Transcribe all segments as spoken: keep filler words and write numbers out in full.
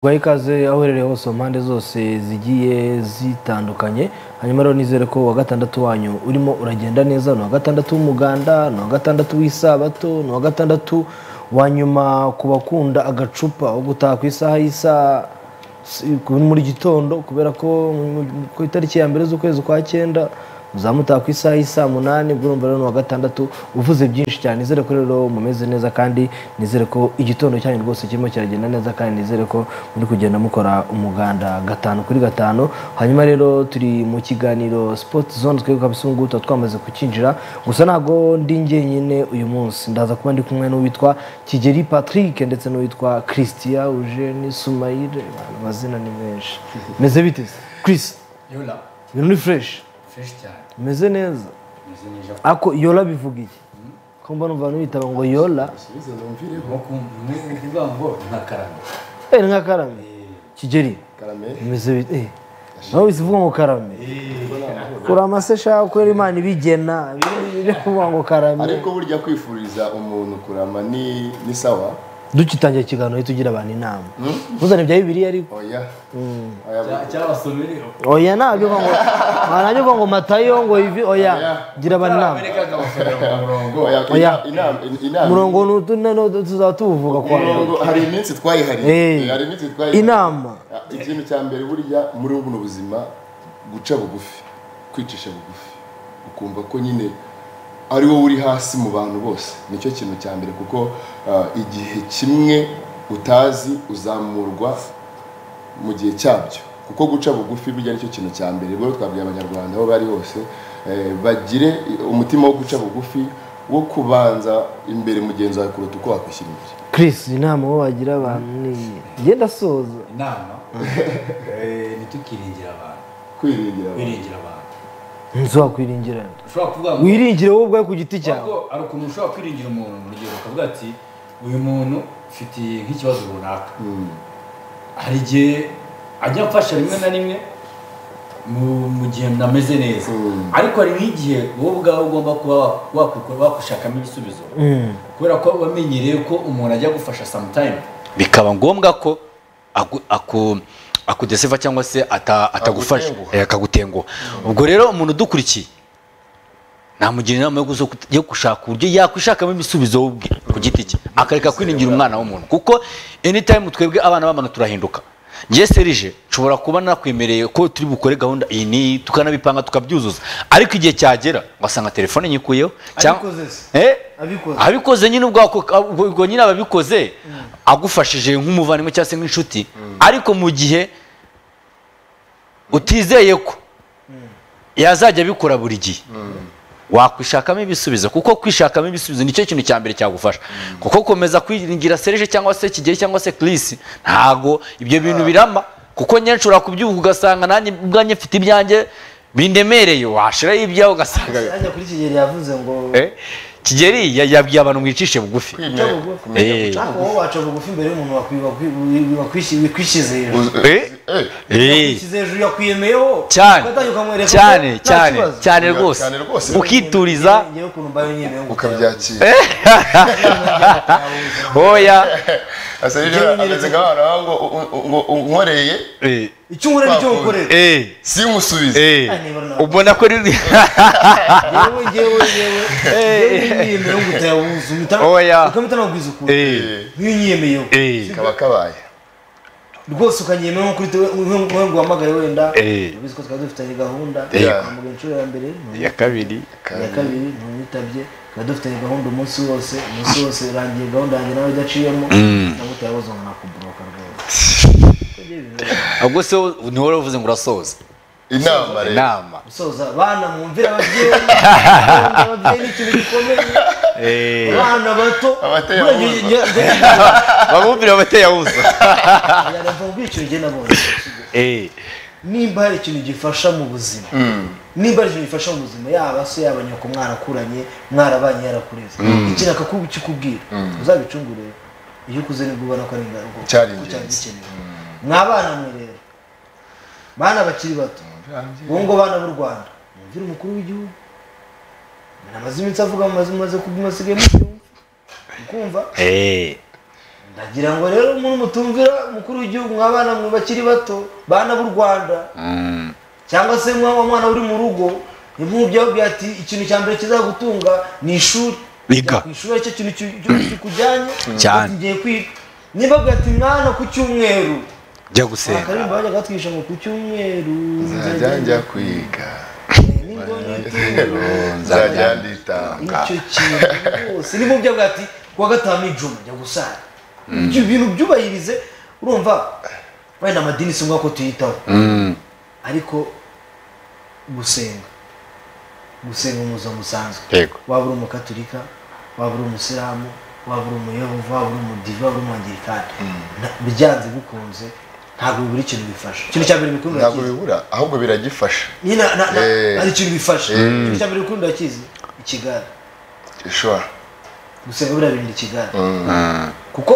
Gwaye ikaze aho uherereye hose impande zose zigiye zitandukanye. Hanyuma rero nizere ko wa gatandatu wanyu urimo uragenda neza. No wa gatandatu w'umuganda, no wa gatandatu w'isabato, no wa gatandatu wanyuma kubakunda agacupa wo gutaha ku isaha y'isa muri gitondo, kubera ko ku itariki ya mbere z'ukwezi kwa cyenda uzamutaha ku isaha y'isa munani. Ubwo urumva rero no wa gatandatu uvuze byinshi cyane. Nizere ko rero mumeze neza kandi nizere ko igitondo cyanyu rwose kirimo kiragenda neza, kandi nizere ko muri kugenda mukora umuganda gatanu kuri gatanu. Hanyuma rero turi mu kiganiro Sport Zone, twebwe kabisa ubu ngubu twamaze kukinjira, gusa ntago ndi njyenyine uyu munsi. Ndaza kuba ndi kumwe n'uwitwa Kigeli Patrick ndetse n'uwitwa Christian Eugene Sumaire. Amazina ni menshi. Meze bite Chris? Yola. Ibintu ni fresh. Fresh cyane. Meze neza. Meze neza. Ako Yola bivuga iki? Ko mbona umva n'ubitaba ngo Yola. Subize numvire ko kuvuga ngo nka karame. Eh nka karame. Kigeli. Karame. Meze bite? Eh. Nawe bivuga ngo karame. Kura amasesha ko Imana ibigena. Biri kuvuga ngo karame. Ariko burya kwifuriza umuntu kurama ni ni sawa. Dukitangiye ikiganiro tugira abantu inama. Muzane bya Bibiliya ariko. Oya. Oya. Cyabasomere. Oya nabyo ngo mwanajye ngo Matayo ngo ivi oya gira abantu inama. Amerika gabasomera mu murongo. Oya. Inama inama. Murongo n'utunano tuzatuvuga kwa. Hari iminsi twayihariye. Hari iminsi twayihariye. Inama. Ikintu cya mbere burya muri ubu buzima guca bugufi, kwicisha bugufi. Ukumva ko nyine ari wowe uri hasi mu bantu bose. Nicyo kintu cya mbere, kuko igihe kimwe utazi uzamurwa mu gihe cyabyo, kuko guca bugufi bijya nicyo kintu cya mbere. Rero twabwiye abanyarwanda aho bari hose bagire umutima wo guca bugufi, wo kubanza imbere mugenzi wawe kuruta uko wakwishyira imbere. Chris, inama wo wagira abantu ni genda soza. Inama eh nitukiringira abantu. Kwiringira abantu. Kwiringira abantu. Nzo kwiringira. Ushobora kuvuga ngo wiringire wowe ubwawe ku giti cyawe. Ko ari ukuntu ushobora kwiringira umuntu mu gihe ukavuga ati uyu muntu ufitiye nk'ikibazo runaka. Hari igihe ajya mfasha rimwe na rimwe mu gihe nameze neza, ariko hari nk'igihe wowe ubwawe ugomba kuba wakushakamo ibisubizo, kubera ko wamenyereye ko umuntu ajya gufasha sometime bikaba ngombwa ko aku akudeseva cyangwa se atagufasha akagutenguha. Ubwo rero umuntu dukurikiye namugira inama yo gushaka uburyo yakwishakamo ibisubizo ubwe ku giti cye, akareka kwiringira umwana w'umuntu, kuko anytime twebwe abana b'abantu turahinduka. Ngiye Serije nshobora kuba nakwemereye ko turi bukore gahunda iyi ni tukanabipanga tukabyuzuza, ariko igihe cyagera wasanga telefone nyikuyeho cyangwa eh abikoze nyine ubwo nyine ababikoze agufashije nk'umuvandimwe cyangwa se nk'inshuti, ariko mu gihe utizeye ko yazajya bikora buri gihe wakwishakamo ibisubizo, kuko kwishakamo ibisubizo nicyo kintu cya mbere cyagufasha. Kuko komeza kwiringira Serije cyangwa se Kigeli cyangwa se Chris ntago ibyo bintu birama, kuko nyenshi urakubyuka ugasanga nanjye ubwanye mfite ibyanjye bindemereye, washira ibyawe ugasanga ajya kuri Kigeli yavuze ngo eh Kigeli yabwiye abantu mwicishe bugufi. Eh wowe waca bugufi imbere y'umuntu wakwishyizwe kwishize hejuru. Eh eh kwishize hejuru yakwiyemeyeho cyane cyane cyane cyane rwose ukituriza ngiye ukuntu mbaye nyine ukabyakira. Oya Asarije ameze ngabana ngo ngo nkoreye eh icyo nkore nicyo nkorera eh si umusubize eh ubona ko riri yewe yewe yewe eh niyemeyeho gutayabuza umutara ukamutana kugwiza ukuri eh nk'inyemeyeho kaba kabaye rwose ukanyemeyeho kuri ngo guhamagara wenda bizi ko twari dufitanye gahunda mu inshuro ya mbere ya kabiri ya kabiri ntuyitabye, twari dufitanye gahunda umunsi wose umunsi wose urangiye gahunda yanjye nawe idaciyemo cyangwa utayabuza ngo nakubroka rwose. Ahubwo se ni wowe uvuze ngo urasoza inama rero inama usoza bana mwumvira ababyeyi ababyeyi n'ikintu gikomeye eh bana bato babumvira abateye abuza yarava ubwicyo nge nabonye eh nimba hari ikintu gifasha mu buzima, nimba ari ikintu gifasha mu buzima, yaba se yaba nyoko mwana akuranye mwarabanye yarakureze ikintu akakubwira uzabicungure iyo ukuze nibwo ubona ko ari ingaruka cyari gikeneye. Mwabana mwe rero bana bakiri bato bongo bana b'u Rwanda mvira umukuru w'igihugu namaze iminsi avuga amaze maze kubimasigaye mu kumva eh ndagira ngo rero umuntu mutumvira umukuru w'igihugu mw'abana mwe bakiri bato bana b'u Rwanda cyangwa se mwaba mwana uri mu rugo nimubyo ati ikintu cya mbere kizagutunga ni ishuri biga ishuri cyo kintu kikujyanye cyane ngiye kwiga niba ati mwana ku cyumweru jya gusenga akarimba bajya gatwisha ngo ku cyumweru nzajya njya kwiga nzajya nditanga icyo kintu rwose nimubyo ati kuwa gatanu ijuma njya gusara ibyo bintu byubahirize urumva wenda amadini si ngombwa ko tuyitaho ariko gusenga gusenga umuzo musanzwe waba uri umukatolika waba uri umusilamu waba uri umuyehova waba uri umudive waba uri umwangirikani byanze bikunze ntabwo bibura ikintu bifasha ikintu cya mbere bikunda ntabwo bibura ahubwo biragifasha hari ikintu bifasha ikintu cya mbere bikunda kizi ikigare ishwa gusenga biriya bintu ikigare kuko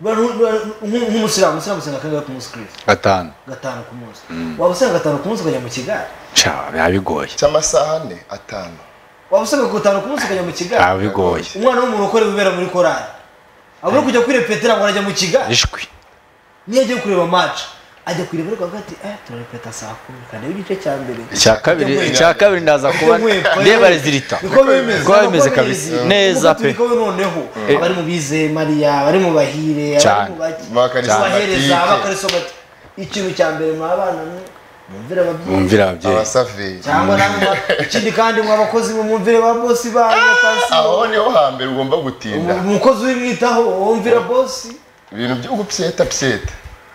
nk'umusilamu umusilamu usenga kangahe ku munsi Kristo gatanu gatanu ku munsi waba usenga gatanu ku munsi ukajya mu kigare ca biba bigoye cy'amasaha ane atanu waba usenga gatanu ku munsi ukajya mu kigare biba bigoye umwana w'umuntu ukora ibibera muri korali abura kujya kwirepetera ngo arajya mu kigare ishwi niyo agiye kureba match ajya kureba ariko avuga ati eh turarepeta saa kumi kandi igice cya mbere icya kabiri icya kabiri ndaza kuba ndeba rezilita niko bimeze ko bimeze kabisa neza pe niko noneho abari mu bize Maria bari mu bahire abari mu baki bahereza abakariso bati ikintu cya mbere mwabana mumvira ababyeyi mumvira ababyeyi abasaveri cyangwa namwe ikindi kandi mwabakozi mumvire ba boss banyu batasi aho niho hambere ugomba gutinda umukozi wimwitaho wumvira boss ibintu byo gupyeta pyeta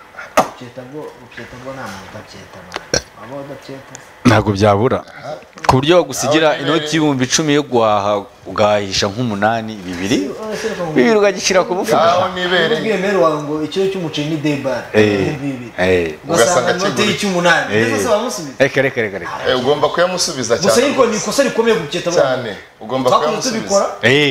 pyeta bwo pyeta bwo nta muntu utapyeta abo udapyeta ntabwo byabura ku buryo gusigira inoti y'ibihumbi icumi yo guhaha ugahisha nk'umunani bibiri bibiri ugagishyira ku mufuka aho nibere ubwemere wawe ngo ikiro cy'umuceri ni debar bibiri ugasanga inote y'umunani ndetse se bamusubiza reka reka reka reka ugomba kuyamusubiza cyane gusa ariko ni ikosa rikomeye gupyeta cyane ugomba kuyamusubiza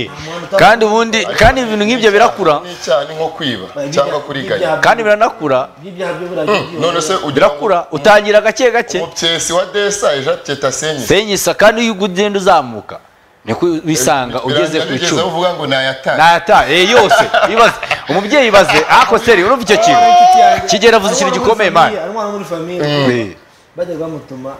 kandi ubundi kandi ibintu nk'ibyo birakura cyane nko kwiba cyangwa kuriganya kandi biranakura ibyaha byo buragiye none se birakura utangira gake gake umupyesi wa desa ejo atyeta senyisa senyisa kandi iyo ugenda uzamuka niko wisanga ugeze ku icumi uvuga ngo nayata nayata eh yose ibaze umubyeyi ibaze ako seri urumva icyo kintu kigera avuze ikintu gikomeye man ari umwana muri famille bajya bamutuma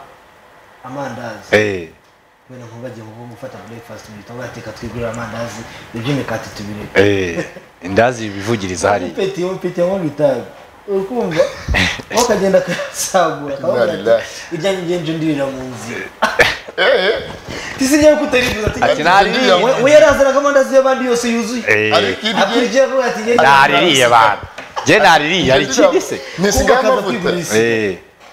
amandazi eh bene nko bagiye gufata breakfast mu gitondo bateka twigurira amandazi ibyo mikati tubire eh indazi bivugiriza hari peti yo peti yo gitaga ukumva wakagenda kasagura kabona ijya ngenje ndirira mu nzira eh tisinya kutaribuza ati nari we yarazana amandazi y'abandi yose yuzuye akirije ko ati ngenje naririye bana je naririye ari kindi se nisiga amavuta eh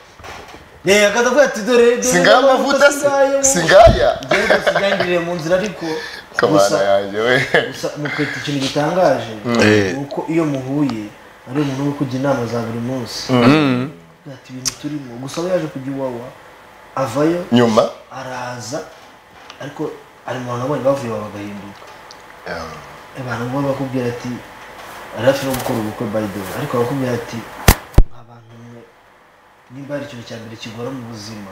yeah akavuga ati dore singa amavuta singaya ngenje sigangiriye mu nzira ariko kamana yanjye we muketi ikintu gitangaje uko iyo muhuye ari umuntu uri kujya inama za buri munsi ati ibintu turimo gusa yaje kujya iwawa avayo nyuma araza ariko ari mu bantu bavuye bagahinduka abantu bo bakubwira ati arafi no gukora ubukwe by the way ariko bakubwira ati abantu nimba ari ikintu cya mbere kigora mu buzima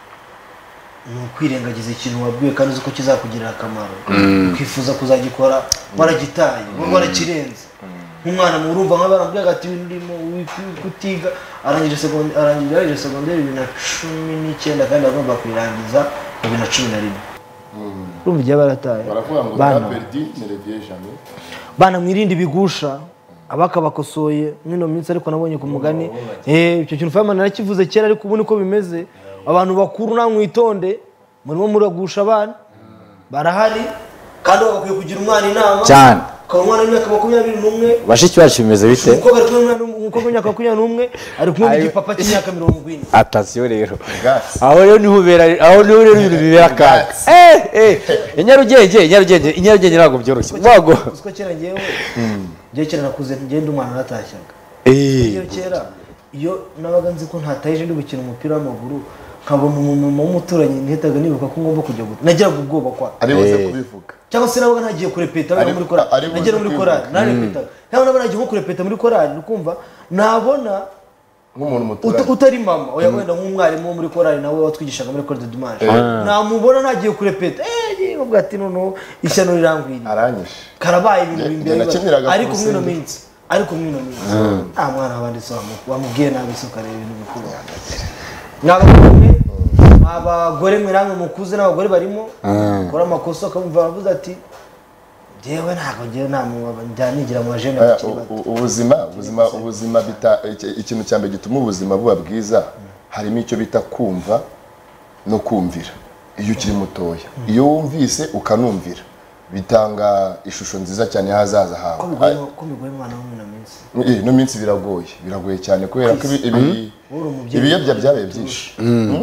ni ukwirengagiza ikintu wabwiwe kandi uzi ko kizakugirira akamaro ukifuza kuzagikora waragitaye warakirenze nk'umwana mu urumva nk'abarambwira ati ndimo kutiga arangije secondaire arangije arangije secondaire bibiri na cumi n'icyenda kandi agomba kuyirangiza bibiri na cumi na rimwe urumva igihe barataye baravuga ngo ta perdi ne revient jamais bana mwirinde bigusha abakabakosoye mwino minsi ariko nabonye ku mugani eh icyo kintu Fireman narakivuze kera ariko ubu niko bimeze abantu bakuru na mwitonde murimo muragusha abana barahari kandi bakwiye kugira umwana inama cyane kwa mwana w'imyaka makumyabiri n'umwe bashiki bacu bimeze bite uko bari kumwe n'umukobwa w'imyaka makumyabiri n'umwe ari kumwe n'igipapa cy'imyaka mirongo ine atasiyo rero aho rero niho ubera aho niho rero ibintu bibera kaga eh eh inyarugenge inyarugenge inyarugenge ntabwo byoroshye wago uko kera ngewe ngewe kera nakuze ngenda umwana natashyaga eh iyo kera iyo nabaga nzi ko ntataje ndi gukina umupira w'amaguru nkabona umuntu w'umuturanyi ntihitaga nibuka ko ngomba kujya guta nagiraga ubwoba kwa ari buze kubivuga cyangwa se nabaga ntagiye kurepeta bari muri korali nagiye muri korali narepeta cyangwa nabaga nagiye nko kurepeta muri korali ukumva nabona nk'umuntu muturanye utari mama oya wenda nk'umwarimu wo muri korali nawe watwigishaga muri Ecole de Dimanche namubona nagiye kurepeta eh ubwo ati nono ishyano rirangwiriye aranyishe karabaye ibintu bimbere ariko mwino minsi ariko mwino minsi nta mwana wabandi se wamubwiye nabi se ukareba ibintu bikuru n'abagore abagore mwirango mukuze n'abagore barimo bakora amakosa akamva bavuze ati jewe ntabwo ngiye njyanigira mu bajene bakiri bato ubuzima ubuzima ubuzima bita ikintu cya mbere gituma ubuzima buba bwiza harimo icyo bita kumva no kumvira iyo ukiri mutoya iyo wumvise ukanumvira bitanga ishusho nziza cyane hazaza hawe ko bigoye mwana w'umwana minsi eh no minsi biragoye biragoye cyane kubera ko ibi ibiyobya byabaye byinshi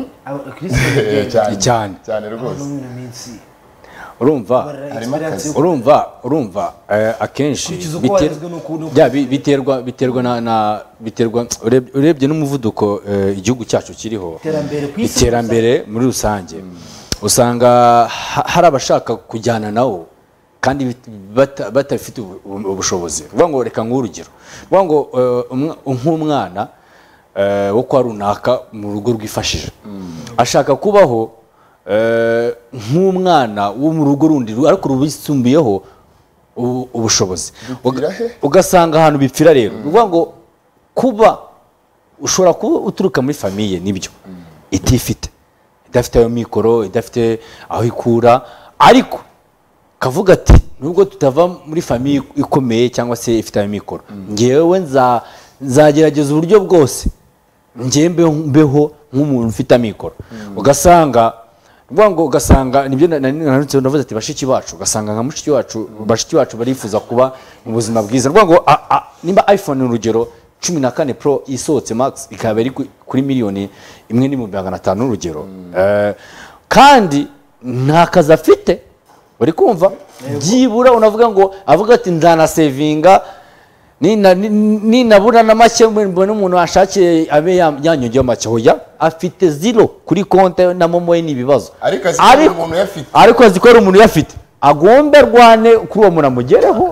cyane cyane rwose urumva urumva urumva akenshi biterwa biterwa na biterwa urebye n'umuvuduko igihugu cyacu kiriho iterambere muri rusange usanga hari abashaka kujyana nawo kandi batafite ubushobozi uvuga ngo reka nk'urugero uvuga ngo nk'umwana wo kwa runaka mu rugo rwifashije ashaka kubaho nk'umwana wo mu rugo rundi ariko rubisumbuyeho ubushobozi ugasanga ahantu bipfira rero uvuga ngo kuba ushobora kuba uturuka muri famiye nibyo itifite idafite ayo mikoro idafite aho ikura ariko kavuga ati nubwo tutava muri famiye ikomeye cyangwa se ifite ayo mikoro ngewe nzagerageza uburyo bwose ngembe mbeho nk'umuntu ufite amikoro ugasanga uvuga ngo ugasanga nibyo nanutse navuze ati bashiki bacu ugasanga nka mushiki wacu bashiki bacu barifuza kuba mu buzima bwiza uvuga ngo nimba iPhone urugero cumi na kane Pro isohotse Max ikaba iri kuri miliyoni imwe n'ibihumbi magana atanu urugero kandi nta kazi afite uri kumva byibura unavuga ngo avuga ati ndana savinga nina ninabura na make mbona umuntu ashakiye abe yanyongeye make hoya afite zero kuri konte na momo ye nibibazo ariko umuntu yafite ariko azikora umuntu yafite agombe rwane kuri uwo muntu amugereho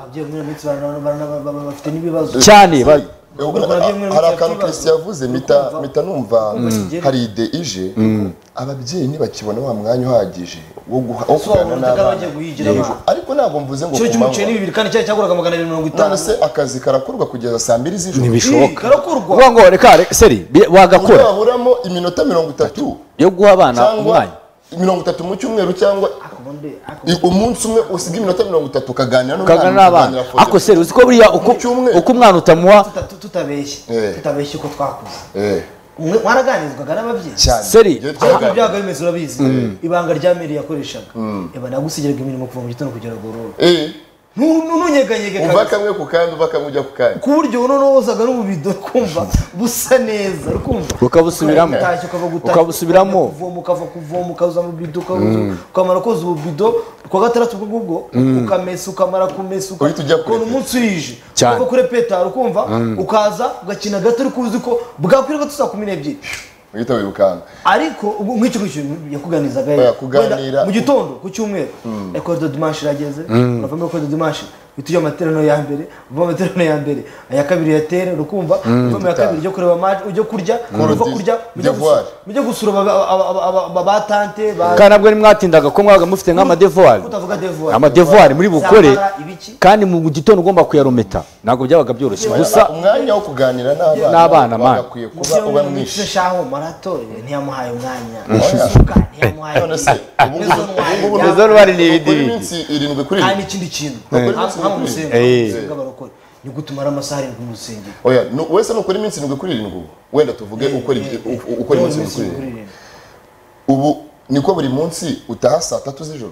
bafite nibibazo cyane hari akantu Christian yavuze mita mita numva hari ide ije ababyeyi ntibakibona wa mwanya uhagije wo guhana n'abana ariko ntabwo mvuze ngo cyo cy'umuceri bibiri kandi cyari cyaguraga magana abiri mirongo itanu none se akazi karakorwa kugeza saa mbiri z'ijoro ntibishoboka karakorwa uvuga ngo reka seri wagakora waburamo iminota mirongo itatu yo guha abana umwanya mirongo itatu mu cyumweru cyangwa umunsi umwe usiga iminota mirongo itatu ukaganira n'abana ako seri uziko buriya uko umwana utamuha tutabeshye tutabeshye uko twakuze waraganizwaga n'ababyeyi seri ariko byaga bimeze urabizi ibanga rya meri yakoreshaga eba nagusigiraga imirimo kuva mu gitondo kugera gororo eh nunyeganyege kabisa uva kamwe ku kandi uva kamwe ujya ku kandi ku buryo uno wozaga n'ububido kumva busa neza ukumva ukabusubiramo ukabusubiramo kuvoma ukava kuvoma ukaza mu bido ukamara koza ububido kwa gatandatu bw'ubwo ukamesa ukamara kumesa ukabona umunsi urije uva kuri petaro ukumva ukaza ugakina gato uri kuzi ko bwakwirwa tuza kumi n'ebyiri uhita wirukanga ariko nk'icyo ngicyo yakuganizaga kuganira mu gitondo ku cyumweru ecole de dimanche irageze urava muri ecole de dimanche bitujya amaterano ya mbere uva amaterano ya mbere aya kabiri ya tere urukumva uva mu ya kabiri ujya kureba match ujya kurya uva kurya ujya gusura ba tante kandi nabwo ni mwatindaga ko mwaga mufite nk'ama devoir ama devoir muri bukore kandi mu gitondo ugomba kuyarometa ntabwo byabaga byoroshye gusa umwanya wo kuganira n'abana man bakwiye kuba uba mwinshi shaho marato ntiyamuhaye umwanya ntiyamuhaye none se ubu izo ntwari ni ibidi iminsi irindwi kuri kandi ikindi kintu hano musenga b'abarokore ni gutumara amasaha arindwi mu rusengero oya wese nukora iminsi irindwi kuri irindwi wenda tuvuge ukora ukora iminsi kuri irindwi ubu niko buri munsi utaha saa tatu z'ijoro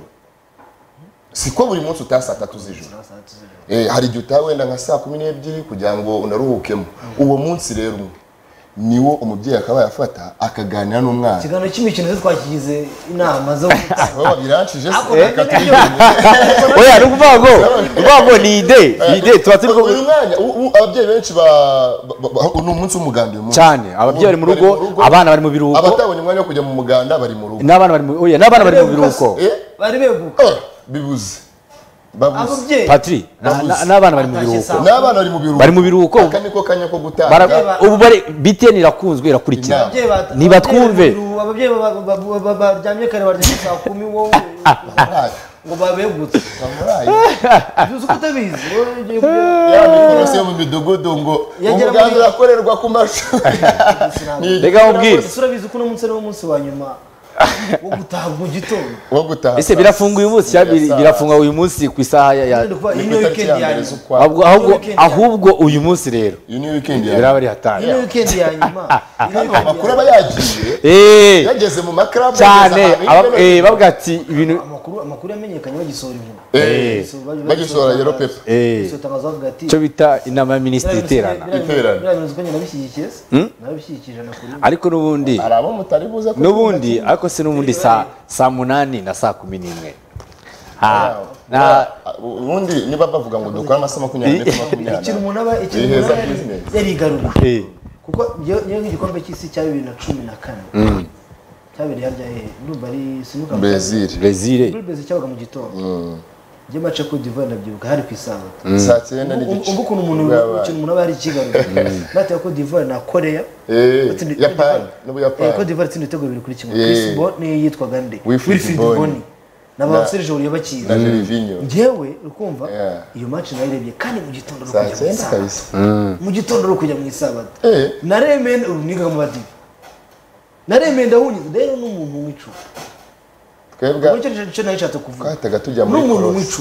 siko buri munsi utaha saa tatu z'ijoro eh hari igihe utaha wenda nka saa kumi n'ebyiri kugira ngo unaruhukemo uwo munsi rero niwo umubyeyi akaba yafata akaganira n'umwana ikiganiro cy'imikino zo twakigize inama zo baba biranshije oya nukuvuga ngo uvuga ngo ni ide ide tuba turi uyu mwanya ababyeyi benshi ba ni umunsi w'umuganda uyu munsi cyane ababyeyi bari mu rugo abana bari mu biruhuko abatabonye umwanya wo kujya mu muganda bari mu rugo n'abana bari mu oya n'abana bari mu biruhuko bari beguka bibuze babuze Patri n'abana bari mu biruhuko n'abana bari mu biruhuko bari mu biruhuko kaniko kanya ko gutanga ubu bari B T N irakunzwe irakurikira niba twumve ababyeyi baryamye kare baryamye saa kumi wowe ngo babegutse uzi ko utabizi ya mikorosi yo mu midugudu ngo umuganda urakorerwa ku mashuri reka mubwire urabizi ko uno munsi ari wo munsi wa nyuma wo gutaha mu gitondo wo gutaha ese birafunguye uyu munsi cyangwa birafunga uyu munsi ku isaha ya iyi ni weekend ya nyuma ahubwo ahubwo uyu munsi rero iyi ni weekend ya biraba ari hatari iyi ni weekend ya nyuma amakuru aba yagiye eh yageze mu maklabu cyane eh bavuga ati ibintu amakuru amakuru yamenyekanye bagisohora inkuru eh bagisohora yero pepe eh cyo bita inama ya minisitiri iterana iterana nabishyikije na kuri ariko nubundi hari abo mutari buze nubundi ariko se nubundi saa saa munani na saa kumi n'imwe ha na ubundi niba bavuga ngo dukora amasaha makumyabiri na makumyabiri ikintu umuntu aba ikintu umuntu yarigaruriye kuko niyo nk'igikombe cy'isi cya bibiri na cumi na kane cyabereye harya he ndumva ari sinuka Brazil Brazil Brazil cyabaga mu gitondo njye mace Cote d'Ivoire ndabyibuka hari ku isaha saa cyenda n'igice umva ukuntu umuntu ikintu umuntu aba yari kigaruriye natwe Cote d'Ivoire na Korea Japan n'Ubuyapani Cote d'Ivoire itsinda ibitego bibiri kuri kimwe Chris Bo niyo yitwaga nde Wilfried Bony na Sergio Yabakira na Gervinho njyewe ukumva iyo match nayirebye kandi mu gitondo saa cyenda kabisa mu gitondo ro kujya mu isabato naremeye uruniga mu badi naremeye ndahunyiza rero n'umuntu w'icu twebwe icyo cyo nayishatse kuvuga twahitaga tujya muri n'umuntu w'icu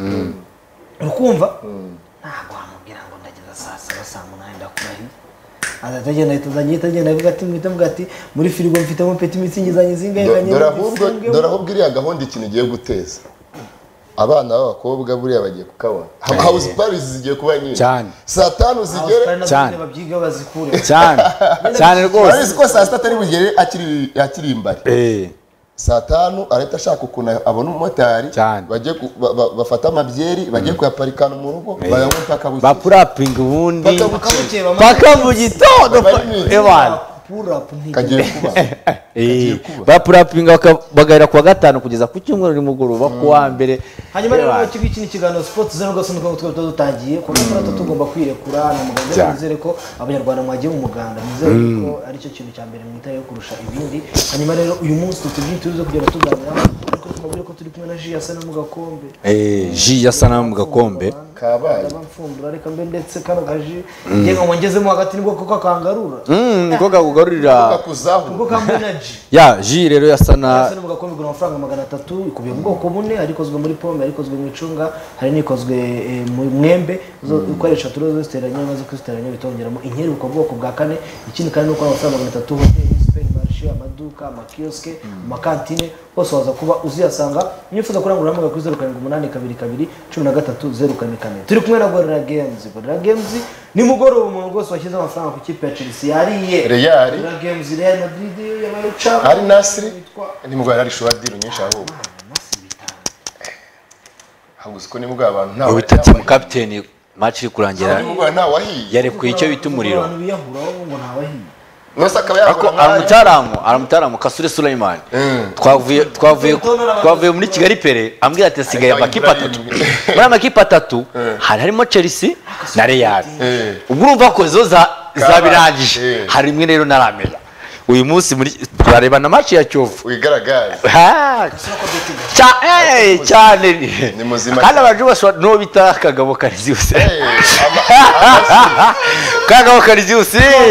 ukumva ntabwo wamubwira ngo ndageza saa saba saa munani ndakurahiye azatagenda ahita agenda avuga ati mwita mvuga ati muri firigo mfitemo peti mitsingi zanjye zingayeganye dore ahubwo dore ahubwo iriya gahunda ikintu igiye guteza abana b'abakobwa buriya bagiye kukabona house parties zigiye kuba nyinshi cyane saa tanu zigere cyane babyiga bazikure cyane cyane rwose urabizi ko saa sita atari bugere akiri akiri imbari eh saa tanu arahita ashaka ukuntu abona umumotari bajye bafata amabyeri bajye kuyaparikana mu rugo bayanywe mpaka buke bapurapinga ubundi paka mu gitondo ebana kagiye kuba eh bapurapinga bagahera kuwa gatanu kugeza ku cyumweru nimugoroba ku wa mbere hanyuma rero iki iki ni kiganiro sports zero gase nuko twari dutangiye ko natwe tugomba kwirekura na muganga nizere ko abanyarwanda mwagiye mu muganda nizere ko ari cyo kintu cya mbere mwitaye kurusha ibindi hanyuma rero uyu munsi tutubwire tuzo kugera tuganira ariko tumubwire ko turi kumwe na Ji Yasana mu gakombe eh Ji Yasana mu gakombe kabaye abamfundura reka mbe ndetse kano gaji ngiye ngo ngezemo hagati nibwo koko kangarura mm niko gakugarurira nibwo kambona Ji ya Ji rero Yasana Yasana mu gakombe gura amafaranga magana atatu ikubiye mu bwoko bune arikozwe muri pome arikozwe mu icunga hari nikozwe mu mwembe ukoresha turozo ziteranya maze kwiteranya bitongeramo inkeri uko bwoko bwa kane ikindi kandi nuko amafaranga magana atatu hotel Spain marché amaduka amakioske amakantine hose waza kuba uziyasanga nifuza kurangura hamwe kuri zero karindwi umunani kabiri kabiri cumi na gatatu zero kane kane turi kumwe na Gorilla Games Gorilla Games ni mugoroba umuntu rwose washyize amafaranga ku kipe ya Chelsea yariye Real Gorilla Games Real Madrid yabaruca ari Nasri ni mugabo ari shuwadiro nyinshi ahubwo ahubwo siko ni mugabo abantu ntawe ubitatse mu captain match iri kurangira ntawahiye yarekuye icyo bita umuriro abantu biyahuraho ngo ntawahiye nose akaba yakora aramutaramu aramutaramu Kasure Sulaiman twavuye twavuye twavuye muri Kigali Pere ambwira ati sigaye amakipe atatu muri amakipe atatu hari harimo Chelsea na Real ubwo urumva ko zo za zabirangije hari imwe rero naramenya uyu munsi muri turareba na match ya Cyovu wigaragaza ha cyane cyane ni muzima kandi abaje bashwa no bita kagabo Karizius kagabo Karizius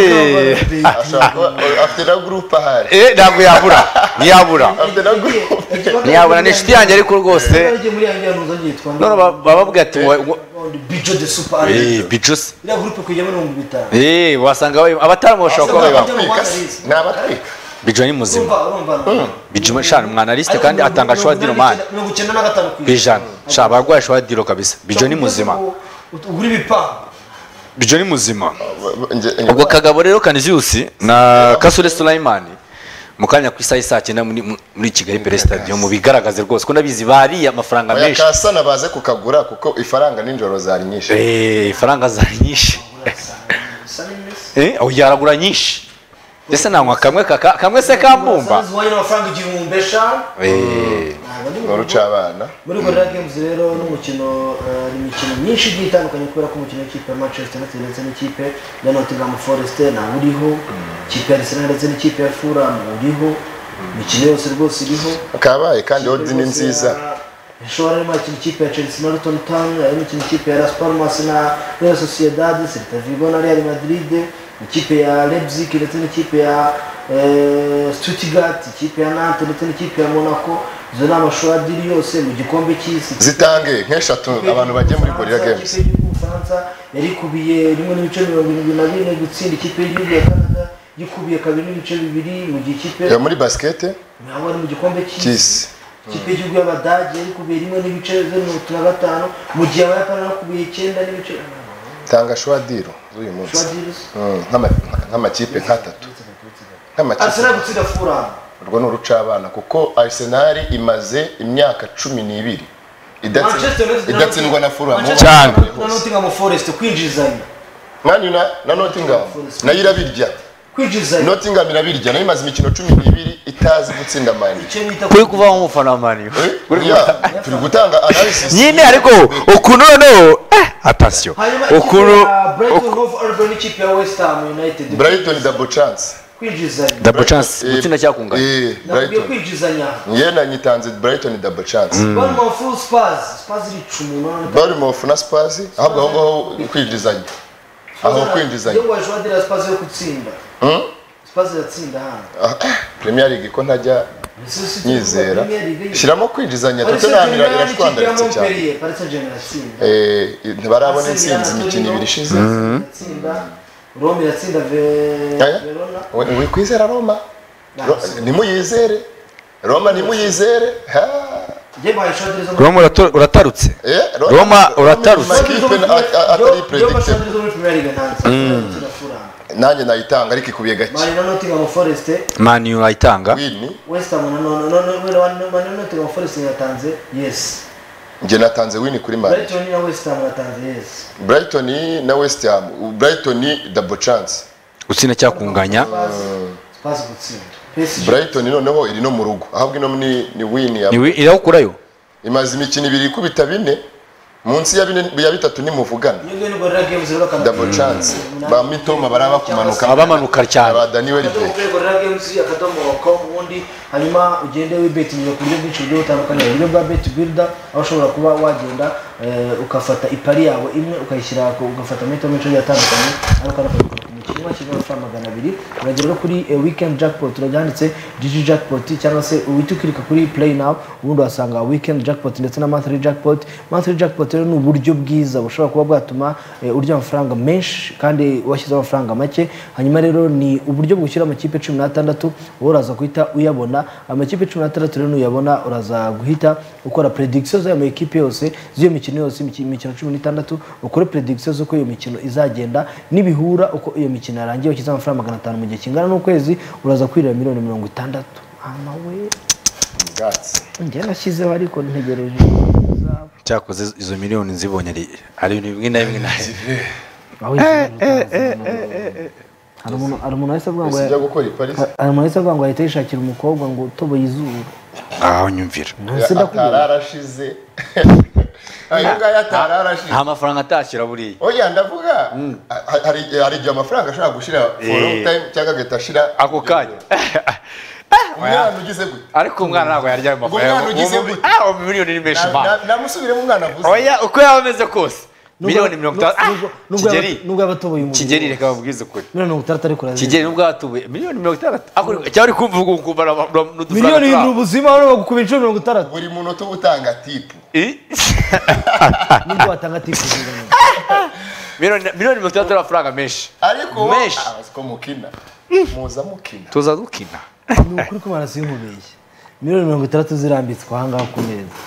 afite na group ahari eh ntabwo yabura ntiyabura afite na group ntiyabura ni inshuti yanjye ariko rwose none bababwira ati Bijo de super eh bijos ila groupe kujyamo no mu bitaro eh wasanga abataramu bashobora kuba babatwika n'abatwika bijo ni muzima bijo shana umwanaliste kandi atanga shwa diro man mirongo icyenda na gatanu bijana sha barwaye shwa diro kabisa bijo ni muzima ugura ibipa bijo ni muzima ubwo kagabo rero Kanizius na Kasure Sulaiman mukanya ku isaha saa cyenda muri Kigali Pere Stadium mu bigaragaze rwose ko nabizi bari amafaranga menshi yakasana baze kukagura kuko ifaranga ninjoro zari nyinshi eh ifaranga zari nyinshi eh aho yaragura nyinshi ese nanywa kamwe kamwe se kambumba zwaye amafaranga igihumbi eshanu eh noruca abana muri Gorilla Games rero n'umukino n'imikino myinshi igiye itandukanye kubera ko umukino w'ikipe ya Manchester United ndetse n'ikipe ya Nottingham Forest na uriho ikipe ya Arsenal ndetse n'ikipe ya Fulham uriho imikino yose rwose iriho kabaye kandi odds ni nziza ishobora harimo ikindi kipe ya Chelsea na Luton Town, harimo ikindi kipe ya Las Palmas na Real Sociedad, Celta Vigo na Real Madrid, ikipe ya Leipzig ndetse n'ikipe ya eh, Stuttgart, ikipe ya Nantes ndetse n'ikipe ya Monaco. Izo ni amashwadiri yose mu gikombe cy'isi. zitange nk'eshatu abantu bagiye muri Gorilla Games. Ikipe y'u Bufaransa yarikubiye rimwe n'ibice mirongo irindwi na bine gutsinda ikipe y'igihugu ya Canada yikubiye kabiri n'ibice bibiri mu gihe ikipe ya muri basket naho ari mu gikombe cy'isi. Ikipe y'igihugu y'Abadage yarikubiye rimwe n'ibice mirongo itatu na gatanu mu gihe Abayapani bakubiye icyenda n'ibice tanga shwadiro z'uyu munsi nk'amakipe nk'atatu Arsenal gutsinda Fulham. urwo ni urucabana kuko Arsenal imaze imyaka cumi n'ibiri idatsindwa na Fulham cyane na Nottingham Forest kwinjizanya mani na na Nottingham nayo irabirya kwinjizanya Nottingham irabirya nayo imaze imikino cumi n'ibiri itazi gutsinda mani kuri kuva mu mufana wa mani turi gutanga analysis nyine ariko ukuntu noneho eh attention ukuntu Brighton Hove Albion ikipe ya West Ham United Brighton double chance kwinjizanya double chance gutsinda cyakungana eh Brighton kwinjizanya yena nyitanze Brighton double chance Bournemouth full Spurs Spurs ricumu Bournemouth na Spurs ahubwo aho ngaho kwinjizanya aho kwinjizanya yo wajwadira Spurs yo gutsinda hmm Spurs yatsinda hano Premier League ko ntajya nyizera shiramo kwinjizanya Tottenham irashwandaritse cyane Paris Saint-Germain yatsinda eh ntibarabona intsinzi imikino ibiri ishize yatsinda Roma iratsinda Verona we kwizera Roma nimuyizere Roma nimuyizere ha Roma uratarutse Roma uratarutse atari predictable nanjye nayitanga ariko ikubiye gake Man United Nottingham Forest Man United ayitanga West Ham no no no no Man United Nottingham Forest yatanze yes nje natanze win kuri Man Brighton na West Ham yatanze yes Brighton na West Ham Brighton double chance gutsinda cyakunganya Spurs gutsinda Brighton noneho iri no mu rugo ahabwe no ni ni win ya ni irawukurayo imaze imikino ibiri kubita bine munsi ya bine ya bitatu ni muvugana Nyenge ni Gorilla Games rero kana double chance ba mitoma baraba kumanuka abamanuka cyane ba Daniel Ribe Gorilla Games akadomo com ubundi hanyuma ugende wibetinga ku buryo bwinshi bwo butandukanye uburyo bwa bet builder aho ushobora kuba wagenda ukafata ipari yawe imwe ukayishyira ugafata meta menshi yatandukanye ariko nakabikora ku mukino cyangwa fa magana abiri uragera kuri weekend jackpot urajyanditse G G jackpot cyangwa se uwitukirika kuri play now ubundi wasanga weekend jackpot ndetse na monthly jackpot monthly jackpot rero ni uburyo bwiza bushobora kuba bwatuma urya amafaranga menshi kandi washyize amafaranga make hanyuma rero ni uburyo bwo gushyira amakipe cumi n'atandatu uraza guhita uyabona amakipe cumi n'atandatu rero uyabona uraza guhita ukora prediction za amakipe yose z'iyo mikino yose imikino cumi n'itandatu ukore prediction zo ko iyo mikino izagenda nibihura uko iyo mikino yarangiye ukiza amafaranga magana atanu mu gihe kingana n'ukwezi uraza kwirira miliyoni mirongo itandatu amawe gats nge nashyizeho ariko ntegereje cyakoze izo miliyoni nzibonye ari ibintu bimwe na bimwe na hari umuntu hari umuntu wese avuga ngo sijya gukora Paris hari umuntu wese avuga ngo ahita yishakira umukobwa ngo utoboye izuru aho nyumvira atararashize ayo ngaya atararashize nta mafaranga atashyira buriya oya ndavuga hari hari igihe amafaranga ashobora gushira for long time cyangwa agahita ashira ako kanya umwana ugize gute ariko umwana ntabwo yarya ayo mafaranga umwana ugize gute ah miliyoni ni menshi ma namusubiremo umwana avuze oya uko yaba ameze kose miliyoni mirongo itandatu Kigeri nubwo abatoboye umuntu Kigeri reka babwize ukuri mirongo itandatu ariko razi Kigeri nubwo abatoboye miliyoni mirongo itandatu cyari kumva ukumva n'udufaranga miliyoni y'u buzima hano bagukubira icumi mirongo itandatu buri muntu utu utanga tipu nubwo watanga tipu miliyoni mirongo itandatu y'amafaranga menshi ariko menshi ko mukina muza mukina tuza dukina ni ukuri ko marasi y'umubeshyi miliyoni mirongo itandatu zirambitswe aha ngaha ku meza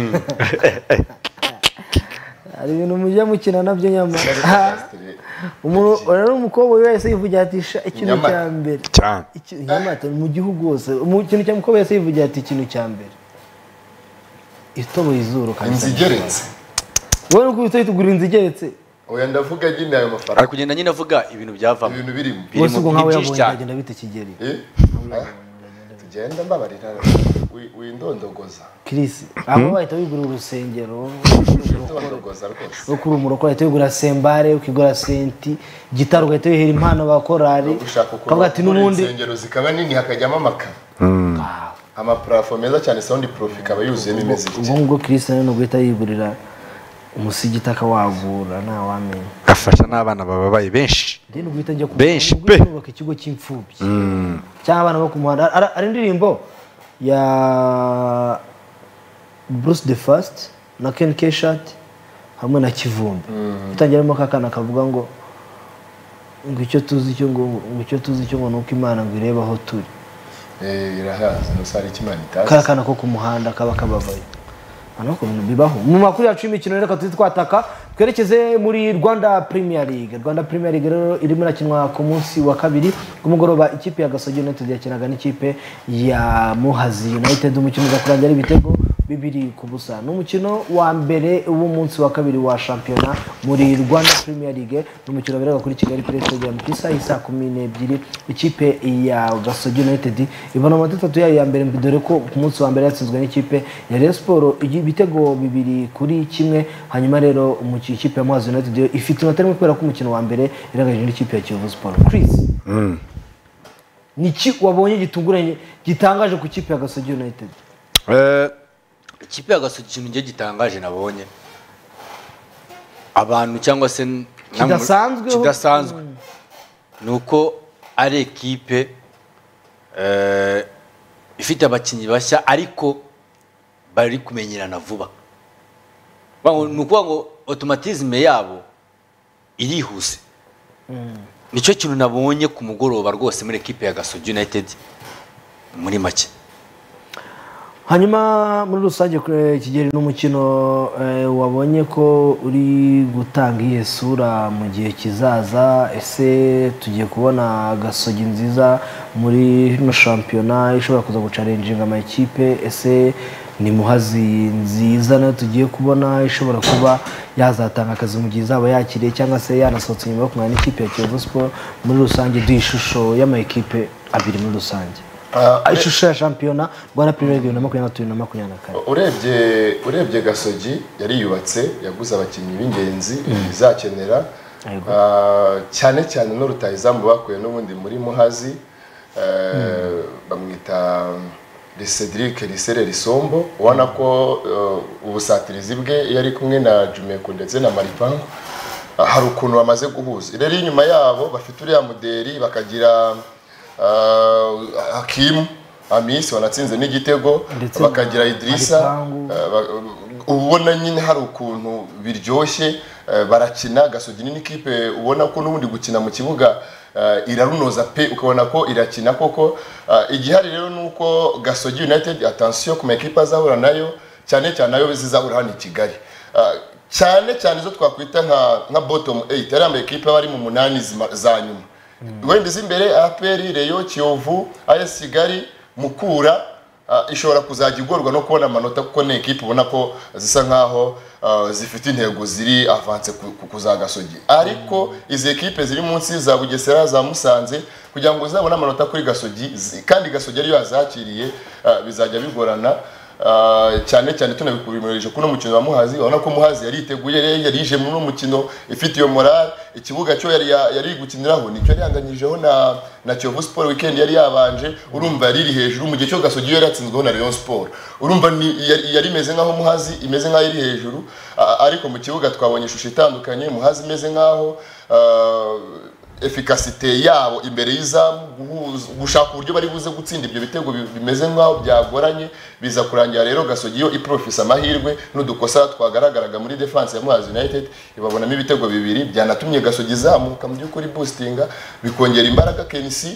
hari ibintu mujya mukina nabyo nyamara umuntu rero umukobwa wese yivugira ati ikintu cya mbere nyamata mu gihugu hose ikintu cya mukobwa wese yivugira ati ikintu cya mbere itoboye izuru kandi inzigeretse wowe nuko uhita tugura inzigeretse oya ndavuga nyine ayo mafaranga ari kugenda nyine avuga ibintu byavamo ibintu birimo bose ubwo nkawe yabonye agenda bite Kigeri tugenda mbabarira windondogoza Chris abo bahita bigura urusengero ndondogoza rwose ukuri umuroko bahita bigura sembare ukigura senti gitaro ugahita wihera impano ba korari kavuga ati n'ubundi insengero zikaba nini hakajyamo amakara amaparafo meza cyane sound proof ikaba yuzuyemo imeze ubwo iki ngubwo Christian no guhita yigurira umusigiti akawagura nta wamenya afasha n'abana bababaye benshi ndi no guhita njya Benshi pe. kubaka ikigo cy'imfubyi cyangwa abana bo ku muhanda Ara- ari indirimbo ya Bruce the First na Ken Keshat hamwe na Kivumbi itangiramo kakana kavuga ngo ngo icyo tuzi cyo ngo ngo icyo tuzi cyo ngo nuko Imana ngo ireba aho turi eh irahaza no sari kimana itazi kakana ko ku muhanda kaba kababaye hano ko bintu bibaho mu makuru yacu y'imikino reka tuzi twataka twerekeze muri Rwanda Premier League Rwanda Premier League rero irimo irakinwa ku munsi wa kabiri kumugoroba ikipe ya Gasogi United yakinaga n'ikipe ya Muhazi United umukino uza kurangira ibitego bibiri ku busa n'umukino wa mbere w'umunsi wa kabiri wa shampiyona muri Rwanda Premier League n'umukino waberaga kuri Kigali Play Stadium ku isaha isa kumi n'ebyiri ikipe ya Gasogi United ibona amanota atatu yayo ya mbere dore ko ku munsi wa mbere yatsinzwe n'ikipe ya Rayon Sport ibitego bibiri kuri kimwe hanyuma rero umukino ikipe ya Muhazi United ifite inota rimwe kubera ko umukino wa mbere irangajije n'ikipe ya Kiyovu Sport Chris niki wabonye gitunguranye gitangaje ku kipe ya Gasogi United Eh, ikipe ya Gasogi ikintu ngiye gitangaje nabonye abantu cyangwa se namwe- Kidasanzweho. kidasanzwe ni uko ari ekipe eh, ifite abakinnyi bashya ariko bari kumenyerana vuba Bango- ni ukuvuga ngo automatisme yabo irihuse nicyo kintu nabonye ku mugoroba rwose muri ekipe ya Gasogi United muri make hanyuma muri rusange kure Kigeli n'umukino eh, wabonye ko uri gutanga iyihe sura mu gihe kizaza ese tugiye kubona Gasogi nziza muri no shampiyona ishobora kuza gucalenjinga ama ekipe ese ni Muhazi nziza nayo tugiye kubona ishobora kuba yazatanga akazi mu gihe izaba yakiriye cyangwa se yanasohotse nyuma yo kumenya n'ikipe ya Kiyovu Sport muri rusange duha ishusho y'ama ekipe abiri muri rusange Ah, ishusho ya shampiyona Rwanda Premier League bibiri na makumyabiri na gatatu bibiri na makumyabiri na kane urebye urebye Gasogi yariyubatse yaguze abakinnyi b'ingenzi izakenera Yego. Ah, cyane cyane no rutayizamu bakuye n'ubundi muri Muhazi eh, bamwita Cedric Risere Risombo ubona ko eh, ubusatirizi bwe yari kumwe na Jumeko ndetse na Maripango ah, hari ukuntu bamaze guhuza rero inyuma yabo bafite uriya muderi bakagira Uh, Hakim Amis wanatsinze n'igitego Ndetse bakagira Idrissa Maripangu. uh, ba- ubona nyine hari ukuntu biryoshye uh, barakina Gasogi n'ikipe ubona ko n'ubundi gukina mu kibuga uh, irarunoza pe ukabona ko irakina koko uh, igihari rero nuko Gasogi United attention ku makipe azahura nayo cyane cyane nayo zizahura hano i Kigali uh, cyane cyane zo twakwita nka nka bottom eight ari amakipe bari mu munani zima- za nyuma wenda izi imbere A P R Rayon Kiyovu A S Kigali Mukura uh, ishobora kuzajya igorwa no kubona amanota kuko ni ekipe ubona ko zisa nkaho uh, zifite intego ziri avance ku, ku, kuza Gasogi ariko izi ekipe ziri munsi za Bugesera za Musanze kugira ngo zabone amanota kuri Gasogi zi- kandi Gasogi ariyo yazakiriye uh, bizajya bigorana Uh, cyane cyane tunabikubimirije kuno mukino wa Muhazi ubona ko Muhazi yari iteguye rero yarije muri no mukino ifite iyo morale ikibuga cyo yari yari gukiniraho nicyo yanganyijeho na na Kiyovu Sport weekend yari yabanje urumva yari iri hejuru mu gihe cyo Gasogi yari yatsinzweho na Rayon Sport urumva ni yari, yari imeze nkaho Muhazi imeze nkaho iri hejuru uh, ariko mu kibuga twabonye ishusho itandukanye Muhazi imeze nkaho uh, efficacité yabo imbere y'izamu gushaka uburyo bari buze gutsinda ibyo bitego bimeze nkaho byagoranye biza kurangira rero Gasogi yo iprofisa amahirwe n'udukosa twagaragaraga muri defense ya Muhazi United ibabonamo ibitego bibiri byanatumye Gasogi zamuka mu by'ukuri boostinga bikongera imbaraga Kenisi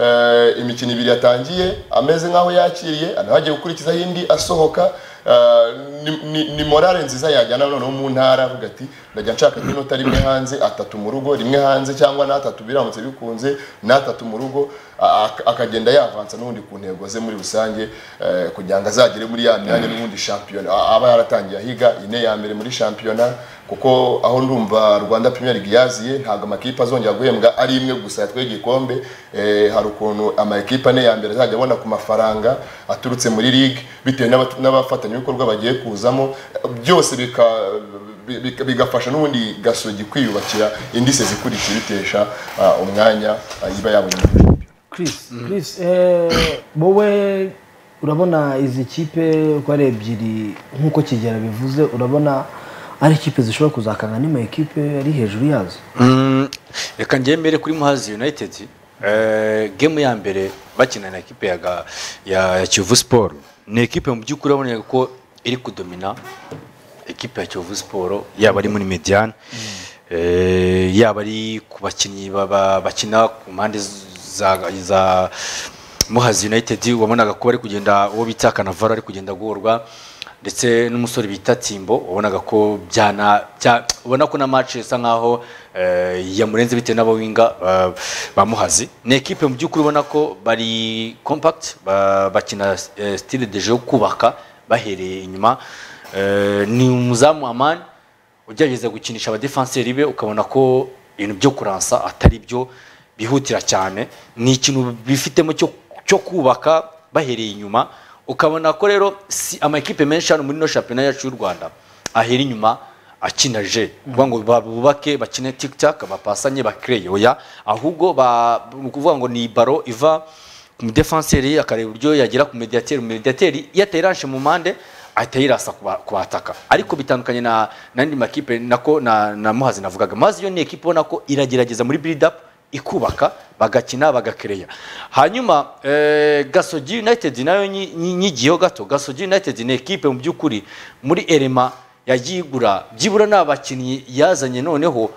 uh, imikino ibiri yatangiye ameze nkaho yakiriye anabagiye gukurikiza hindi asohoka Uh, ni, ni, ni morale nziza yajyana noneho mu ntara avuga ati ndajya nshaka inota rimwe hanze atatu mu rugo rimwe hanze cyangwa n'atatu biramutse bikunze n'atatu mu rugo akagenda yavansa n'ubundi ku ntego ze muri rusange uh, kugira ngo azagere muri ya myanya n'ubundi shampiyona aba yaratangiye ahiga ine ya mbere muri shampiyona kuko aho ndumva Rwanda Premier League yaziye ntago amakipe azongera guhembwa ari imwe gusa yatwaye igikombe eh, hari ukuntu amakipe ane ya mbere azajya abona ku mafaranga aturutse muri league bitewe n'abafatanyabikorwa bagiye kuzamo byose bika bigafasha n'ubundi Gasogi kwiyubakira indise zikurikira bitesha uh, umwanya uh, iba yabonye Chris Chris eh bowe urabona izi kipe uko ari ebyiri nk'uko Kigera bivuze urabona ari ikipe zishobora kuzakanga n'ima ekipe ari hejuru yazo. Reka njye mbere kuri Muhazi United game ya mbere bakina na ekipe ya ya Kiyovu Sport ni ekipe mu by'ukuri urabona ko iri kudomina ekipe ya Kiyovu Sport yaba ari muri mediane eh yaba ari ku bakinnyi bakina ku mpande za za Muhazi United wabonaga ko bari kugenda uwo bita Kanavara ari kugenda gorwa ndetse n'umusore bita Timbo wabonaga ko byana ubona ko na match isa nkaho yamurenze bite nabo winga ba Muhazi ni equipe mu by'ukuri ubona ko bari compact bakina style de jeu kubaka bahereye inyuma ni umuzamu Amani ugerageza gukinisha aba defenseur be ukabona ko ibintu byo kuransa atari byo bihutira cyane ni ikintu bifitemo cyo cyo kubaka bahereye inyuma ukabona ko rero si ama equipe menshi hano muri no championnat yacu y'u Rwanda ahera inyuma akina je kuvuga ngo babubake bakine tic-tac bapasanye bakreye oya ahubwo ba kuvuga ngo ni baro iva ku defenseur akareba uburyo yagira ku mediateur mediateur yateranshe mu mande atayirasa kubataka ariko bitandukanye na nandi makipe nako na, na Muhazi navugaga Muhazi yo ni equipe ubona ko iragerageza muri build up ikubaka bagakina bagakereya hanyuma eh, Gasogi United nayo nyigiyeho gato Gasogi United ni equipe mu by'ukuri muri elema yagigura byibura n'abakinnyi yazanye noneho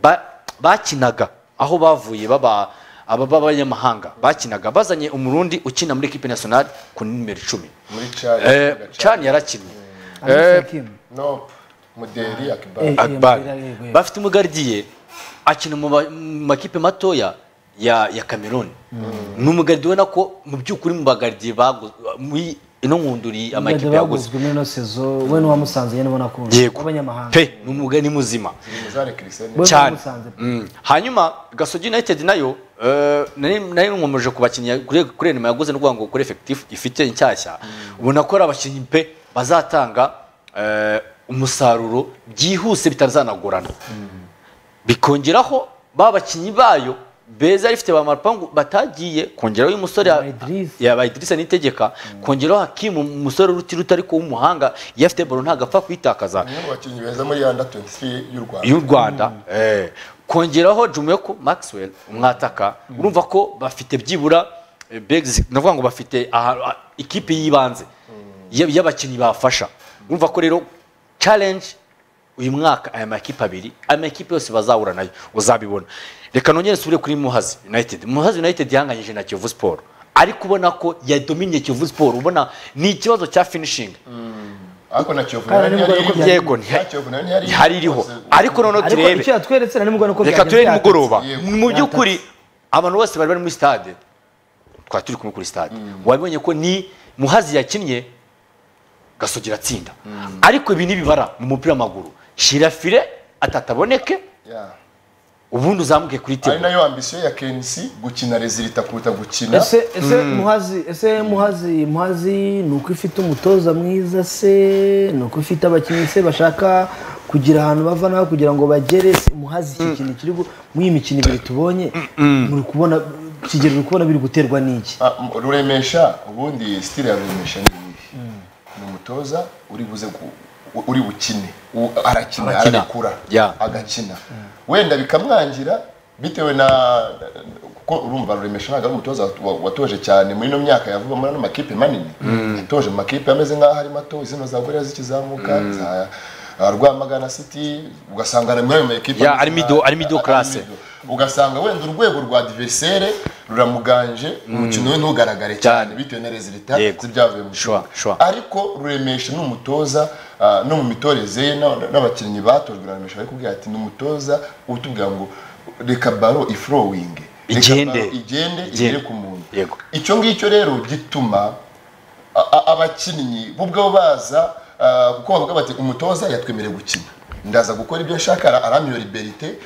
bakinaga aho bavuye baba aba b'abanyamahanga bakinaga bazanye umurundi ukina muri equipe nationale ku numero icumi muri Chan eh, Chan yarakinnye eh, no Muderi Akbar bafite umugardiye akina mu makipe matoya ya ya Cameroon n'umugardiye ubona ko mu by'ukuri mu bagardiye baguzwe ino nkunduri amakipe yaguzwe muri no sezo we no wamusanze yene bona ko abanyamahanga pe n'umugani muzima cyane hanyuma Gasogi United nayo nari nkomeje kubakinya kuri enema yaguze no ngo kuri effective ifite inshyashya ubona ko ari abakinnyi pe bazatanga umusaruro byihuse bitazanagorana bikongeraho babakinnyi bayo beza rifite ba Marpangu batagiye kongeraho uyu musore ya ba Idrissa Nitegeka kongeraho Hakimu umusore ruti rutari ko umuhanga yafite baro ntagapfa kwitakaza abakinnyi beza muri under twenty-three y'u Rwanda y'u Rwanda eh kongeraho Jumeko Maxwell umwataka urumva ko bafite byibura Begs navuga ngo bafite ikipe yibanze y'abakinnyi bafasha urumva ko rero challenge uyu mwaka aya makipe abiri aya makipe yose bazahura nayo uzabibona reka nongere subire kuri Muhazi United Muhazi United yanganyije na Kiyovu Sport ariko ubona ko yadominye Kiyovu Sport ubona ni ikibazo cya finishing ariko na Kiyovu yego hari iriho ariko none turebe icyo yatweretse na nimugano ko reka turebe nimugoroba mu by'ukuri abantu bose bari bari muri stade twa turi kumwe kuri stade wabonye ko ni Muhazi yakinnye Gasogira tsinda ariko ibi nibibara mu mupira w'amaguru shirafire atataboneke ubundi uzamuke kuri tebo ari nayo ambition ya K N C gukina resulta kuruta gukina ese ese Muhazi ese Muhazi Muhazi nuko ifite umutoza mwiza se nuko ifite abakinnyi se bashaka kugira ahantu bava naho kugira ngo bagere Muhazi iki kintu kiri mu imikino ibiri tubonye muri kubona kigero kubona biri guterwa n'iki ruremesha ubundi style ya ruremesha ni umutoza uri buze uri bukine arakina arakura agakina wenda bikamwangira bitewe na kuko urumva ruremesha ntago ari umutoza watoje cyane muri no myaka yavuga muri no makipe manini yatoje mu makipe ameze nkaho ari mato izino za Gorilla zikizamuka za Rwamagana City ugasanga muri ayo makipe ya ari middle ari middle class ugasanga wenda urwego rwa adversaire ruramuganje umukino we ntugaragare cyane bitewe na resulta zibyavuye mu shwa ariko ruremesha n'umutoza no mu mitoreze n'abakinnyi batojwe ruremesha bari kubwira ati n'umutoza utubwira ngo reka baro iflowing igende igende igere ku muntu icyo ngicyo rero gituma abakinnyi bubwo baza kuko bavuga bati umutoza yatwemereye gukina ndaza gukora ibyo nshaka aramyo liberté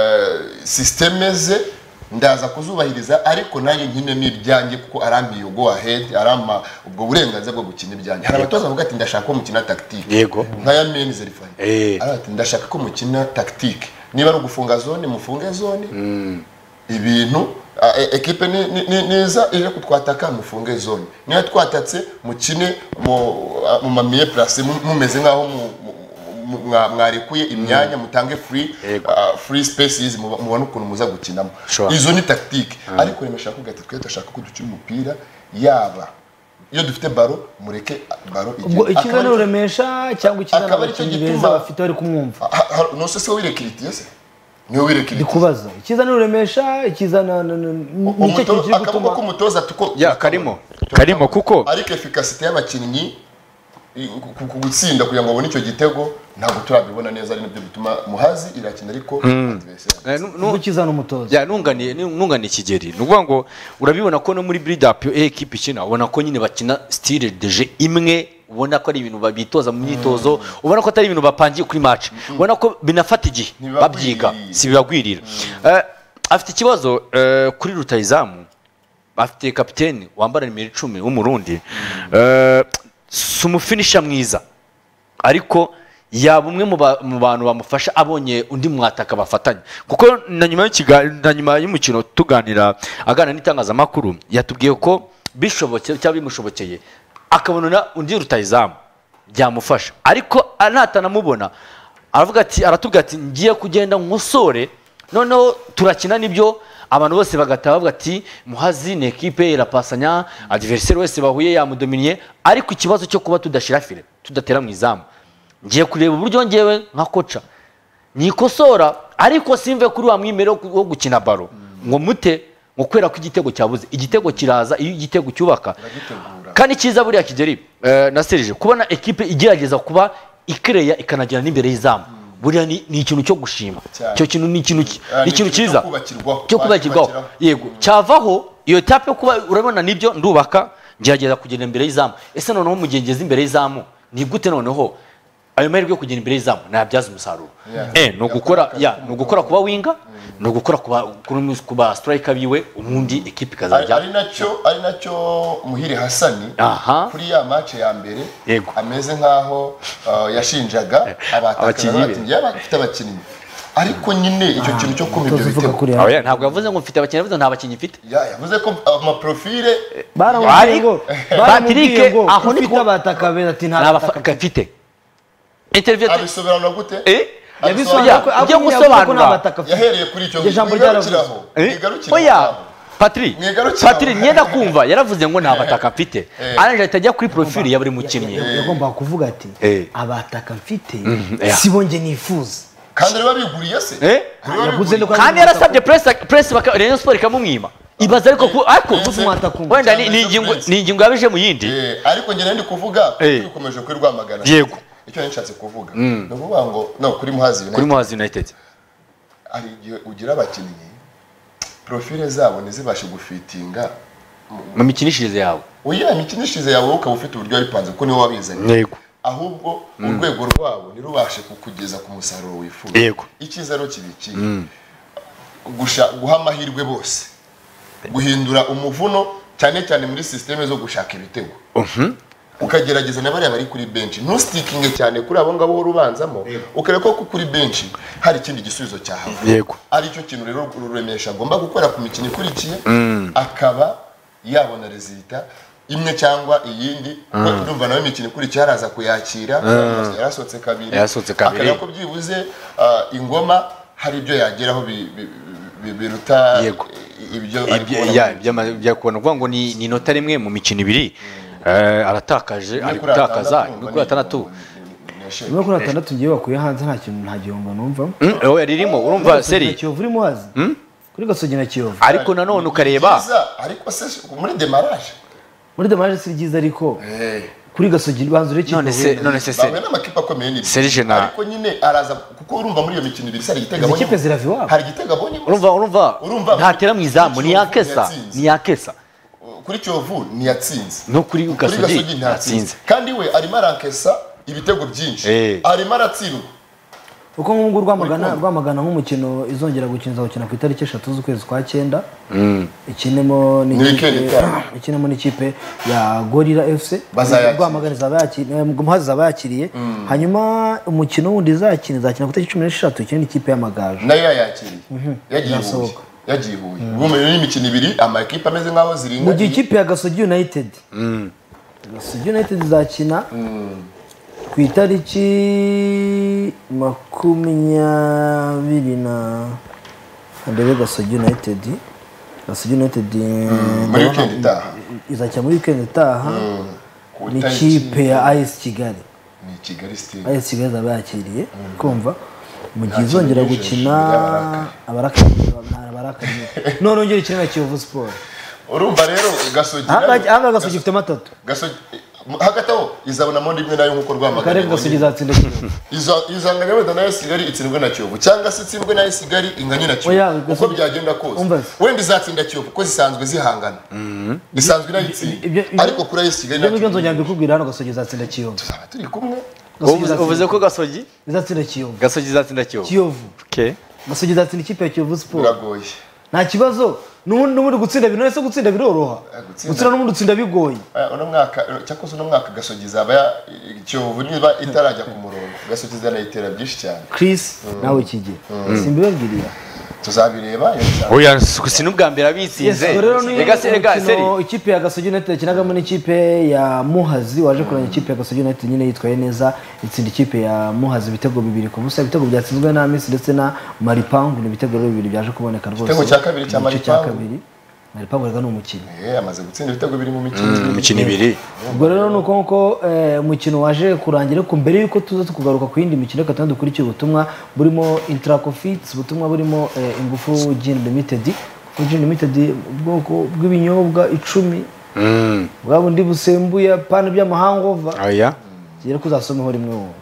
systeme ze ndaza kuzubahiriza ariko nanjye nkine n'ibyanjye kuko arampiye go ahead arama ubwo burenganzira bwo gukina ibyanjye hari abatoza bavuga ati ndashaka ko mukina tactique yego nka ya men zerifanye eh ati ndashaka ko mukina tactique niba ari ugufunga zone mufunge zone ibintu ekipe niza ije kutwataka mufunge zone niyo twatatse mukine mu mamiye place mumeze nkaho mwarekuye imyanya mutange free free spaces mubona ukuntu muza gukinamo izo ni tactique ariko remesha ko gati twe tashaka ko dukina umupira yaba iyo dufite baro mureke baro ubwo ikiza no remesha cyangwa ikiza n'abakinnyi beza bafite bari kumwumva no se se wirekiritiye se niyo wirekiritiye ndikubaza ikiza no remesha ikiza na nicyo kiri gutuma ko umutoza tuko ya karimo karimo kuko ariko efficacité y'abakinnyi kugutsinda kugira ngo abone icyo gitego ntabwo turabibona neza ari nabyo bituma Muhazi irakina ariko nukiza n'umutoza ya nunganiye nunganiye Kigeri nuvuga ngo urabibona ko no muri build up yo equipe ikina ubona ko nyine bakina style de jeu imwe ubona ko ari ibintu babitoza mu myitozo ubona ko atari ibintu bapangiye kuri match ubona ko binafata igihe babyiga si bibagwirira afite ikibazo kuri rutayizamu afite kapiteni wambara nimero icumi w'umurundi sumufinisha mwiza ariko yaba umwe mu bantu bamufasha abonye undi mwataka bafatanya kuko na nyuma y'ikiganiro na nyuma y'umukino tuganira agana n'itangazamakuru yatubwiye ko bishobokeye cyangwa bimushobokeye akabona undi rutayizamu byamufasha ariko anatanamubona aravuga ati aratubwira ati ngiye kugenda nkosore noneho turakina nibyo abantu bose bagataha bavuga ati Muhazi ni equipe irapasanya adversaire wese bahuye yamudominiye ariko ikibazo cyo kuba tudashira file tudatera mu izamu ngiye kureba uburyo ngewe nka koca nikosora ariko simve kuri wa mwimero wo gukina baro ngo mute ngo kwera ko igitego cyabuze igitego kiraza iyo igitego cyubaka kandi kiza buriya Kigeri na Serge kubona equipe igerageza kuba ikereya ikanagira n'imbere y'izamu buriya ni ikintu cyo gushima cyo kintu ni ikintu ni ikintu cyiza cyo kubakirwaho yego cyavaho iyo etape yo kuba urabona nibyo ndubaka ngerageza kugenda imbere y'izamu ese noneho mugengeza imbere y'izamu ni gute noneho ayo mahirwe yo kugenda imbere y'izamu nabyaza umusaruro eh no gukora ya no gukora kuba winga no gukora kuba kuba striker biwe ubundi equipe kazajya ari nacyo ari nacyo Muhire Hasani kuri ya match ya mbere ameze nkaho yashinjaga abatakana ati yaba afite abakinnyi ariko nyine icyo kintu cyo kumva ibyo bitego aho ntabwo yavuze ngo mfite abakinnyi yavuze nta bakinnyi mfite yavuze ko ama profile baramubwiye ngo Patrick aho ni ko bataka beza ati nta bataka mfite interview abisobanura gute eh yabisobanura ko ajya gusobanura yahereye kuri icyo ijambo ryaravuze oya Patrick Patrick nyenda kumva yaravuze ngo nta bataka mfite aranje atajya kuri profile ya buri mukinnyi yagomba kuvuga ati abataka mfite sibonge nifuza kandi rero biguriye se eh kandi yarasabye press press baka Rayon Sport ikamumwima ibaza ariko ariko wenda ni ingingo ni ingingo yabije mu yindi ariko ngene ndi kuvuga bikomeje kuri Rwamagana yego icyo nshatse kuvuga no kuvuga ngo no kuri Muhazi United kuri Muhazi United ari ugira abakinnyi profile zabo nizibashe gufitinga mu mikinishirize yawe oya imikinishirize yawe ukaba ufite uburyo aripanze ko niwe wabizanye yego ahubwo urwego rwabo nirubashe kukugeza ku musaruro wifuza yego ikizaro kibiki gusha guha amahirwe bose guhindura umuvuno cyane cyane muri systeme zo gushaka ibitego ukagerageza n'abari bari kuri bench no sticking cyane kuri abo ngabo urubanzamo ukareka ko kuri bench hari ikindi gisubizo cyahawe yego ari cyo kintu rero ururemesha agomba gukora ku mikino ikurikiye akaba yabona resulta imwe cyangwa iyindi kuko ndumva nawe imikino ikurikiye araza kuyakira yarasotse kabiri akaba ko byibuze ingoma hari ibyo yageraho biruta ibyo ibyo kubona kuvuga ngo ni inota rimwe mu mikino ibiri aratakaje ari gutakaza nuko gatandatu nuko kuri gatandatu ngiye bakuye hanze nta kintu nta gihombo numva eh oya ririmo urumva seri Kiyovu uri Muhazi kuri Gasogi na Kiyovu ariko nanone ukareba ariko se muri demarage muri demarage si byiza ariko kuri Gasogi banzu reke none se none se bamwe n'amakipe akomeye ni Serge na ariko nyine araza kuko urumva muri iyo mikino ibiri sari igitega bonye ikipe ziraviwa hari igitega bonye urumva urumva ntatera mu izamu ni yakesa ni yakesa kuri Kiyovu ni yatsinze no kuri Gasogi ntatsinze kandi we arimo arankesa ibitego byinshi arimo aratsindwa uko nk'ubwo Rwamagana Rwamagana nk'umukino izongera gukinza gukina ku itariki eshatu z'ukwezi kwa cyenda ikinemo ikinemo n'ikipe ya Gorilla F C Rwamagana zabakiriye Muhazi zabakiriye hanyuma umukino wundi izakina izakina ku itariki cumi n'eshatu ikindi ikipe y'Amagaju nayo yakiriye yagiye yagiye Huye ubumenye n'imikino ibiri ama equipe ameze nkaho ziringa mu gihe ikipe ya Gasogi United Gasogi United izakina ku itariki makumyabiri na mbere Gasogi United Gasogi United muri weekend itaha izakina muri weekend itaha n'ikipe ya A S Kigali ni Kigali Stade A S Kigali zabakiriye kumva mu gihe izongera gukina abarakariye abarakariye none ongera ikina na Kiyovu Sport urumva rero Gasogi hanga Gasogi ifite matatu Gasogi hagati aho izabona mu ndimwe nayo nkuko rwamagana kare Gasogi izatsinda Kiyovu izo izanganya wenda na Kigali itsindwe na Kiyovu cyangwa se itsindwe na Kigali inganye na Kiyovu uko byagenda kose wenda izatsinda Kiyovu ko zisanzwe zihangana bisanzwe nayitsinda ariko kuri Kigali nabyo nzongera mbikubwira hano Gasogi izatsinda Kiyovu turi kumwe uvuze ko Gasogi izatsinda Kiyovu Gasogi izatsinda Kiyovu Kiyovu okay Gasogi izatsinda ikipe ya Kiyovu Sport biragoye nta kibazo n'ubundi n'ubundi gutsinda bino ese gutsinda biroroha gutsinda n'ubundi utsinda bigoye uno mwaka cyakoze uno mwaka Gasogi zaba Kiyovu niba itarajya ku murongo Gasogi zanayitera byinshi cyane Chris nawe kigiye simbibabwiriye tuzabireba oya si n'ubwa mbere abitsinze rega se rega seri ikipe ya Gasogi United kinagamo n'ikipe ya Muhazi waje kuranya ikipe ya Gasogi United nyine yitwaye neza itsinda ikipe ya Muhazi ibitego bibiri ku busa ibitego byatsinzwe na Miss ndetse na Maripangu ibitego bibiri byaje kuboneka rwose igitego cya kabiri cya Maripangu Maripangu rega n'umukino eh amaze gutsinda ibitego bibiri mu mikino imikino ibiri ubwo rero nuko nko umukino waje kurangira ko mbere yuko tuza tukugaruka ku yindi mikino reka tandukurikiye ubutumwa burimo Intracofits ubutumwa burimo Ingufu Gin Limited Gin Limited ubwoko bw'ibinyobwa icumi bwa bundi busembuye pana by'amahangova oya gira kuzasomaho rimwe wowe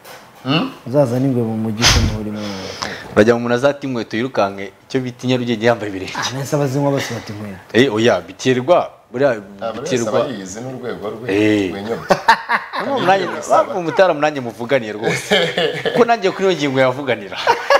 uzaza n'ingwe mu mujyi somaho rimwe urajya mu munazati inkweto yirukanke icyo bita Nyarugenge yambaye ibirenge ah nese abazinywa bose bati inkweto eh oya biterwa buriya biterwa yize n'urwego rwe wenyobye umwanya umutara munanye muvuganiye rwose ko nanjye kuri iyo ngingo yavuganira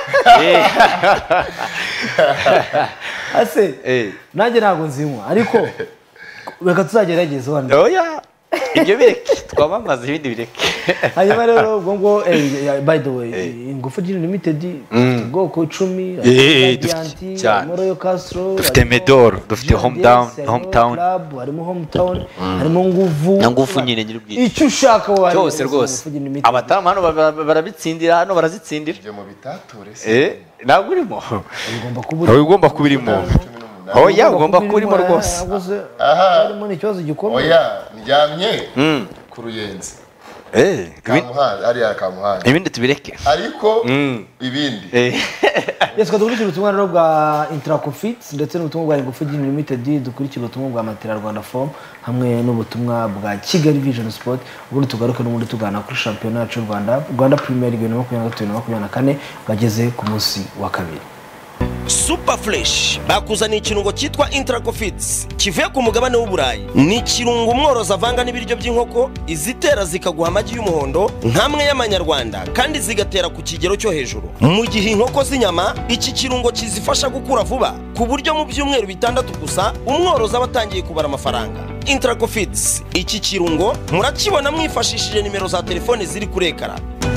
ase nanjye ntago nzinywa ariko reka tuzagerageza wanda oya ibyo bireke twamamaza ibindi bireke hanyuma rero ubwo ngo by the way Ingufu Gin Limited ubwoko icumi cyane Moroyo Castro dufite Medor dufite hometown hometown harimo hometown harimo nguvu na ngufu nyine nyiri bwite icyo ushaka wawe cyose rwose abatama hano barabitsindira hano barazitsindira byo mu bitature se eh ntabwo urimo ugomba kuba ugomba kubirimo oya ugomba kurimo rwose aha harimo n'ikibazo gikomeye oya ndyamye ku Ruyenzi eh kamuhanda ari akamuhanda ibindi tubireke ariko ibindi eh yes kadukurikira ubutumwa rero bwa Intracofits ndetse n'ubutumwa bwa Ingufu Gin Limited dukurikira ubutumwa bwa Matera Rwanda Form hamwe n'ubutumwa bwa Kigali Vision Sport ubundi tugaruke n'ubundi tugana kuri shampiyona yacu Rwanda Rwanda Premier League makumyabiri na gatatu na makumyabiri na kane bageze ku munsi wa kabiri. Super Fresh bakuzaniye ikirungo cyitwa Intracofits kivuye ku mugabane w'Uburayi. Ni ikirungo umworozi avanga n'ibiryo by'inkoko izitera zikaguha amagi y'umuhondo nkamwe y'amanyarwanda kandi zigatera ku kigero cyo hejuru. Mu gihe inkoko z'inyama iki kirungo kizifasha gukura vuba ku buryo mu byumweru bitandatu gusa umworozi aba atangiye kubara amafaranga. Intracofits iki kirungo murakibona mwifashishije nimero za telefone ziri kuri ekara.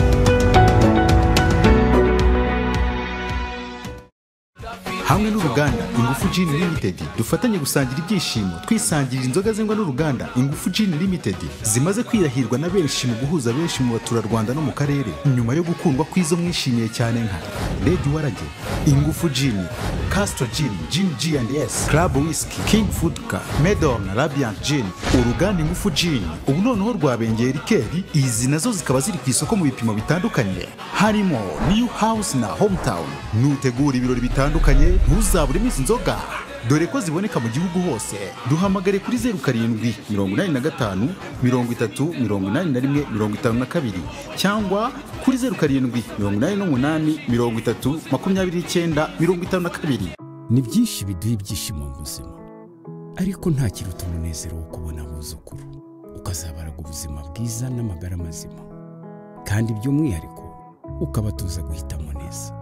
hamwe n'uruganda Ingufu Gin Limited dufatanye gusangira ibyishimo twisangirira inzoga zengwa n'uruganda Ingufu Gin Limited zimaze kwirahirwa na benshi mu guhuza benshi mu baturarwanda no mu karere nyuma yo gukundwa kwizo mwishimiye cyane nka Lady Warage, Ingufu Gin, Castro Gin, Gin G and S, Club Whisky, King Food Car, Medor na Radiant Gin. Uruganda Ingufu Gin ubu noneho rwabengeye rikeri izi nazo zikaba ziri ku isoko mu bipimo bitandukanye harimo New House na Hometown. Nutegura ibirori bitandukanye ntuzabure iminsi inzoga dore ko ziboneka mu gihugu hose. Duhamagare kuri zeru karindwi mirongo inani na gatanu mirongo itatu mirongo inani na rimwe mirongo itanu na kabiri cyangwa kuri zeru karindwi mirongo inani n'umunani mirongo itatu makumyabiri n'icyenda mirongo itanu na kabiri. Ni byinshi biduha ibyishimo mu buzima ariko nta kiruta umunezero wo kubona abuzukuru ukazabaraga ubuzima bwiza n'amagara mazima kandi by'umwihariko ukabatuza guhitamo neza.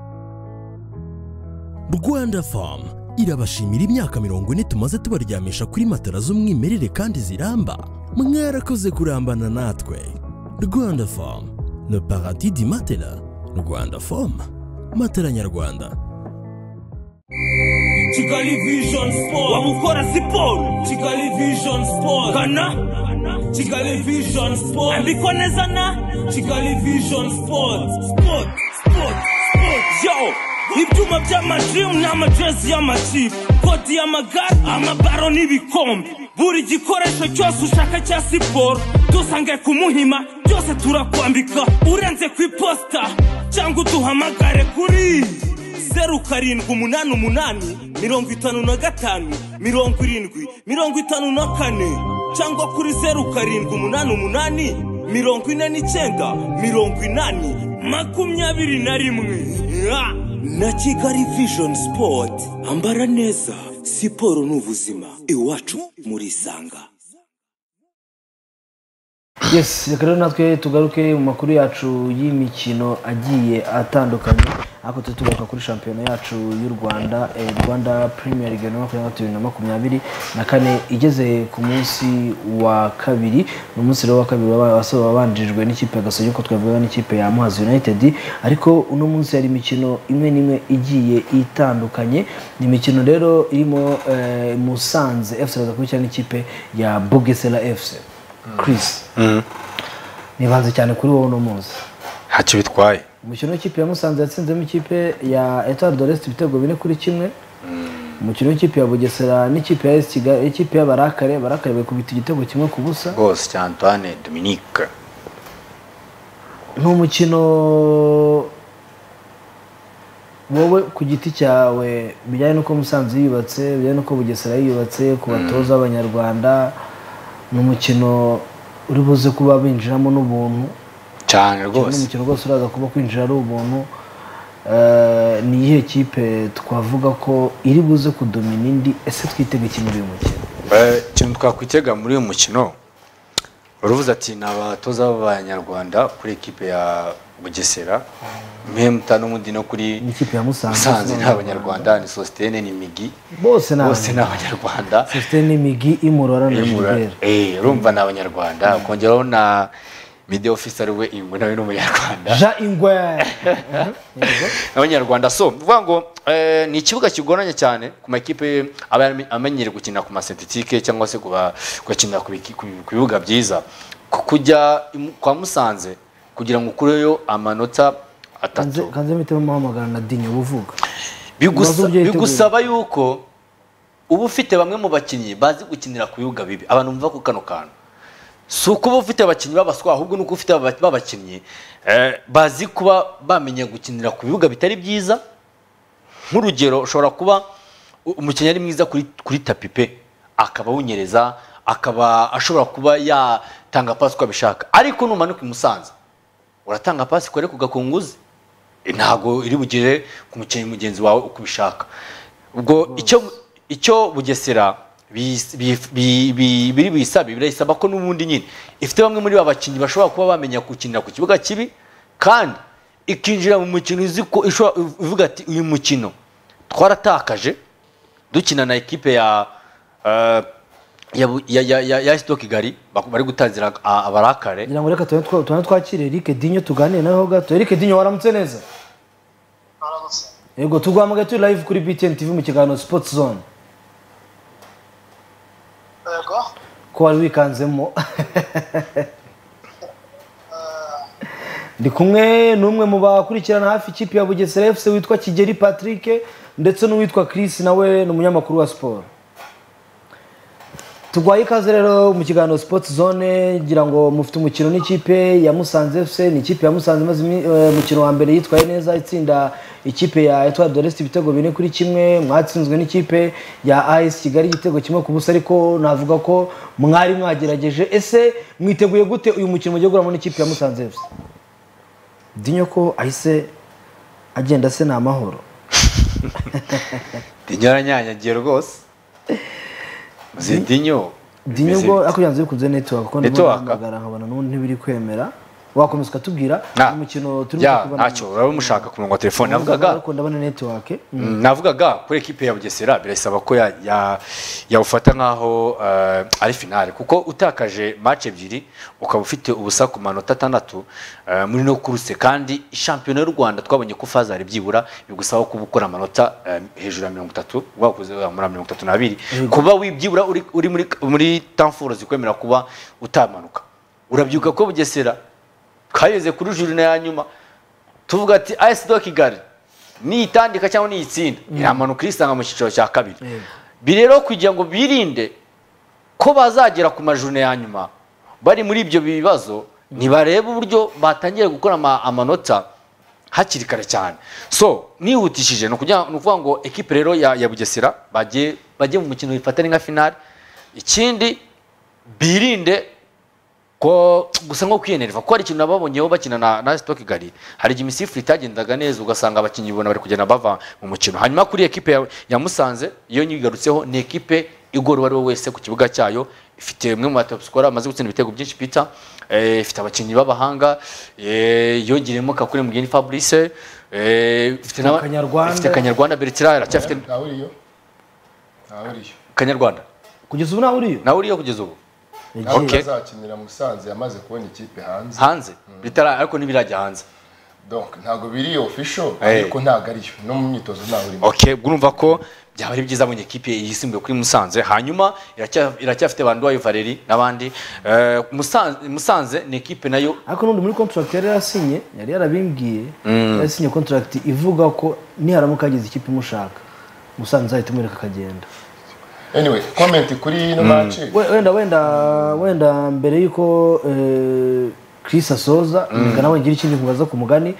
Rwanda Farm irabashimira imyaka mirongo ine tumaze tubaryamisha kuri matara z'umwimerere kandi ziramba. Mwarakoze kurambana natwe. Rwanda Farm, le paradis du matelas. Rwanda Farm, matela nyarwanda. Kigali Vision Sport waba ukora siporo Kigali Vision Sport kana Kigali Vision Sport andiko neza na Kigali Vision Sport Sport Sport Sport yo ibyuma by'amajim n'amajezi y'amakipe kodi y'amagare amabaro n'ibikombe buri gikoresho cyose ushaka cya siporo dusange ku Muhima byose turakwambika urenze ku iposita cyangwa uduhamagare kuri zeru karindwi umunani umunani mirongo itanu na gatanu mirongo irindwi mirongo itanu na kane cyangwa kuri zeru karindwi umunani umunani mirongo ine n'icyenda mirongo inani makumyabiri na rimwe na Kigali Vision Sport ambara neza siporo n'ubuzima iwacu muri Sanga. Yes, reka rero natwe tugaruke mu makuru yacu y'imikino agiye atandukanye ako tutugaruka kuri shampiyona yacu y'u Rwanda eh, Rwanda Premier League bibiri na makumyabiri na kane igeze ku munsi wa kabiri no munsi wa kabiri wasaba babanjijwe n'ikipe ya Gasogi ko twavuga n'ikipe ya Muhazi United ariko uno munsi yari imikino imwe nimwe igiye itandukanye ni imikino rero irimo eh, Musanze F C zakurikirana n'ikipe ya Bugesera F C. Chris mm. nibanze cyane kuri wowe no munsi hacyo bitwaye umukino w'ikipe ya Musanze yatsinzemo ikipe ya Etoile de l'Est ibitego bine kuri kimwe umukino w'ikipe ya Bugesera n'ikipe ya Kigali ikipe ya Barakare Barakare bakubita igitego kimwe ku busa bose cya Antoine Dominique n'umukino wowe ku giti cyawe bijyanye nuko Musanze yubatse bijyanye nuko Bugesera yubatse ku batoza abanyarwanda n'umukino uri buze kuba binjiramo n'ubuntu cyane rwose n'umukino rwose uraza kuba kwinjira ari ubuntu eh ni ihe kipe twavuga ko iri buze kudomina indi ese twitege kimwe uyu mukino eh kintu twakwitega muri uyu mukino uruvuze ati nabatoza b'abanyarwanda kuri equipe ya Bugesera mpemta n'umundi no kuri ikipe ya Musanze Musanze n'abanyarwanda ni Sostene ni Migi bose na bose n'abanyarwanda Sostene Migi imurora na Gilbert eh urumva n'abanyarwanda kongeraho na media officer we ingwe nawe n'umunyarwanda Ja Ingwe abanyarwanda so uvuga ngo eh, ni ikibuga kigoranye cyane ku makipe amenyere gukina ku masentetike cyangwa se kuba gukina ku bibuga byiza kujya kwa Musanze kugira ngo ukureyo amanota atatu kanze mitemo muhamagara na Dinyo buvuga bigusaba yuko ubu ufite bamwe mu bakinyi bazi gukinira ku bibuga bibi abantu mva ku kano kantu suko ubu ufite abakinyi babaswa ahubwo nuko ufite babakinyi eh, bazi kuba bamenye gukinira ku bibuga bitari byiza nk'urugero ushobora kuba umukinyi ari mwiza kuri kuri tapipe akaba wunyereza akaba ashobora kuba yatanga pasi ko abishaka ariko numanuka Musanze uratanga pasi kwere kugakunguzi ntago iri bugire ku mukinyi mugenzi wawe ukubishaka ubwo icyo icyo Bugesera biri bisabe birayisaba ko n'ubundi nyine ifite bamwe muri babakinyi bashobora kuba bamenya gukinira ku kibuga kibi kandi ikinjira mu mukino iziko ivuga ati uyu mukino twaratakaje dukina na equipe ya uh, ya ya ya ya Stoke Gari bari gutanzira abarakare ngira ngo reka tubone twakire Eric Dinyo tuganire naho gato Eric Dinyo waramutse neza waramutse yego tugwamaga tu live kuri B T N T V mu kiganiro Sports Zone yego ko wari wikanzemo ndi kumwe n'umwe mu bakurikirana hafi ikipe ya Bugesera F C witwa Kigeri Patrick ndetse n'uwitwa Chris nawe ni umunyamakuru wa sport tugwaye ikaze rero mu kiganiro Sports Zone gira ngo mufite umukino n'ikipe ya Musanze F C ni ikipe ya Musanze maze umukino wa mbere yitwaye neza itsinda ikipe ya Etoile de l'Est ibitego bine kuri kimwe mwatsinzwe n'ikipe ya A S Kigali igitego kimwe ku busa ariko navuga ko mwari mwagerageje ese mwiteguye gute uyu mukino mugiye guramo n'ikipe ya Musanze F C Dinyo ko ahise agenda se na amahoro Dinyo aranyanyagiye rwose Zidinyo Dinyo ngo akuyanze bikuze network ko ndamagara nkabona n'undi ntibiri kwemera wakomeza ukatubwira Na- umukino turi ya ntacyo uraba mushaka ku murongo wa telefone navugaga ariko ndabona network Mm, navugaga kuri ekipe ya Bugesera birasaba ko ya- ya- yawufata nk'aho eh, ari finale kuko utakaje match ebyiri ukaba ufite ubusa ku manota atandatu eh, muri no kuruse kandi shampiyona y'u Rwanda twabonye ko fazari byibura bigusaba kuba ukora amanota eh, hejuru ya mirongo itatu wakuze muri mirongo itatu n'abiri kuba wibyibura uri, uri muri muri tamfuro zikwemera kuba utamanuka urabyuka ko Bugesera kayeze kuri jurina ya nyuma tuvuga ati A S D Kigali niyitandika cyangwa niyitsinda iramanuka irisanga mu cyiciro cya kabiri birero kugira ngo birinde ko bazagera ku majurine ya nyuma bari muri ibyo bibazo ntibareba uburyo batangiye gukora ama- amanota hakiri kare cyane so nihutishije no kugira no kuvuga ngo equipe rero ya, ya Bugesera bagiye bagiye mu mukino bifatane nka finale ikindi birinde ko gusa nko kwiyenerva ko ari ikintu nababonyeho bakina na na Stoke Kigali hari igihe imisifuri itagendaga neza ugasanga abakinnyi bona bari kugenda bava mu mukino hanyuma kuri equipe ya, ya Musanze iyo nyigarutseho ni equipe igora wari wese ku kibuga cyayo ifite umwe mu top scorer amaze gutsinda ibitego byinshi Peter eh, ifite abakinnyi b'abahanga eh, yongeremo Kakure Mugeni Fabrice eh, ifite na Kanyarwanda. ifite Kanyarwanda Bertrand aracyafite ntawe uriyo ntawe uriyo Kanyarwanda kugeza ubu nawe uriyo nawe uriyo kugeza ubu ntabwo Okay. azakinira Musanze yamaze kubona ikipe hanze hanze bitara ariko nibirajya hanze donc ntabwo biri official Eh. ariko ntabwo ariyo no mu myitozo ntawe urimo okay urumva ko byaba ari byiza mu ekipe yisimbuye kuri Musanze hanyuma iracya- iracyafite bandu wayo Valeri nabandi eh, Musanze Musanze ni ekipe nayo ariko n'undi muri contract yari yarasinye yari yarabimbwiye yasinye contract ivuga ko niharamuka hagize ikipe imushaka Musanze ahita imureka akagenda anyway comment kuri ino match We- wenda wenda wenda mbere yuko eh, Chris asoza reka nawe ngira ikindi kubaza ku mugani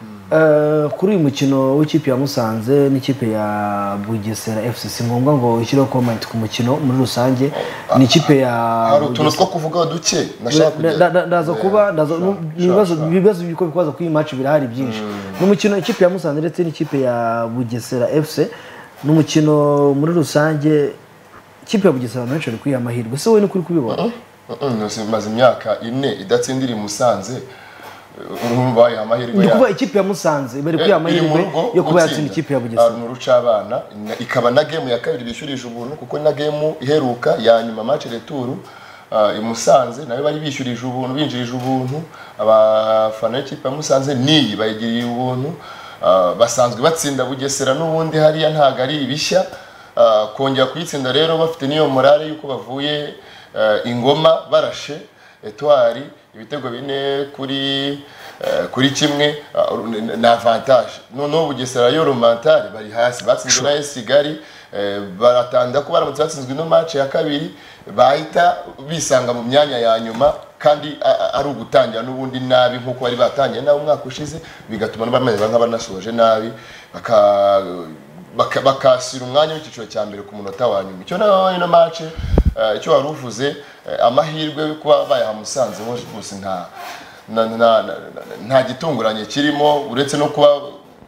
Eh, kuri uyu mukino w'ikipe ya Musanze n'ikipe ya Bugesera F C si ngombwa ngo ishyireho comment ku mukino muri rusange ni ikipe ya hari utuntu two kuvuga duke nashaka Da- da- da- ndaza kuba ndaza Sure, ibibazo sure. ibibazo biko bikwaza kuri iyi match birahari byinshi n'umukino ikipe ya Musanze ndetse n'ikipe ya Bugesera F C n'umukino muri rusange ikipe ya Bugesera abantu benshi bari kwiha amahirwe se wowe ni kuri kubibona maze imyaka ine idatsindira i Musanze urumva bayiha amahirwe ni ya- kuba ikipe ya Musanze bari kwiha iri mu amahirwe rugo yo kuba gutsinda. yatsinda ikipe ya Bugesera Hari uruca abana na- ikaba na game ya kabiri bishyurije ubuntu kuko na game iheruka ya nyuma match retour uh, i Musanze nayo bari bishyurije ubuntu binjirije ubuntu abafana b'ikipe ya Musanze niyi bayigiriye ubuntu uh, basanzwe batsinda Bugesera n'ubundi hariya ntago ari ibishya uh, kongera kuyitsinda rero bafite niyo morale yuko bavuye uh, ingoma barashe etwari ibitego bine kuri eh, kuri kimwe uh, na avantage noneho Bugesera yo romantari bari hasi batsinzwe na AS Kigali eh, baratanda ko baramutse batsinzwe no match ya kabiri bahita bisanga mu myanya ya nyuma kandi a- a- ari ugutangira n'ubundi nabi nkuko bari batangiye nawe umwaka ushize bigatuma bameze nk'abanasoje nabi baka baka- bakasira umwanya w'icyiciro cya mbere ku munota wa nyuma icyo nayo ino match eh, icyo wari uvuze eh, amahirwe yo kuba bayaha Musanze bose nta na- na- na- na- nta gitunguranye kirimo uretse no kuba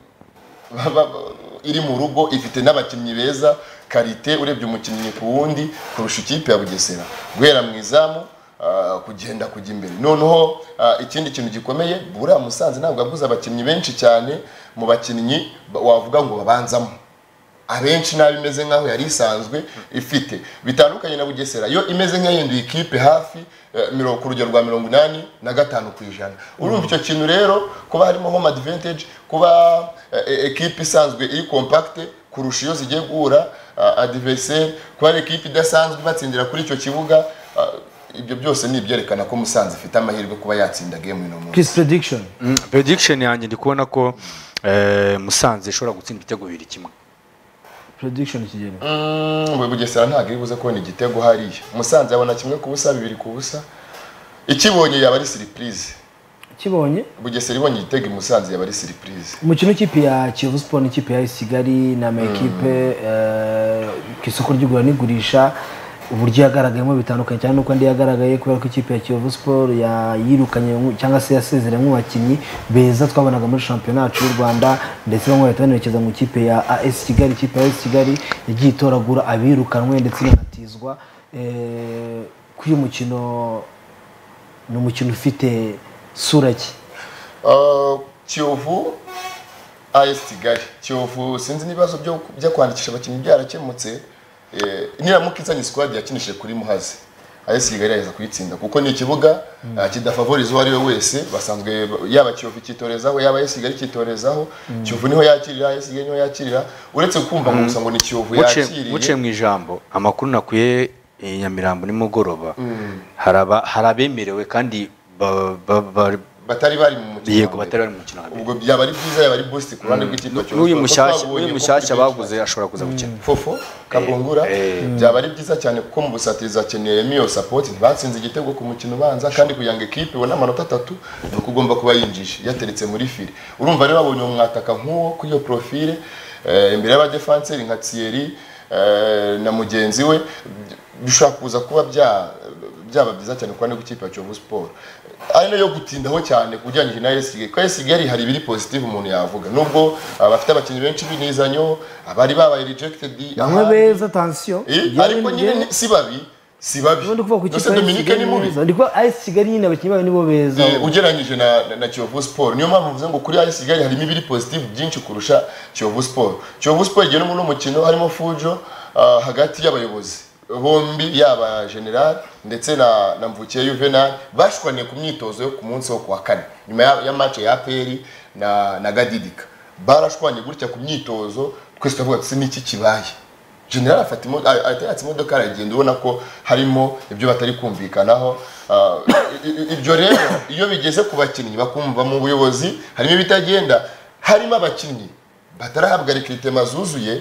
ba- ba- iri mu rugo ifite n'abakinnyi beza karite urebye umukinnyi ku wundi kurusha ikipe ya Bugesera guhera mu izamu ah, kugenda kujya imbere noneho ah, ikindi kintu gikomeye buriya Musanze ntabwo yaguze abakinnyi benshi cyane mu bakinnyi ba- wavuga ngo babanzamo abenshi nabi imeze nkaho yari isanzwe ifite bitandukanye na Bugesera yo imeze nk'ahinduye ikipe hafi eh, mirongo ku rugero rwa mirongo inani na gatanu ku ijana urumva icyo kintu rero kuba harimo home advantage kuba eh, ekipe isanzwe iri compact kurusha iyo zigiye guhura uh, adversaire kuba ari ekipe idasanzwe batsindira kuri icyo kibuga uh, ibyo byose ni ibyerekana ko Musanze ifite amahirwe kuba yatsinda game ino munsi Chris prediction Mm, prediction yanjye ndi kubona ko eh, Musanze ishobora gutsinda ibitego bibiri kimwe prediction kigero Mm, Bugesera ntabwo iri buze kubona igitego hariya Musanze yabona kimwe ku busa bibiri ku busa ikibonye yaba ari surprise kibonye Bugesera ibonye igitego i Musanze yaba ari surprise umukino w'ikipe ya Kiyovu Sport n'ikipe ya A S Kigali ni amakipe eh, ku isoko ry'igura n'igurisha uburyo yagaragayemo bitandukanye cyane nuko andi yagaragaye kubera ko ikipe ya Kiyovu Sport ya- yirukanye nku- cyangwa se yasezeranye nk'abakinnyi beza twabonaga muri shampiyona yacu y'u Rwanda ndetse bamwe bahita banerekeza mu ikipe ya A S Kigali ikipe ya A S Kigali yagiye itoragura abirukanwe ndetse inanatizwa eh, kuri uyu mukino ni umukino ufite sura ki Uh, Kiyovu A S Kigali Kiyovu sinzi n'ibibazo byo byo kwandikisha abakinnyi byarakemutse eh, niramuka izanye squad yakinishije kuri Muhazi A S Kigali yaza kuyitsinda kuko ni ikibuga mm. uh, kidafavoriza uwo ari we wese basanzwe yaba Kiyovu kitorezaho yaba A S Kigali kitorezaho mm. Kiyovu niho yakirira A S Kigali niho yakirira uretse kumva ngo gusa ngo ni Kiyovu yakiriye muce mu ijambo amakuru nakuye Nyamirambo nimugoroba mm. haraba harabemerewe kandi ba, ba, ba, batari bari mu mukino yego batari bari mu mukino ubwo byaba ari byiza yaba ari boost ku ruhande rw'ikipe cyo uyu mushashya uyu mushashya baguze ashobora kuza gukina fofo kabungura byaba ari byiza cyane kuko mu busatiriza akeneye miyo support batsinze igitego ku mukino ubanza kandi kuyanga equipe ibona amanota atatu nuko ugomba kuba yinjije yateretse muri file urumva rero babonye umwataka nk'uwo kuri iyo profile imbere y'aba defenseur nka Thierry na mugenzi we bishobora kuza kuba bya byaba byiza cyane kwa n'ikipe ya Kiyovu Sport ari nayo gutindaho cyane kujyanye na A S Kigali. Kwa A S Kigali hari ibiri positive umuntu yavuga nubwo abafite abakinnyi benshi binizanyo abari babaye rejected bamwe beza attention ariko nyine si babi si babi ubundi kuvuga ku kipe Dominique ni mubi ndiko A S Kigali nyine abakinnyi bayo nibo beza ugeranyije na na Kiyovu Sport niyo mpamvu mvuze ngo kuri A S Kigali harimo ibiri positive byinshi kurusha Kiyovu Sport. Kiyovu Sport igiye no mu mukino harimo fujo uh, hagati y'abayobozi bombi yaba General ndetse na na Mvukiye Juvenal bashwaniye ku myitozo yo ku munsi wo kwa kane nyuma ya, ya match ya A P R na na Gadidika barashwaniye gutya ku myitozo twese tuvuga ati niki kibaye General afata imodoka atayatse imodoka aragenda ubona ko harimo ibyo batari kumvikanaho uh, ibyo rero iyo bigeze ku bakinnyi bakumva mu buyobozi harimo ibitagenda harimo abakinnyi batarahabwa recruitment mazuzuye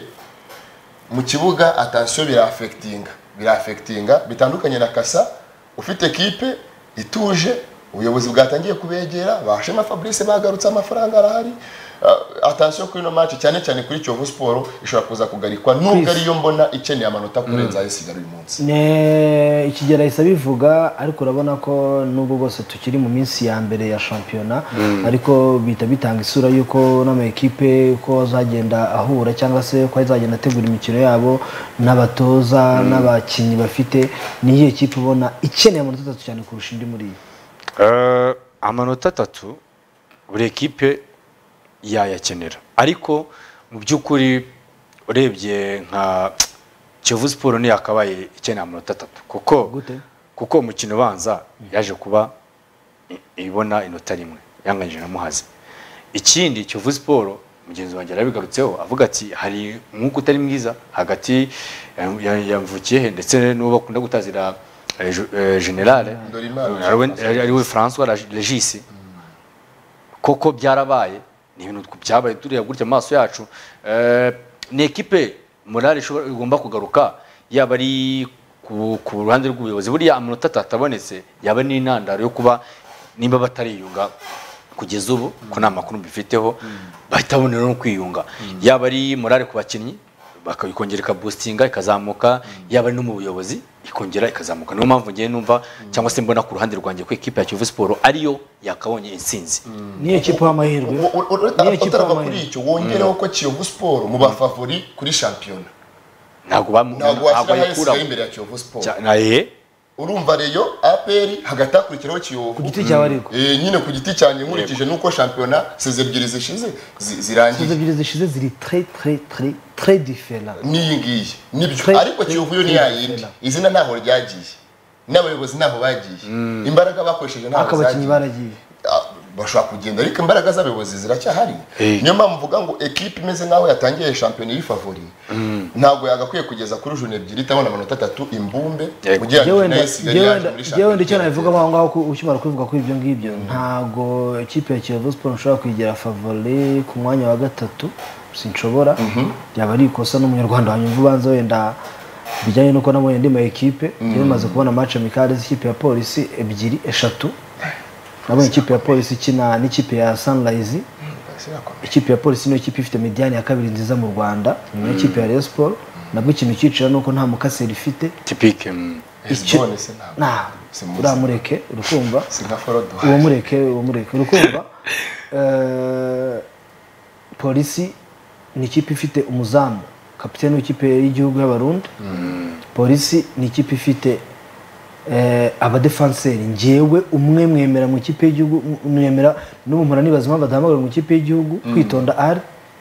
mu kibuga attention bira affectinga bira affectinga bitandukanye na Kasa ufite equipe ituje ubuyobozi bwatangiye kubegera bashema Fabrice bagarutse amafaranga arahari uh, attention kuri no match cyane cyane kuri Kiyovu Sport ishobora kuza kugarikwa nubwo ari yo mbona ikeneye amanota kurenza mm. Isigaye uyu munsi ne ikigera isa bivuga ariko urabona ko nubwo bose tukiri mu minsi ya mbere ya championnat mm. ariko bita bitanga isura yuko n'ama equipe ko azagenda ahura cyangwa se ko azagenda ategura imikino yabo n'abatoza mm. n'abakinnyi bafite niye equipe ubona ikeneye amanota atatu cyane kurusha indi muri Uh, amanota atatu buri ekipe yayakenera ariko mu by'ukuri urebye nka Kiyovu Sport ni yakabaye ikeneye amanota atatu kuko gute kuko umukino ubanza yaje kuba ibona inota rimwe yanganyije na Muhazi ikindi Kiyovu Sport mugenzi wanjye arabigarutseho avuga ati hari umwuka utari mwiza hagati ya Mvukiye ndetse n'uwo bakunda gutazira General ariwe François Regis koko byarabaye ni ibintu byabaye turiya gutya amaso yacu ni equipe morale igomba kugaruka yaba ari ku ruhande rw'ubuyobozi buriya amanota atabonetse yaba ni intandaro yo kuba nimba batariyunga kugeza ubu ko nta makuru mbifiteho bahita bonera no kwiyunga yaba ari morale ku bakinnyi bakayikongera ikaboostinga ikazamuka yaba no mu buyobozi ikongera ikazamuka niyo mpamvu ngiye numva cyangwa se mbona ku ruhande rwanjye ko equipe ya Kiyovu Sport ariyo yakabonye insinzi ni equipe y'amahirwe ni equipe kuri icyo wongereho ko Kiyovu Sport mu bafavori kuri championnat ntago bakura imbere ya Kiyovu Sport naye urumva reyo A P R hagati akurikiraho Kiyovu ku giti cyawe ariko eh nyine ku giti cyane nkurikije nuko championnat seze ebyiri zishize zirangiye seze ebyiri zishize ziri très très très très différent niyi ngiyi nibyo ariko Kiyovu yo ni yayindi izina ntaho ryagiye n'abayobozi ntaho bagiye imbaraga bakoresheje ntaho akabakinyi baragiye bashobora kugenda ariko imbaraga z'abayobozi ziracyahari niyo mpamvu mvuga ngo equipe imeze nkaho yatangiye champion iri favori ntabwo yagakwiye kugeza kuri june ebyiri itabona amanota atatu imbumbe yewe yewe ndicyo nabivuga aho ngaho ukimara kuvuga kuri ibyo ngibyo ntago equipe ya Kiyovu Sport ushobora kwigira favori ku mwanya wa gatatu sinshobora yaba ari ikosa n'umunyarwanda wanyumva ubanza wenda bijyanye nuko nabonye ndi ma equipe yamaze kubona match amicale z'ikipe ya polisi ebyiri eshatu nabonye ikipe ya polisi ikina n'ikipe ya Sunrise ikipe ya polisi niyo ikipe ifite mediane ya kabiri nziza mu Rwanda niyo ikipe ya Rayon Sport nabwo ikintu cyicira nuko nta mukaseri ifite typique na uramureke urukumva uwo mureke uwo mureke urukumva eh polisi ni ikipe ifite umuzamu kapiteni w'ikipe y'igihugu y'Abarundi polisi ni ikipe ifite eh, abadefanseri njyewe umwe mwemera mu ikipe y'igihugu mwemera n'ubu mpora nibaza impamvu adahamagara mu ikipe y'igihugu kwitonda ari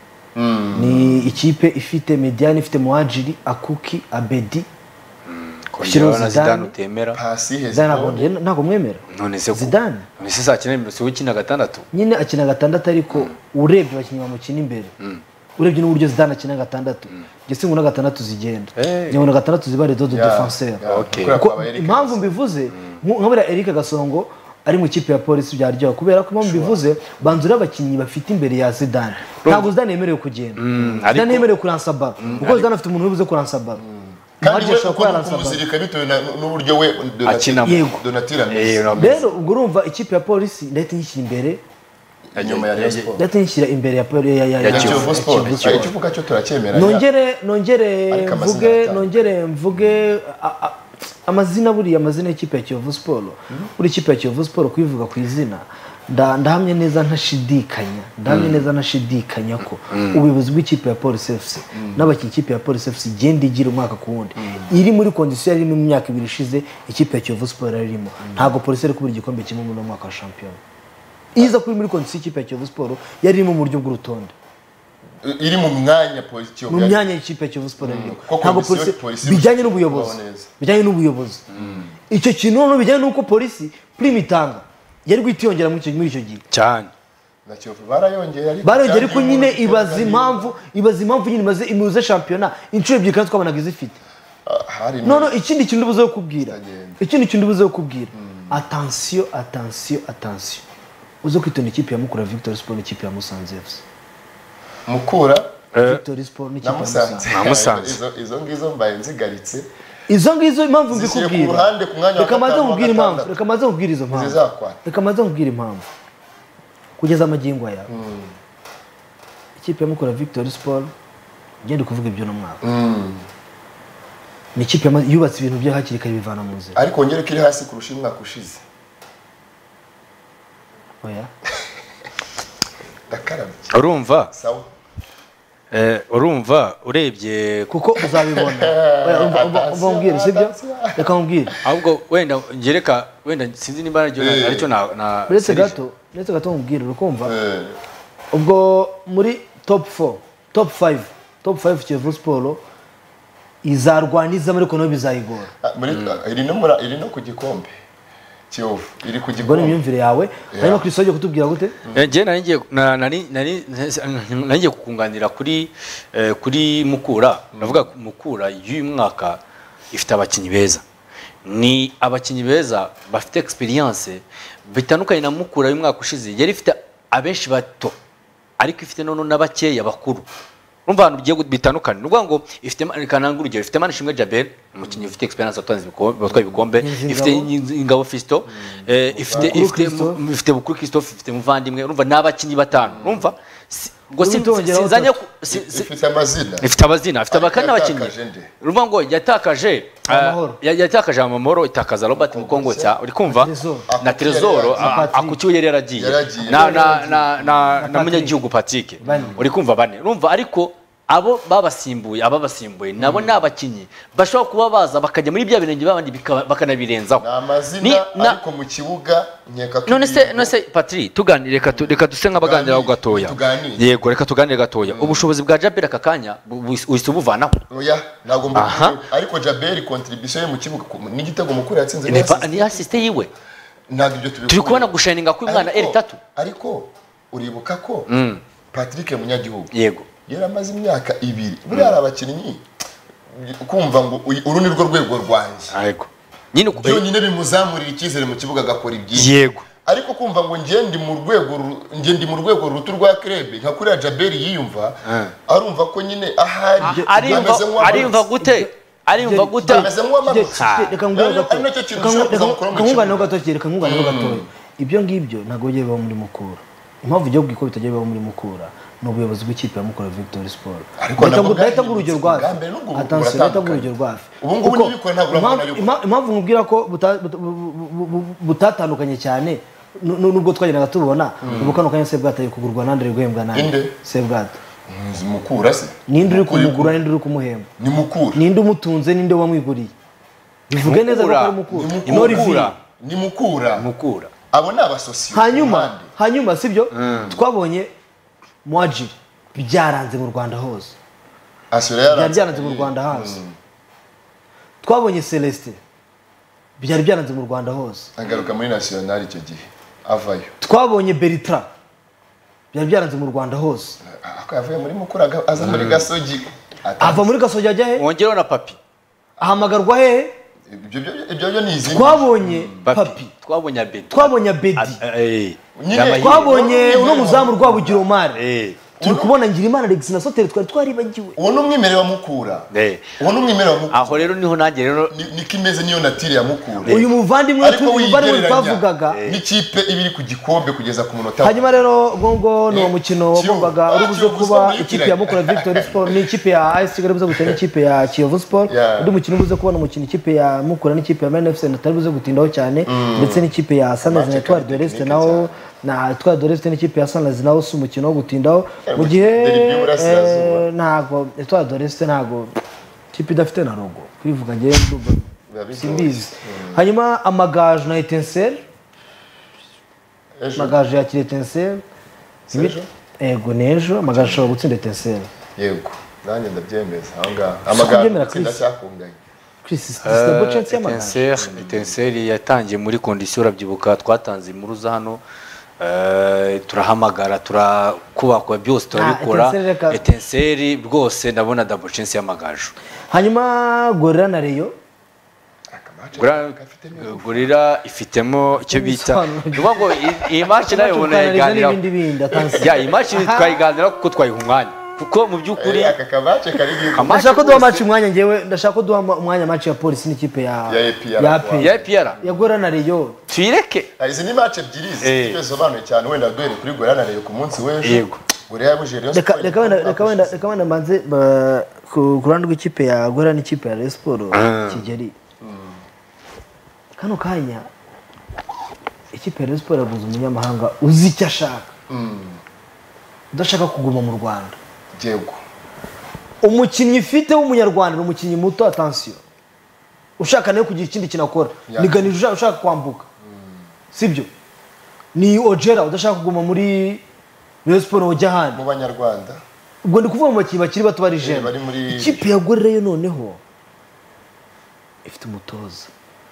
ni ikipe ifite Mediane ifite Muhajiri Akuki Abedi kongera na Zidane utemera pasi Zidane ntabwo mwemera none se Zidane none se saa cyenda si ukina gatandatu nyine akina gatandatu ariko urebye abakinnyi bamukina imbere urebye n'uburyo Zidane akina gatandatu njye sinkunda gatandatu zigenda nyabona gatandatu ziba les deux de défenseurs impamvu mbivuze nkabura Eric Gasongo ari mu kipe ya polisi byaryoha kubera ko impamvu mbivuze banzura abakinnyi bafite imbere ya Zidane ntabwo Zidane yemerewe kugenda Zidane yemerewe kuransa baro kuko Zidane afite umuntu ubuze kuransa baro kandi we uko kumuzirika bitewe n'uburyo we Donatira rero ubwo urumva ikipe ya polisi ndahita nyishyira imbere nyuma ya Rayon Sport ndahita nyishyira imbere ya ya ya Kiyovu Sport icyo uvuga cyo turacyemera nongere nongere mvuge nongere mvuge amazina buriya amazina y'ikipe ya Kiyovu Sport buri ikipe ya Kiyovu Sport kuyivuga ku izina ndahamye neza ntashidikanya ndahamye neza ntashidikanya ko ubuyobozi bw'ikipe ya Police F C n'abakinnyi ikipe ya Police F C igenda igira umwaka ku wundi iri muri condition yari mu myaka ibiri ishize ikipe ya Kiyovu Sport yarimo ntabwo Police ari kubura igikombe kimwe mu mwaka wa champion iza kuri muri condition ikipe ya Kiyovu Sport yari irimo mu buryo bw'urutonde iri mu mwanya polisi mu myanya y'ikipe ya Kiyovu Sport yarimo ntabwo Police bijyanye n'ubuyobozi bijyanye n'ubuyobozi icyo kintu no bijyanye n'uko polisi prime itanga yari gwitiyongera muri icyo gihe cyane na Kiyovu barayongera ariko barongera ariko nyine ibaza impamvu ibaza impamvu nyine maze imuze championnat inshuro ebyiri kandi twabonaga izifite no no ikindi kintu ubuze kubwira ikindi kintu ubuze kubwira attention attention attention uzo kwitona ikipe ya Mukura Victory Sport ikipe ya Musanze F C Mukura Victory Sport ni ikipe ya Musanze izo izo ngizo mbaye nzigaritse izo ngizo impamvu mbikubwira reka reka maze nkubwire impamvu reka maze nkubwire izo mpamvu reka maze nkubwire impamvu kugeza amagingo aya ikipe ya Mukura Victory Sport ngende kuvuga ibyo no mwaka ni ikipe yubatse ibintu byo hakiri kare bivana mu nzira ariko ngere kiri hasi kurusha umwaka ushize oya ndakarabye urumva sawa eh urumva urebye kuko uzabibona umva umbwire sibyo reka umbwire ahubwo wenda ngereka wenda sinzi nimba aricyo aricyo na na uretse gato uretse gato umbwire urukumva ubwo muri top four top five top five Kiyovu Sport izarwaniza muri kono bizayigora muri iri no muri iri no ku gikombe Kiyovu iri ku gikombe imyumvire yawe arimo Kristo kutubwira gute nje nari nari nari nari kukunganira kuri kuri Mukura ndavuga Mukura y'uyu mwaka ifite abakinyi beza ni abakinyi beza bafite experience bitandukanye na Mukura y'uyu mwaka ushize yari ifite abenshi bato ariko ifite none n'abakeya bakuru urumva abantu bigiye bitandukanye nuvuga ngo ifite kananga urugero ifite Manishimwe Jabel umukinnyi ufite experience atanze ibikombe ibikombe ifite ingabo Fisto ifite ifite ifite Bukuru Christophe ifite muvandimwe urumva n'abakinyi batanu urumva ngo sinzanye ifite amazina ifite amazina ifite abakana abakinyi urumva ngo yatakaje yatakaje amamoro itakaza Robert Mukongotsa uri kumva na Trezor akukiwe yari yaragiye na na na na munyagihugu Patrick uri kumva bane urumva ariko abo babasimbuye ababasimbuye nabo nabakinyi bashobora kuba baza bakajya muri bya birenge babandi bakanabirenzaho namazina ariko mu kibuga nkeka ko none se none se Patrick tuganire reka reka duse nk'abaganira gatoya yego reka tuganire gatoya ubushobozi bwa Jabel akakanya wisubuvanaho oya nago mba ariko Jabel contribution ye mu kibuga n'igitego Mukura yatsinze neza ni assist yiwe ntabwo ibyo tubikora turi kubona gushininga kw'umwana L tatu ariko uribuka ko Patrick munyagihugu yego yaramaze imyaka ibiri buri ari abakinnyi kumva ngo uru ni rwo rwego rwanjye yego nyine byo nyine bimuzamurira icyizere mu kibuga agakora ibyinshi yego ariko kumva ngo ngende mu rwego ngende mu rwego rutu rwa club nka kuri Jabel yiyumva arumva ko nyine ahari arimva gute arimva gute ameze nk'uwamanutse reka ngungane gato reka ngungane gato ibyo ngibyo ntago giye biba muri Mukura impamvu igiye gukora bitajya biba muri Mukura n'ubuyobozi bw'ikipe ya Mukura Victory Sport ariko ndahita ngurugero rwafe attention ndahita ngurugero rwafe ubu ngubu nibikora ntabwo urabona yuko impamvu nkubwira ko butatandukanye cyane nubwo twagendaga tubona ubu kano kanya Sebwato ari kugurwa nande rwembwa nande Sebwato Mukura se ninde uri kumugura ninde uri kumuhemba ni Mukura ninde umutunze ninde wamwiguriye bivuge neza ko ari mukura mukura ni mukura mukura abo ni abasosiyo hanyuma hanyuma sibyo twabonye Muajiri byaranze mu Rwanda hose byari byaranze mu Rwanda hose twabonye Celestin byari byaranze mu Rwanda hose agaruka muri national icyo gihe avayo twabonye Bertrand byari byaranze mu Rwanda hose akavuye muri mukura aza muri Gasogi ava muri Gasogi ajya he wongereho na papi ahamagarwa he ibyo ibyo byo ni izindi twabonye papi twabonye abedi twabonye abedi nyine twabonye uno muzamu rwabugiro Omar turi kubona Ngirimana Alex na Soter twari twaribagiwe uwo ni umwimerere wa mukura uwo ni umwimerere wa mukura aho rero niho nanjye rero nikimeze niyo natire ya mukura uyu muvandimwe tuvuganye twavugaga n'ikipe ibiri ku gikombe kugeza ku munota hanyuma rero gongo ni uwo mukino wagombaga uri buze kuba ikipe ya Mukura Victory Sport ni ikipe ya A S Kigali buze gutera ikipe ya Kiyovu Sport undi mukino buze kubona umukino ikipe ya Mukura n'ikipe ya M N F C natari buze gutindaho cyane ndetse n'ikipe ya Sunrise Etoile de l'Est naho na Etoile de l'Est n'ikipe ya Sunrise naho si umukino wo gutindaho mu gihe ntago Etoile de l'Est ntago ikipe idafite na logo kwivuga ngewe simbizi hanyuma Amagaju na Etincelle Amagaju yakira Etincelle ego nejo Amagaju ashobora gutsinda Etincelle yego nanjye ndabyemeza aho ngaho Amagaju gutsinda cyakunganye Etincelle yatangiye muri kondisiyo urabyibuka twatanze impuruza hano turahamagara turakubakwa byose turabikora Etincelle rwose ndabona double chance y'Amagaju hanyuma Gorilla na Rayon Gorilla ifitemo icyo bita nuko ngo iyi match nayo ubona yaganira ya iyi match twayiganira kuko twayiha umwanya kuko mu by'ukuri aka kabace kari ndashaka ko duha match umwanya ngewe ndashaka ko duha umwanya match ya Police n'ikipe ya ya ya Pierre ya Gorilla na Rayon twireke izi ni match ebyiri zisobanuye cyane wenda duhere kuri Gorilla na Rayon ku munsi w'ejo yego Gorilla yabuje Rayon Sport reka wenda reka wenda reka wenda mbanze ku ruhande rw'ikipe ya Gorilla n'ikipe ya Rayon Sport Kigeli kano kanya ikipe ya Rayon Sport yabuze umunyamahanga uzi icyo ashaka udashaka kuguma mu Rwanda yego umukinnyi ufite w'umunyarwanda umukinnyi muto attention ushaka nayo kugira ikindi kinakora niganije ushaka kwambuka sibyo ni Ojera udashaka kuguma muri Rayon Sport ujya handi mu banyarwanda ubwo ndi kuvuga mu bakinnyi bakiri bato bari jeune ikipe ya Gorilla yo noneho ifite umutoza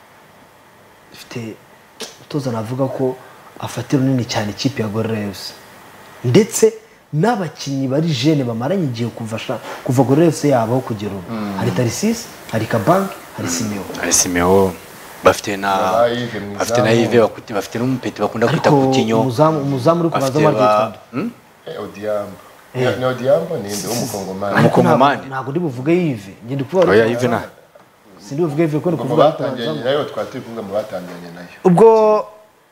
ifite umutoza navuga ko afatira runini cyane ikipe ya Gorilla yose ndetse n'abakinnyi bari jeune bamaranye igihe kuva kuva Gorilla yose yabaho kugera ubu hari Tarisisi hari Kabange hari Simeo hari Simeo bafite na bafite na Yves bafite n'umupeti bakunda kwita Kutinyo umuzamu umuzamu uri kubaza market eh Odiambo ni Odiambo ni ndi umukongomani umukongomani ntago ndi buvuge Yves nge ndi kuvuga oya Yves na sindi buvuge Yves ko ndi kuvuga batanganye nayo twatiri kuvuga mu batanganye nayo ubwo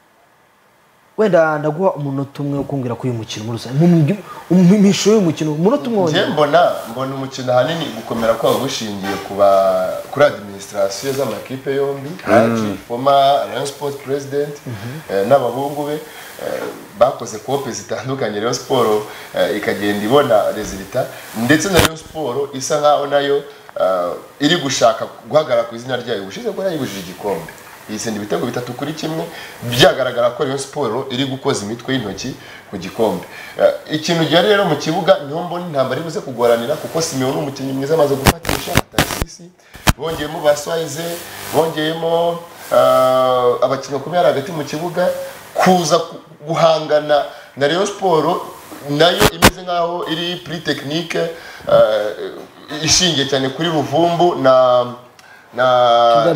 wenda ndaguha umunota umwe wo kumbwira ko uyu mukino muri rusange imisho y'uyu mukino umunota umwe wonyine mbona mbona umukino ahanini gukomera kwawo gushingiye kuri administration z'amakipe yombi haji former Rayon Sport president n'abahungu be bakoze kope zitandukanye Rayon Sport ikagenda ibona resultat ndetse na Rayon Sport isa nkaho nayo iri gushaka guhagarara ku izina ryayo bushize ko yayibujije igikombe yisenda ibitego bitatu kuri kimwe byagaragara ko Rayon Sport iri gukoza imitwe y'intoki ku gikombe ikintu gihe rero mu kibuga niho mbona intambara iri buze kugoranira kuko Simeo n'umukinnyi mwiza amaze gufatisha Tarisisi bongeyemo Baswaize bongeyemo abakinnyi bakomeye hagati mu kibuga kuza guhangana na Rayon Sport nayo imeze nkaho iri pri technique ishingiye cyane kuri Ruvumbu na na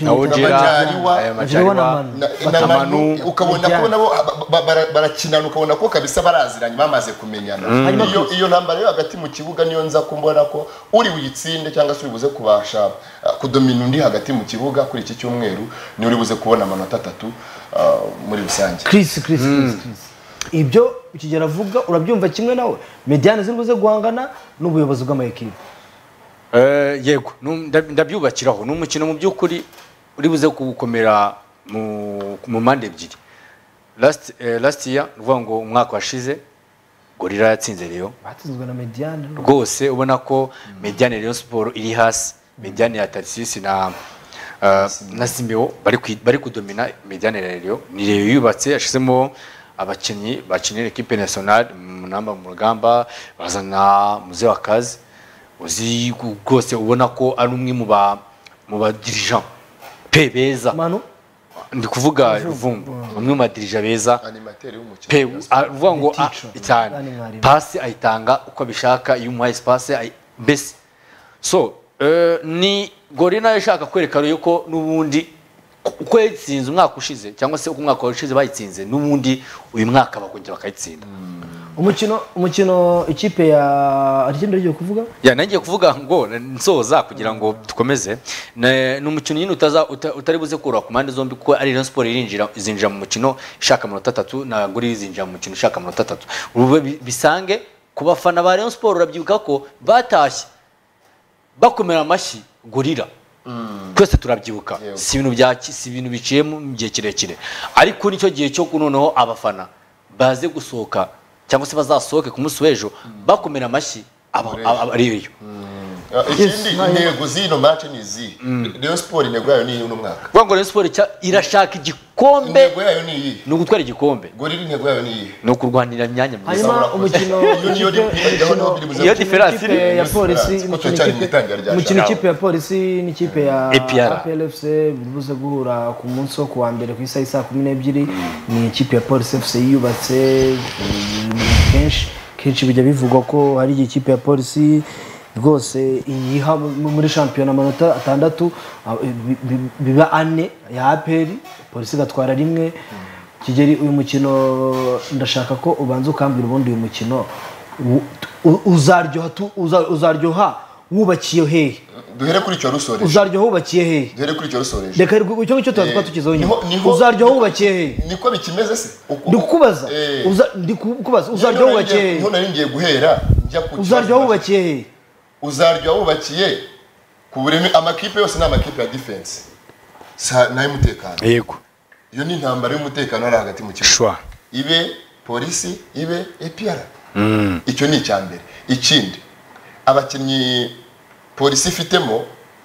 na Manu ukabona ko nabo barakinana ukabona ko kabisa baraziranye bamaze kumenyana iyo iyo ntambara yo hagati mu kibuga niyo nza kumbona ko uri buyitsinde cyangwa se uri buze kubasha kudomina undi hagati mu kibuga kuri iki cyumweru ni uri buze kubona amanota atatu muri rusange Chris Chris Chris ibyo ukigera avuga urabyumva kimwe nawe Mediane ziri buze guhangana n'ubuyobozi bw'amayikipe yego ndabyubakiraho ni umukino mu by'ukuri uri buze gukomera mu mpande ebyiri last year uvuga ngo umwaka washize Gorilla yatsinze Rayon batsinzwe na Mediane rwose ubona ko Mediane Rayon Sport iri hasi Mediane ya Tarisisi na uh, na Simeo bari kwi- bari kudomina mediane ya Rayon ni Rayon yubatse yashizemo abakinnyi bakinira equipe nationale mu namba mu rugamba bazana muze wa kazi uzi rwose ubona ko ari umwe mu ba mu ba dirigeant pe beza manu ndi kuvuga Ruvumbu umwe mu ba dirigeant beza animateur w'umukino pe uvuga ngo ah, cyane Kandi mwarimu. pasi ayitanga uko abishaka iyo umuhaye espace ayi- mbese so eh, ni Gorina yashaka kwerekana yuko n'ubundi uko yatsinze umwaka ushize cyangwa se uko umwaka ushize bayitsinze n'ubundi uyu mwaka bakongera bakayitsinda umukino umukino ikipe ya ari ikindi ryo kuvuga ya nangiye kuvuga ngo nsoza kugira ngo dukomeze Ne- ni umukino nyine utaza uta- utari buze kura ku mpande zombi kuko ari Rayon Sport irinjira izinjira mu mukino ishaka amanota atatu na Gori izinjira mu mukino ishaka amanota atatu ubu bi- bisange ku bafana ba Rayon Sport urabyibuka ko batashye bakomera amashyi Gorira twese turabyibuka Yego. si ibintu bya ki- si ibintu biciye mu gihe kirekire ariko nicyo gihe cyo kunoneho abafana baze gusohoka cyangwa se bazasohoke ku munsi w'ejo bakomera amashyi aba- aba- aba- ari yo Ah, ikindi intego z'ino match ni izihe Rayon Sport intego yayo ni iyi uno mwaka kuvuga ngo Rayon Sport cya- irashaka igikombe intego yayo ni iyi ni ugutwara igikombe Gorira intego yayo ni iyi ni ukurwanira imyanya myiza hanyuma umukino Iyo niyo ikipe- iri- umukino- niho biri buze iyo kuba. diferansi ikipe ya Iyo polisi diferansi, ko umukino turacyari mu ikipe- itangira rya umukino shampiyona. ikipe ya polisi n'ikipe ya A P R. A P L F C biri buze guhura ku munsi wo kuwa mbere ku isaha isa kumi n'ebyiri ni ikipe ya polisi F C yiyubatse mm, kenshi kenshi bijya bivugwa ko hari igihe ikipe ya polisi rwose iyiha mu- muri shampiyona amanota atandatu ah, bi- bi- biba ane ya A P R polisi igatwara rimwe Kigeli uyu mukino ndashaka ko ubanza ukambwira ubundi uyu mukino u- u- uzaryoha tu- uza- uzaryoha wubakiye hehe duhere kuri icyo rusoreje uzaryoha wubakiye hehe duhere kuri icyo rusoreje reka icyo ngicyo tuba tuba tukizeho nyuma Niho- niho- uzaryoha wubakiye hehe niko bikimeze se Uku- ndi kukubaza Eh. Uza- ndi kukubaza Niho uzaryoha nari wubakiye ngiye- hehe niho nari ngiye guhera njya ku uzaryoha kibazo. wubakiye hehe uzaryoha wubakiye ku bureme amakipe yose ni amakipe ya defense sa n'ay'umutekano yego iyo ni intambara y'umutekano ari hagati mu kibuga shwa ibe polisi ibe A P R icyo ni icya mbere ikindi abakinnyi polisi ifitemo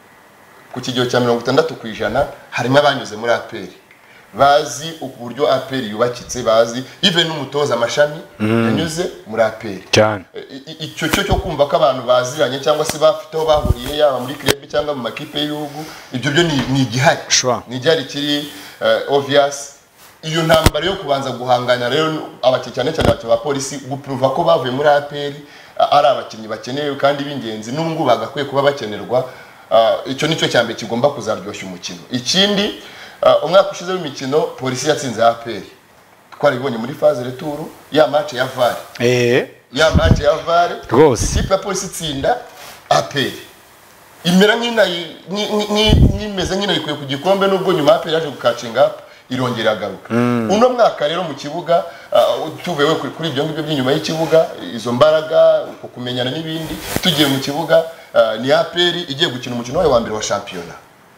ku kigero cya mirongo itandatu ku ijana harimo abanyuze muri A P R bazi uburyo A P R yubakitse bazi even n'umutoza amashami yanyuze muri A P R cyane I- i- icyo cyo cyo kumva ko abantu baziranye cyangwa se bafite aho bahuriye yaba muri club cyangwa mu makipe y'ibihugu ibyo byo ni ni igihari Sure. ni igihari kiri uh, obvious iyo ntambara yo kubanza guhangana rero abakinnyi cyane cyane abakinnyi ba polisi guprova ko bavuye muri A P R uh, ari abakinnyi bakenewe kandi b'ingenzi n'ubwo bagakwiye kuba bakenerwa uh, icyo nicyo cyambere kigomba kuzaryoshya umukino ikindi uh, umwaka ushize w'imikino polisi yatsinze A P R twaribonye muri phase retour ya match ya V A R eh ya match ya V A R rwose ikipe ya polisi itsinda A P R imera nk'inayi nk'imeze nk'inayikuye ku gikombe nubwo nyuma A P R yaje gukacinga up irongera agaruka uno mwaka rero mu kibuga uh, tuvuye kuri kuri ibyo ngibyo by'inyuma y'ikibuga izo mbaraga uko kumenyana n'ibindi tugiye mu kibuga uh, ni A P R igiye gukina umukino wayo wa mbere wa shampiyona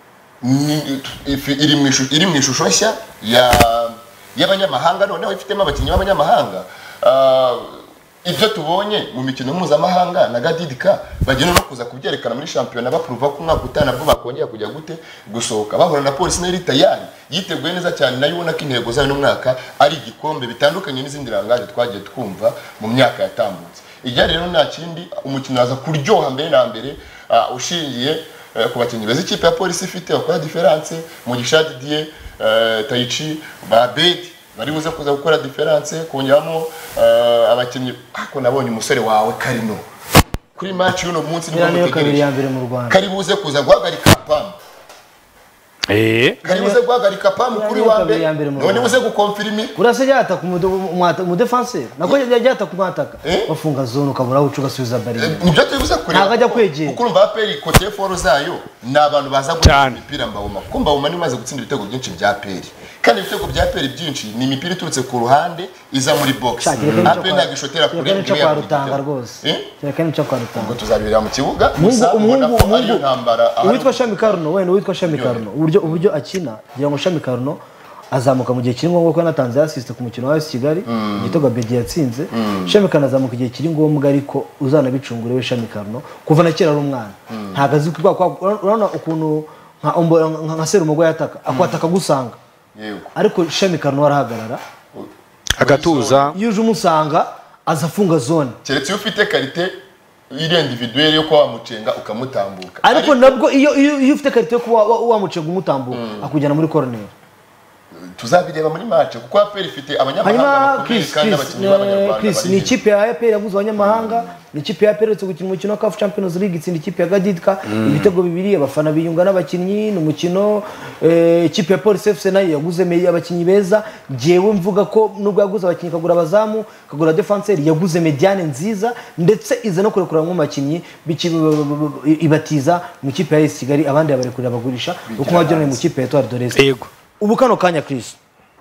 Ni- ifi- iri mu ishusho iri mu ishusho nshya ya y'abanyamahanga noneho ifitemo abakinnyi b'abanyamahanga uh, ibyo tubonye mu mikino mpuzamahanga na gadidika bagenda no kuza kubyerekana muri shampiyona bapuruva ko umwaka utaha nabwo bakongera kujya gute gusohoka bahura na polisi nayo iri tayari yiteguye neza cyane nayo ubona ko intego zayo n'umwaka ari igikombe bitandukanye n'izindi rangaje twagiye twumva mu myaka yatambutse ijyanye rero nta kindi umukino waza kuryoha mbere na mbere uh, ushingiye uh, ku bakinnyi beza ikipe ya polisi ifite bakora diferanse Mugisha Didier uh, Taichi Babedi bari buze kuza gukora diferanse kongeramo uh, abakinnyi ako nabonye umusore wawe Karino kuri match y'uno munsi iriya niyo kabiri ya mbere mu Rwanda kari buze kuza guhagarika pamu eh kari buze guhagarika pamu kuri niyo wa kabiri ya mbere mbere mu none Rwanda. buze gukonfirimi urase ryata ku mudefanseri nako ryata ku mwataka Eh? bafunga zone ukabura aho uca ugasubiza bariyeri nibyo tubibuze kureba Ntabwo ajya kwegera. kuko urumva aperi kote foro zayo ni abantu baza gukina imipira mbawuma kuko mbawuma ni imaze gutsinda ibitego byinshi bya aperi kandi ibitego bya aperi byinshi ni imipira iturutse ku ruhande iza muri box aperi ntabwo ishotera kure kereka nicyo kwa rutanga rwose kereka nicyo kwa rutanga ubwo tuzabirira mu kibuga Mungu gusa ubona umuhungu ko ariyo umuhungu ntambara ahari- uwitwa Shami Karuno wenda uwitwa Shami Karuno uburyo uburyo akina kugira ngo Shami Karuno azamuka mu gihe kiri ngombwa ko yanatanze assist ku mukino wa A S Kigali igitego Bedi yatsinze Shami Karuno azamuka igihe kiri ngombwa ariko uzanabicungure we Shami Karuno kuva na kera ari umwana ntabwo azi kwa urabona ukuntu nka Ombo- nka nka Serumogo yataka akwataka gusanga yego ariko Shami Karno arahagarara agatuza iyo uje umusanga aza afunga zone keretse iyo ufite karite iri individuelle yo kuba wamucenga ukamutambuka ariko nabwo iyo iyo iyo ufite karite yo kuba wa- wamucenga umutambuka akujyana muri corner tuzabireba muri match kuko A P R ifite abanyamahanga hanyuma bakomeye Chris kandi Chris abakinnyi eh, b'abanyarwanda Chris bari ni hejuru. ikipe ya A P R yaguze abanyamahanga ni ikipe ya A P R uretse gukina umukino wa C A F Champions League itsinda ikipe ya Gadidka ibitego bibiri abafana biyunga n'abakinnyi ni umukino eh, ikipe ya Police F C nayo yaguze me- abakinnyi beza jewe mvuga ko nubwo yaguze abakinnyi kagura abazamu kagura defenseur yaguze mediane nziza ndetse iza no kurekura mu bakinnyi biki- ibatiza mu ikipe ya A S Kigali abandi yabarekurira bagurisha uko mwajyana mu ikipe ya Etoile de l'Est yego ubu kano kanya Chris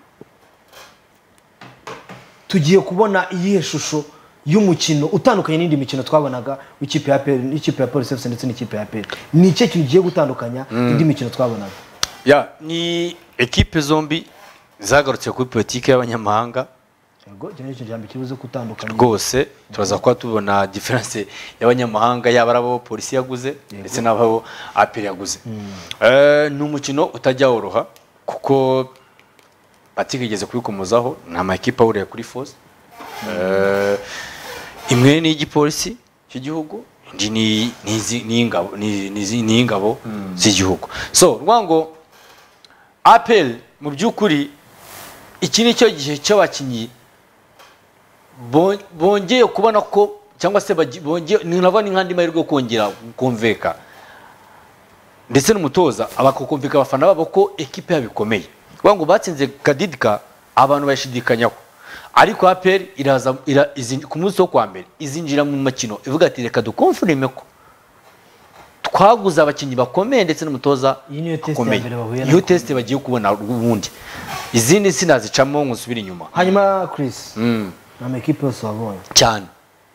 tugiye kubona iyihe shusho y'umukino utandukanye n'indi mikino twabonaga w'ikipe ya A P R n'ikipe ya Police F C ndetse n'ikipe ya A P R ni iki kintu giye gutandukanya indi mikino twabonaga ya ni ekipe zombi zagarutse kuri politiki y'abanyamahanga yego icyo ni ikintu jambo kibuze gutandukanya rwose turaza kuba tubona diferanse y'abanyamahanga yaba ari abo polisi yaguze ndetse n'abo A P R yaguze Eh, ni umukino utajya woroha kuko Patrick igeze kubikomozaho ni amakipe ahuriye kuri force Eh, imwe ni igipolisi cy'igihugu indi ni ni izi- ni ingabo ni ni- ni ingabo z'igihugu so rwango A P R mu by'ukuri iki ni cyo gihe cy'abakinnyi bon- bongeye kubona ko cyangwa se bagi- bongeye ni nabwo ni nk'andi mahirwe yo kongera kumveka ndetse n'umutoza abakumvika abafana babo ko ekipe yabo ikomeye kuvuga ngo batsinze Kadidika abantu bayishidikanyaho ariko A P R iraza ira, izin- ku munsi wo kwa mbere izinjira mu makino ivuga ati reka dukonfirime ko twaguze abakinnyi bakomeye ndetse n'umutoza Iyi niyo test ya ukomeye mbere bahuye iyo nako. test bagiye kubona ubundi izindi sinazicamo ngo nsubire inyuma hanyuma Chris Mm, ni amakipe yose wabonye cyane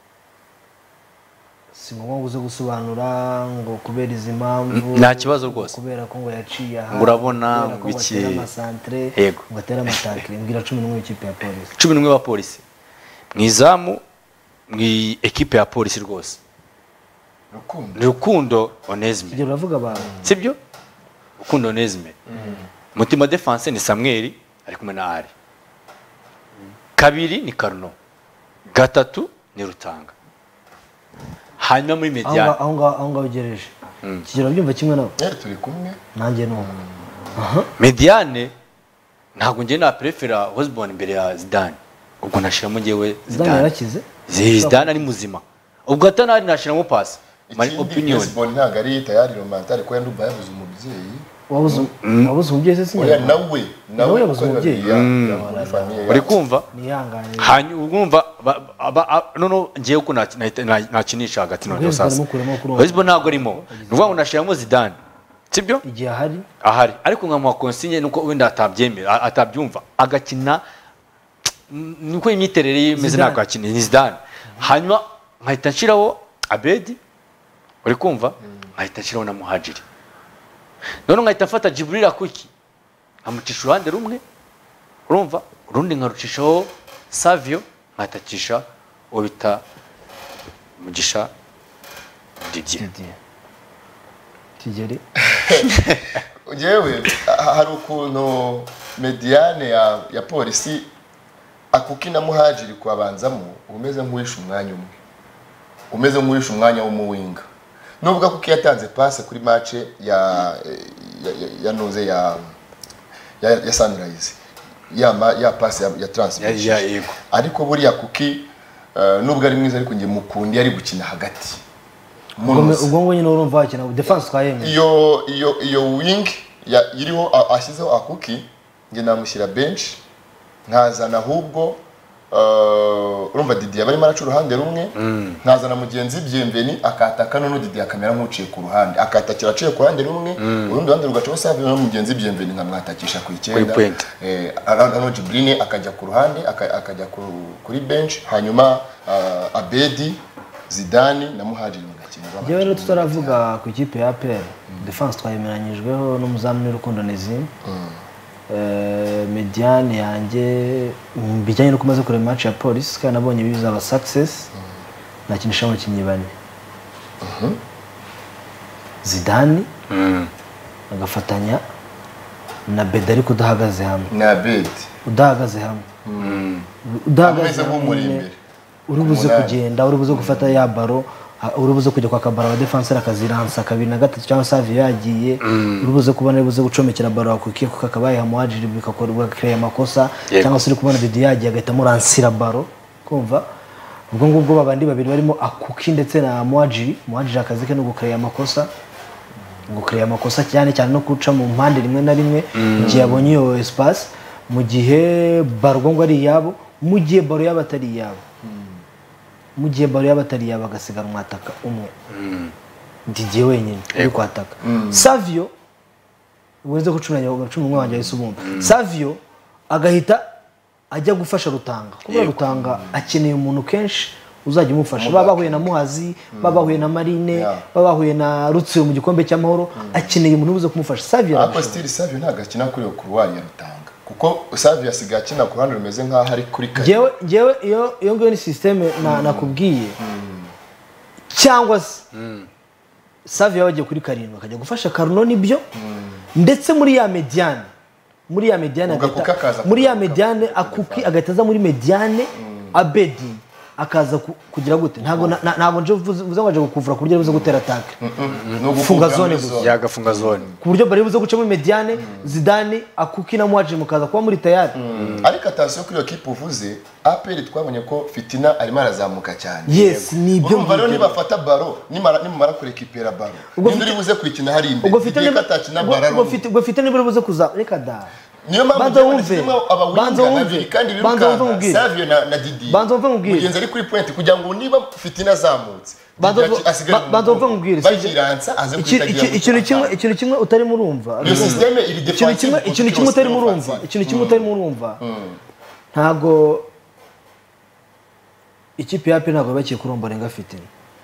si ngombwa ngo uze gusobanura ngo kubera izi mpamvu nta kibazo rwose. kubera ko ngo yaciye aha Ngo urabona kubera ko ngo iki- atera amasantere Yego. ngo atera amatakire mbwira cumi n'umwe w'ikipe ya polisi cumi n'umwe ba polisi mu izamu mu ekipe ya polisi rwose rukundo ni rukundo onesime ibyo uravuga abantu sibyo rukundo onesime mutima defense ni samweli ari kumwe na ari kabiri ni karuno gatatu ni rutanga hanyuma muri aho mediane ngaho- aho ngaho aho ngaho ugereje kigero byumva kimwe nawe eh turi kumwe nanjye ni uko mediane ntabwo njye na prefera hosbon imbere ya zidane ubwo nashiramo njyewe zidane zidane yarakize zidane ari muzima ubwo atanari nashiramo pasi my ikindi opinion baseball ntabwo ari tayari romantare ko yandumva yabuze umubyeyi wabuze wabuze umubyeyi se si oya nyarwanda nawe Nawe yabuze kuko umubyeyi. ya- ya- muri famille uri yacu. kumva nihangane hanyuma urumva ba- ba- a- noneho ngewe ko nta- nta- nta- ntakinisha hagati noneho Hezbo sasa aramukuramo kuri uwo hezbo ntabwo arimo ni ukuvuga ngo nashyiramo zidane sibyo igihe ahari ahari ariko nkamuha konsinye nuko wenda atabyemera a- atabyumva agakina mm, niko imyiterere ye imeze Zidane. ntabwo akina ni zidane hanyuma nkahita nshyiraho abedi uri kumva nkahita nshyiraho na muhajiri noneho nkahita mfata jiburira kuki nkamucisha uruhande rumwe urumva urundi nkarucishaho savio nkatacisha uwo bita mugisha didier Didier. kigeri Jewe ha- hari ukuntu mediane ya, ya polisi akuki na muhajiri kwabanzamo umeze nk'uwisha umwanya umwe umeze nk'uwisha umwanya w'umuwinga nubwo akuki yatanze passe kuri match ya ya, ya, ya noze ya ya, ya Sunrise ya ma, ya passe ya, ya transfer Ya- ya- yego. ariko buriya kuki uh, nubwo ari mwiza ariko nge mukundi ari gukina hagati ubwo Munoze. ubwo ngo nyine urumva wakina defense twayemeye iyo iyo iyo wing ya iriho a- ashyizeho akuki nge namushyira bench nkazana ahubwo uh, urumva Didier barimo araca uruhande rumwe nkazana mugenzi Bienveni akataka none Didier akamera nk'uciye ku ruhande akatakira aciye ku ruhande rumwe urundi ruhande rugacaho Savio no mugenzi Bienveni nkamwatakisha ku icyenda Kuri point. eh arano Jibrine akajya ku ruhande aka- akajya ku- kuri bench hanyuma uh, Abedi Zidane na Muhajiri mugakina njyewe rero tutaravuga ku ikipe ya A P R defense twayemeranyijweho n'umuzamu n'urukundo Nezim Eh, mediane yanjye mm, bijyanye no kumaze kureba match ya police kandi nabonye bizaba success nakinisha abakinnyi bane Zidane agafatanya na Bedi ariko udahagaze hamwe na Bedi udahagaze hamwe udahagaze hamwe uri buze kugenda uri buze gufata ya baro uri buze kujya kwa kabara wa defenseur akaziransa kabiri na gatatu cyangwa Savio yagiye uri buze kubona buze gucomekera baro akukiye kuko akabaye hamuhajiri bikakora bugakreya amakosa cyangwa se uri kubona Bedi yagiye agahita muransira baro kumva ubwo ngubwo babandi babiri barimo akuki ndetse na muhajiri muhajiri akazi ke no gukreya amakosa gukreya amakosa cyane cyane no kuca mu mpande rimwe na rimwe igihe yabonye iyo espace mu gihe baro ngo ari yabo mu gihe baro yabatari yabo mu gihe baro yabatari yabo agasigara umwataka umwe ndigiye wenyine uri kwataka Savio ubuze gucuranya ugacuma umwe wanjye yisubumba Savio agahita ajya gufasha Rutanga kuba Rutanga akeneye umuntu kenshi uzajya umufasha babahuye na Muhazi babahuye na Marine babahuye na Rutsiro mu gikombe cy'amahoro akeneye umuntu ubuze kumufasha Savio ariko still Savio ntago akina kuri kuruwari ya Rutanga kuko Savio asigaye akina ku ruhande rumeze nk'aho ari kuri kare jewe jewe iyo iyo ngo ni systeme na nakubwiye cyangwa se Savio yagiye kuri karindwi akajya gufasha Karuno nibyo ndetse muri ya mediane muri ya mediane muri ya mediane akuki agataza muri mediane Abedi akaza kugira gute ntago ntago nje vuze ngo aje gukuvura ku buryo buze gutera attack no gufunga zone gusa yagafunga zone ku buryo bari buze guca muri mediane Zidane akuki na Muhaji mukaza kuba muri tayari ariko atasiyo kuri equipe uvuze A P R twabonye ko Fitina arimo arazamuka cyane yes nibyo ngo rero nibafata baro nimara nimara kuri equipe baro nindi buze kwikina hari imbere ubwo Fitina katakina baro ubwo Fitina nibo buze kuza reka da niyo mpamvu wumve banza wumve kandi biruka Savio na na Didi banza wumve ngubwire mugenzi ari kuri point kugira ngo niba Fitina zamutse banza wumve ngubwire bagiransa aze kwitagira ikintu kimwe ikintu kimwe utari murumva iyo systeme iri defensive ikintu kimwe utari murumva ikintu kimwe utari murumva ntago ikipe ya P ntago bakiye kurombora nga Fitina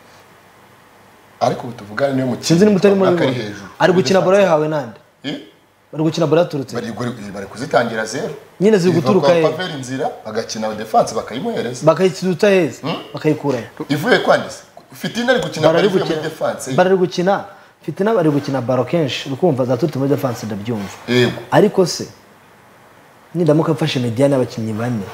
ariko tuvugana niyo mukino sinzi nimutari muri ari gukina bora yahawe nande bari gukina bora turutse bari bari kuzitangira zero nyine ziri guturuka he bavera inzira bagakina defense bakayimuhereza bakayituta heza bakayikura ivuye kwandisa Fitina ari gukina bari muri defense bari gukina Fitina bari gukina baro kenshi ukumva za turutse muri defense ndabyumva yego ariko se nindamuka mfashe mediane abakinnyi bane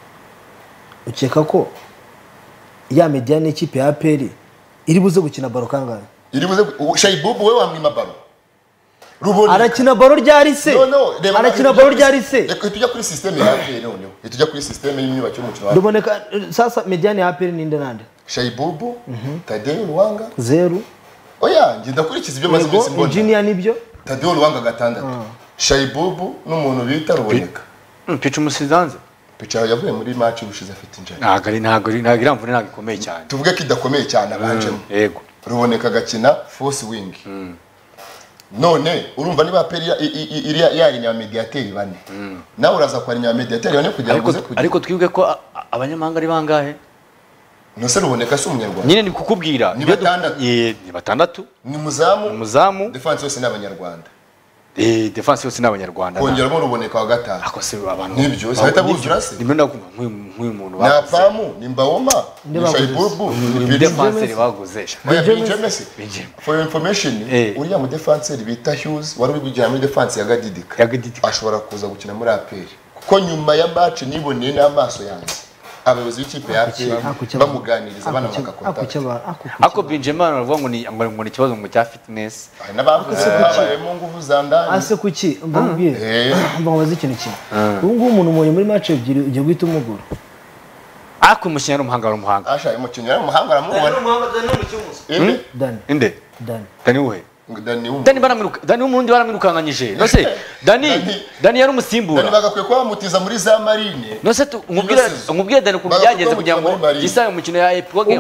ukeka ko ya mediane ikipe ya A P R iri buze gukina baro kangahe iri buze Shaibubu we wamwima baro Ruboni arakina baro ryari se no no arakina baro ryari se reka tujya kuri system ya A P R noneho tujya kuri system y'imyubako y'umukino wa Ruboneka sasa mediane ya A P R ninde nande Shaibubu Tadeo Luwanga zero oya ngi ndakurikiza ibyo maze kwisi mbona engineer nibyo Tadeo Luwanga gatandatu Shaibubu n'umuntu bita Ruboneka Pichu Musidanze Picha yavuye muri match ubushize afite injani ntago ari ntago ari ntago iramvune ntago ikomeye cyane tuvuge ko idakomeye cyane abanjemo yego Ruboneka gakina force wing none urumva niba peri iri yari nya mediateur bane nawe uraza kwa nya mediateur bane kugira ngo ariko twibuke ko abanyamahanga ari bangahe nose Ruboneka si umunyarwanda nyine ni kukubwira ni batandatu ni batandatu ni muzamu muzamu defense yose n'abanyarwanda eh defense yose n'abanyarwanda kongeramo Ruboneka wa gatanu ako se abantu nibyo sahita buzura se nimwe ndakumva nk'uyu muntu na pamu ni Mbawoma ni Shaibubu ni defense baguzesha for information uriya mu defense bita Hughes wari uri kujya muri defense ya Gadidika ya Gadidika ashobora kuza gukina muri A P R kuko nyuma ya match niboneye n'amaso yanjye abayobozi b'ikipe ya A P R bamuganiriza bana bakakontakta ako Benjamin aravuga ngo ni ngo ni kibazo ngo cya fitness abaye nguvu zandani ase kuki mbabwire mbabaza ikintu kimwe ubu ngubu umuntu umuntu muri match ebyiri ugiye guhita umugura ako umukinnyi ari umuhanga ari umuhanga asha umukinnyi ari umuhanga aramubona ari umuhanga dani n'umukinnyi dani inde dani dani we Dani umu Dani baramwiruka Dani umurundi baramwirukanganyije no se Dani Dani yari umusimbura Dani bagakwiye kwa mutiza muri za Marine no se ngubwira ngubwira Dani ku byageze kugira ngo gisaye umukino ya epoque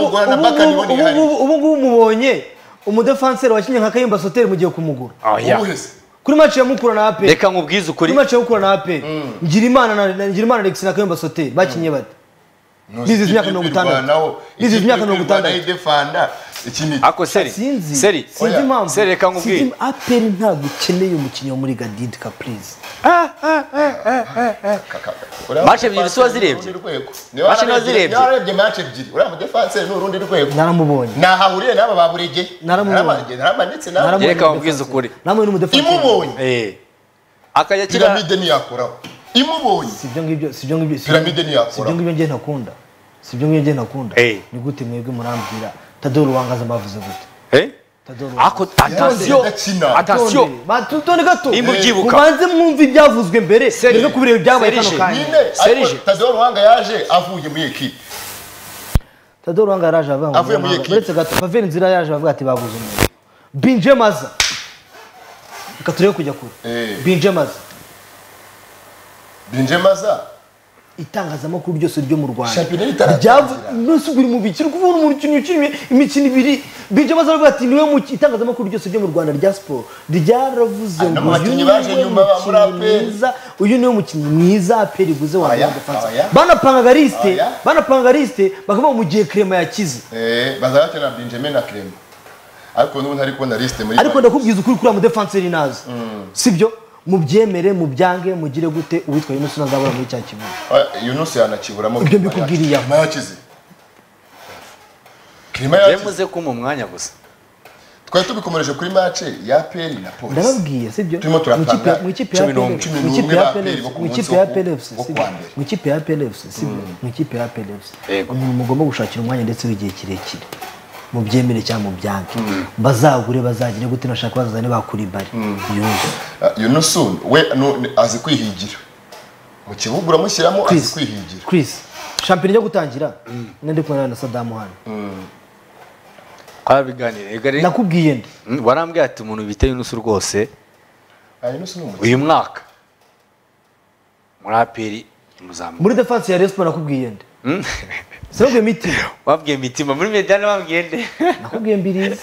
ubu ngubu mubonye umudefenseur wakinye nka Kayimba Soter mugiye kumugura kuri match ya Mukura na A P R reka ngubwiza ukuri kuri match ya Mukura na A P R ngira imana na ngira imana Alex na Kayimba Soter bakinye bate Bizi myaka mirongo itandatu Bizi myaka mirongo itandatu ikindi ako seri seri sinzi impamvu seri reka ngubwire A P R ntabwo ukeneye umukinnyi wo muri Gadidika please match ebyiri si wazirebye match nazirebye narebye match ebyiri uriya mu defense ni urundi rwego naramubonye nahahuriye n'aba baburegeye naramubonye naramanitse nawe reka wabwize ukuri namwe ni mu defense imubonye eh akajya kira piramide niyakoraho imubonye sibyo ngibyo sibyo ngibyo piramide niyakoraho sibyo ngibyo ngiye ntakunda sibyo ngibyo ngiye ntakunda ni gute mwebwe murambwira Tadeo Ruwangaza bavuze gute eh ako attention attention batutone gato imubyibuka mubanze mwumva ibyavuzwe mbere rero kubireba byabaye kano kanya serije Tadeo Ruwanga yaje avuye mu equipe Tadeo Ruwanga yaraje avuga avuye mu equipe uretse gato Pavel Nzira yaje bavuga ati baguze umuntu Binje Maza ikaturiye kujya kure Binje Maza Binje Maza itangazamakuru ryose ryo mu Rwanda ryavuze buri mu bikiri kuvuna umuntu kintu kintu imikino ibiri Binje Maza aravuga ati niwe mu itangazamakuru ryose ryo mu Rwanda rya sport ryaravuze ngo uyu baje nyuma ba muri apeza uyu niwe mukinnyi mwiza aperi buze wa defense banapanga liste banapanga liste bakavuga mu gihe Clement yakize eh bazabate na Benjamin na Clement ariko n'ubu ntari kubona liste muri ariko ndakubwiza ukuri kuri mu defense ri nazo sibyo mubyemere mubyange mugire gute uwitwa Yunus nazabura muri cya kibuga Yunus yanakiburamo ibyo mbikubwiriye Clement yakize Clement yakize ko mu mwanya gusa twari tubikomereje kuri match ya P L na Police ndababwiye sibyo turimo turapanga mu ikipe ya P L mu ikipe ya P L mu ikipe ya P L sibyo mu ikipe ya P L sibyo mu ikipe ya P L umuntu mugomba gushakira umwanya ndetse w'igihe kirekire mu byemere cyangwa mu byanke bazagure bazagire gute nashaka bazazane bakuri bari Yunus we azi kwihigira mu kibuga uramushyiramo azi kwihigira Chris champion yo gutangira nende kumana na Saddam hano kwabiganire nakubwiye ndi warambwiye ati umuntu bita Yunus rwose uyu mwaka muri aperi muzamu muri defense ya Respo nakubwiye ndi Sogwe mitima. Wabwiye mitima muri Mediane wambwiye nde? Nakubwiye Mbirizi.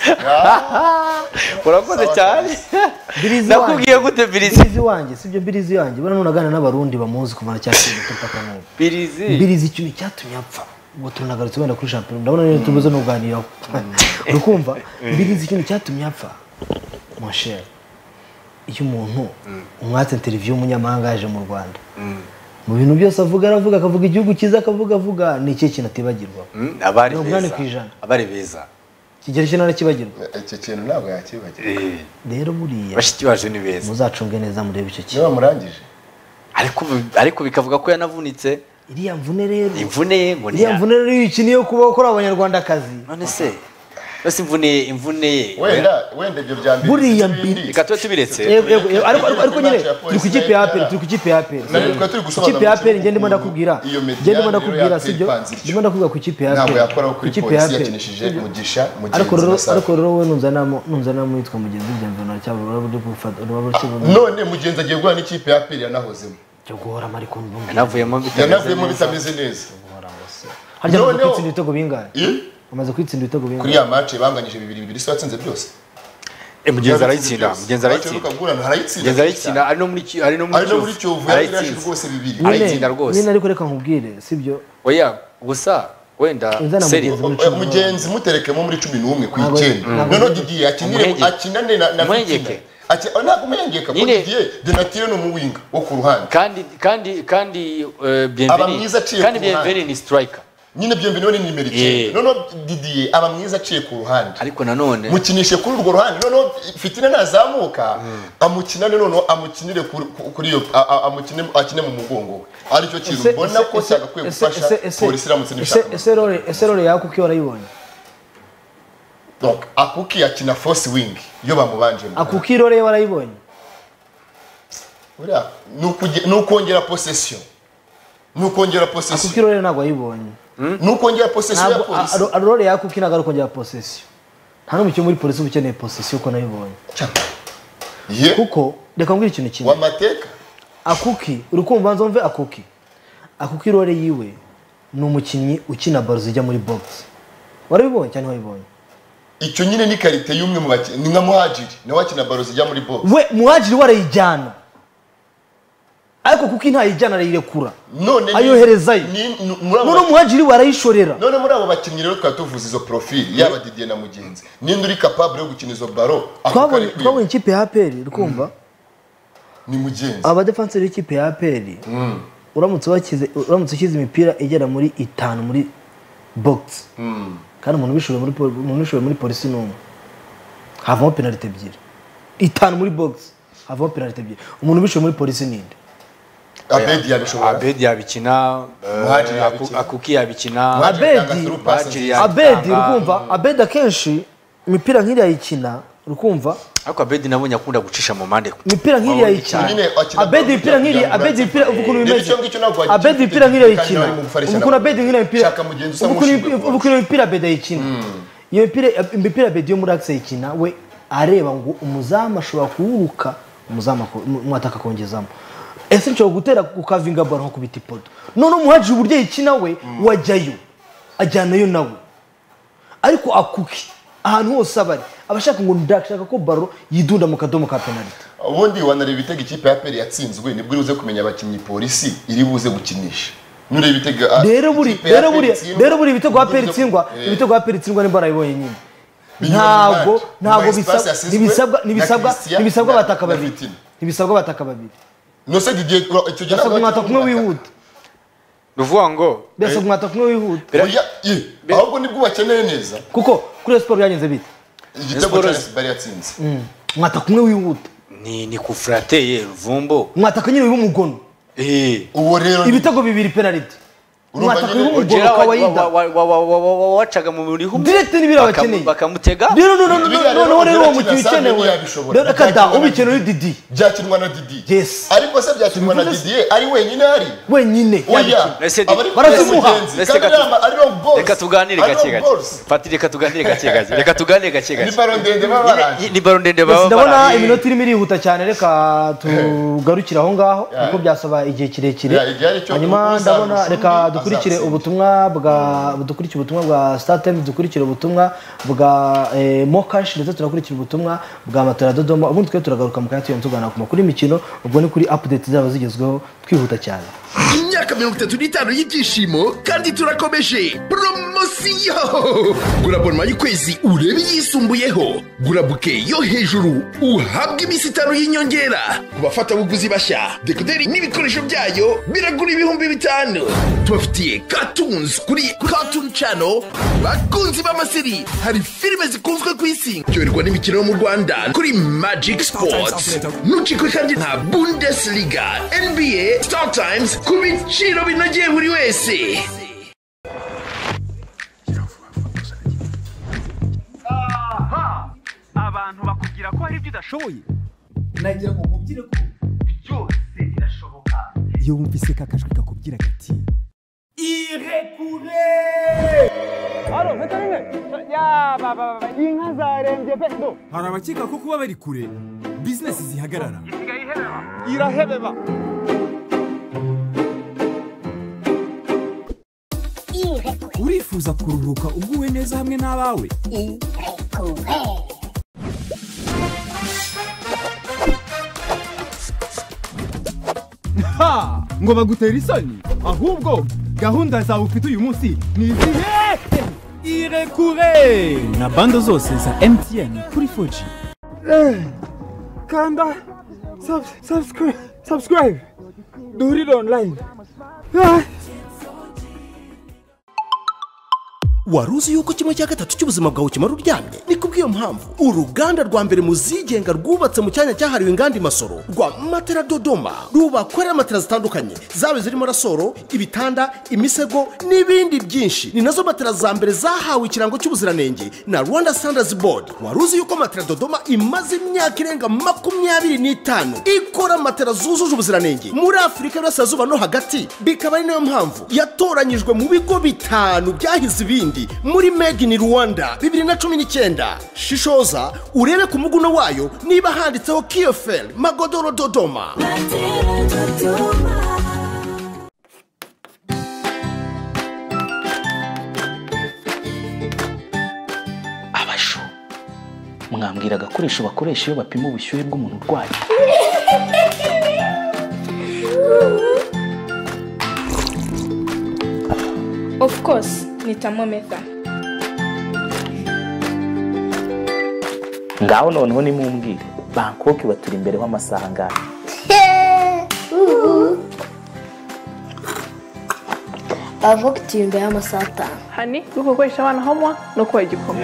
Urakoze cyane. Mbirizi. Nakubwiye gute Mbirizi? Mbirizi wanjye, sibyo Mbirizi wanjye. Bana nunagana n'abarundi bamuzi kumara cyakindi tupaka nawe. Mbirizi. Mbirizi ikintu cyatumye apfa. Ngo tunagarutse wenda kuri champion. Ndabona rero tubuze no kuganiraho. Urukumva? Mbirizi ikintu cyatumye apfa. Mon cher. Iyo umuntu umwatse interview umunyamahanga yaje mu Rwanda. Mu bintu byose avuga aravuga akavuga igihugu kiza akavuga avuga ni iki kintu atibagirwa abari beza abari beza kigero kintu nakibagirwa icyo kintu ntabwo yakibagirwa rero buriya bashiki baje ni beza muzacunge neza murebe icyo kintu niba murangije ariko ariko bikavuga ko yanavunitse iriya mvune rero imvune ye ngo ni iriya mvune rero iki niyo kuba gukora abanyarwanda kazi none se basi imvune imvune wenda wenda ibyo byambere buriya mbiri ikatwe tubiretse ariko ariko nyine turi ku kipe ya aperi turi ku kipe ya aperi kipe ya aperi ngende mo ndakubwira ngende mo ndakubwira sibyo ndimo ndakubwira ku kipe ya aperi ntabwo yakora kuri polisi yakinishije mugisha mugenzi ariko rero ariko rero we nunzanamo nunzanamo yitwa mugenzi byanze na cyabo ruri gufata ruri none mugenzi agiye guhana ikipe ya aperi yanahozemo cyo guhora mari ko ndumva yanavuyemo yanavuyemo bitameze neza harya no kwitsinda ibitego bingahe amaze kwitsinda ibitego bingahe kuri ya match banganyije bibiri bibiri so yatsinze byose e mugenzi arayitsinda mugenzi arayitsinda mugenzi arayitsinda ari no muri ari no muri Kiyovu yarashije rwose bibiri arayitsinda rwose nyine ariko reka nkubwire sibyo oya gusa wenda seri mugenzi muterekemo muri cumi n'umwe ku icyenda none Didier akinire akinane na Mwengeke ati ntabwo umengeka ko Didier Donatien no muwinga wo ku ruhande kandi kandi kandi bienvenue kandi bienvenue ni striker nyine bienvenue ni numero icyenda none Didier aba mwiza aciye ku ruhande ariko nanone mukinishe kuri urwo ruhande none fitina nazamuka amukinane none amukinire kuri iyo amukine akine mu mugongo ari cyo kintu mbona ko cyagakwiye gufasha polisi iramutse nishaka ese role ese role yako ki warayibonye donc akuki akina force wing yo bamubanje akuki role warayibonye uriya nukongera possession nukongera possession akuki role ntabwo ayibonye nukongera possession ya polisi role yako ki nagaruka kongera possession nta no muri polisi ubukeneye possession ko nayibonye ye kuko reka ngwira ikintu kimwe wa mateka akuki urukumva nzomve akuki akuki role yiwe ni umukinnyi ukina baro zijya muri box warabibonye cyane wabibonye icyo nyine ni karite y'umwe mu bakinnyi ni nka Muhajiri nawe akina baro zijya muri box we Muhajiri warayijyana ariko kuko ntayijyana arayirekura none ayoherezayo none Muhajiri warayishorera none muri abo bakinnyi rero twatuvuza izo profile yaba Didier na mugenzi ninde uri capable yo gukina izo baro twabonye twabonye ikipe ya A P R rukumva ni mugenzi aba defenseur y'ikipe ya A P R uramutse wakize uramutse ukize imipira igera muri itanu muri box kandi umuntu bishoboye muri umuntu bishoboye muri polisi n'umwe havamo penalty ebyiri itanu muri box havamo penalty ebyiri umuntu bishoboye muri polisi ninde Abedi yabishobora Abedi yabikina Akuki yabikina Abedi Abedi urukumva Abedi akenshi imipira nk'iri yayikina urukumva ariko Abedi nabonye akunda gucisha mu mande imipira nk'iri yayikina Abedi imipira nk'iri Abedi imipira ukuntu bimeze Abedi imipira nk'iri yayikina ukuntu Abedi nk'iri imipira ukuntu imipira Abedi yayikina iyo mipira imipira Abedi yo muri axe yayikina we areba ngo umuzama ashobora kuwuruka umuzama mwataka kongezamo ese nshobora gutera kukavinga baro nko kubita ipoto none umuhaji uburyo yikina we wajyayo ajyanayo nawe ariko Akuki ahantu hose abari abashaka ngo ndashaka ko baro yidunda mu kadomo ka penalty ubundi wanareba ibitego ikipe ya Peri yatsinzwe nibwo uruze kumenya abakinnyi polisi iri buze gukinisha nure ibitego rero buri rero buri rero buri ibitego ya Peri tsingwa ibitego ya Peri tsingwa ni bara yibonye nyine ntago ntago bisabwa nibisabwa nibisabwa nibisabwa bataka babiri nibisabwa bataka babiri no se Didier icyo gihe ntabwo mwata kumwe wihuta ruvuga ngo bese mwata kumwe wihuta ahubwo nibwo bakeneye neza kuko kuri sport yagenze bite igitego cya Bari yatsinze mwata kumwe wihuta ni ni kufrateye Ruvumbo mwata kanyine w'umugono eh uwo rero ibitego bibiri penalty mwata kanyine w'umugono kawaida wacaga mu muri hu direct nibira bakeneye bakamutega rero no no no no rero uwo mukino ukenewe rero kada ubikenewe Didi byakinwa na Didi yes ariko se byakinwa na Didi ari wenyine ari wenyine barazimuha reka tuganire gake gake Fatiri reka tuganire gake gake reka tuganire gake gake ni baro ndende baba ni baro ndende baba ndabona iminota irimo irihuta cyane reka tugarukira aho ngaho kuko byasaba igihe kirekire hanyuma ndabona reka dukurikire ubutumwa bwa dukurikire ubutumwa bwa Startem dukurikire ubutumwa bwa Mokash ndetse turakurikira ubutumwa bwa Matara Dodoma ubundi twe turagaruka mu kanya tugana ku makuru y'imikino ubwo ni kuri update zaba zigezweho twihuta cyane imyaka mirongo itatu n'itanu y'ibyishimo kandi turakomeje promosiyo gura bonoma y'ukwezi urebe yisumbuyeho gura buke yo hejuru uhabwa iminsi itanu y'inyongera ku bafatabuguzi bashya dekoderi n'ibikoresho byayo biragura ibihumbi bitanu tubafitiye cartoons kuri Cartoon Channel bakunzi b'amaseri hari filime zikunzwe ku isi cyoherwa n'imikino yo mu Rwanda kuri Magic Sports ntucikwe kandi nta Bundesliga N B A Star Times ku biciro binogeye buri wese abantu bakubwira ko hari ibyo udashoboye nagira ngo nkubwire ko byose birashoboka iyo wumvise kakajwi kakubwira gati irekure haro meta rimwe ya baba inka zarembye pe ndo hari abakeka ko kuba bari kure business zihagarara isigaye ihebeba irahebeba urifuza kuruhuka uguwe neza hamwe n'abawe ha ngo bagutera isoni ahubwo gahunda zawe ufite uyu munsi ni izihe irekure na bando zose za M T N kuri four G kanda subscribe subscribe duhurire online waruzi yuko kimwe cya gatatu cy'ubuzima bwawe kimara uryamye ni kubw'iyo mpamvu uruganda rwa mbere mu zigenga rwubatse mu cyanya cyahariwe inganda Masoro rwa Matera Dodoma rubakorera matera zitandukanye zabe zirimo rasoro ibitanda imisego n'ibindi byinshi ni nazo matera za mbere zahawe ikirango cy'ubuziranenge na Rwanda Standards Board waruzi yuko Matera Dodoma imaze imyaka irenga makumyabiri n'itanu ikora matera zujuje ubuziranenge muri Afurika y'Iburasirazuba no hagati bikaba ari nayo mpamvu yatoranyijwe mu bigo bitanu byahize ibindi muri Made in Rwanda bibiri na cumi n'icyenda shishoza urebe ku muguno wayo niba handitseho Kiofel Magodoro Dodoma abasho mwambwira agakoresho bakoresha iyo bapima ubushyuhe bw'umuntu urwaye Of course, ni thermometer. Ngaho noneho nimumbwire Bangkok baturi imbere w'amasaha ngana avogiti imbere y'amasaha atanu hani uri gukoresha abana homwa no kubaha igikoma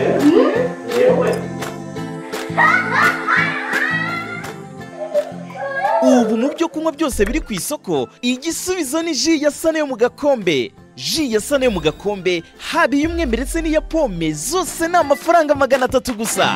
ubu mu byo kunywa byose biri ku isoko igisubizo ni ji ya Sane yo mu gakombe. Ji ya Sane yo mu gakombe haba iy'umwembe ndetse n'iya pome zose ni amafaranga magana atatu gusa.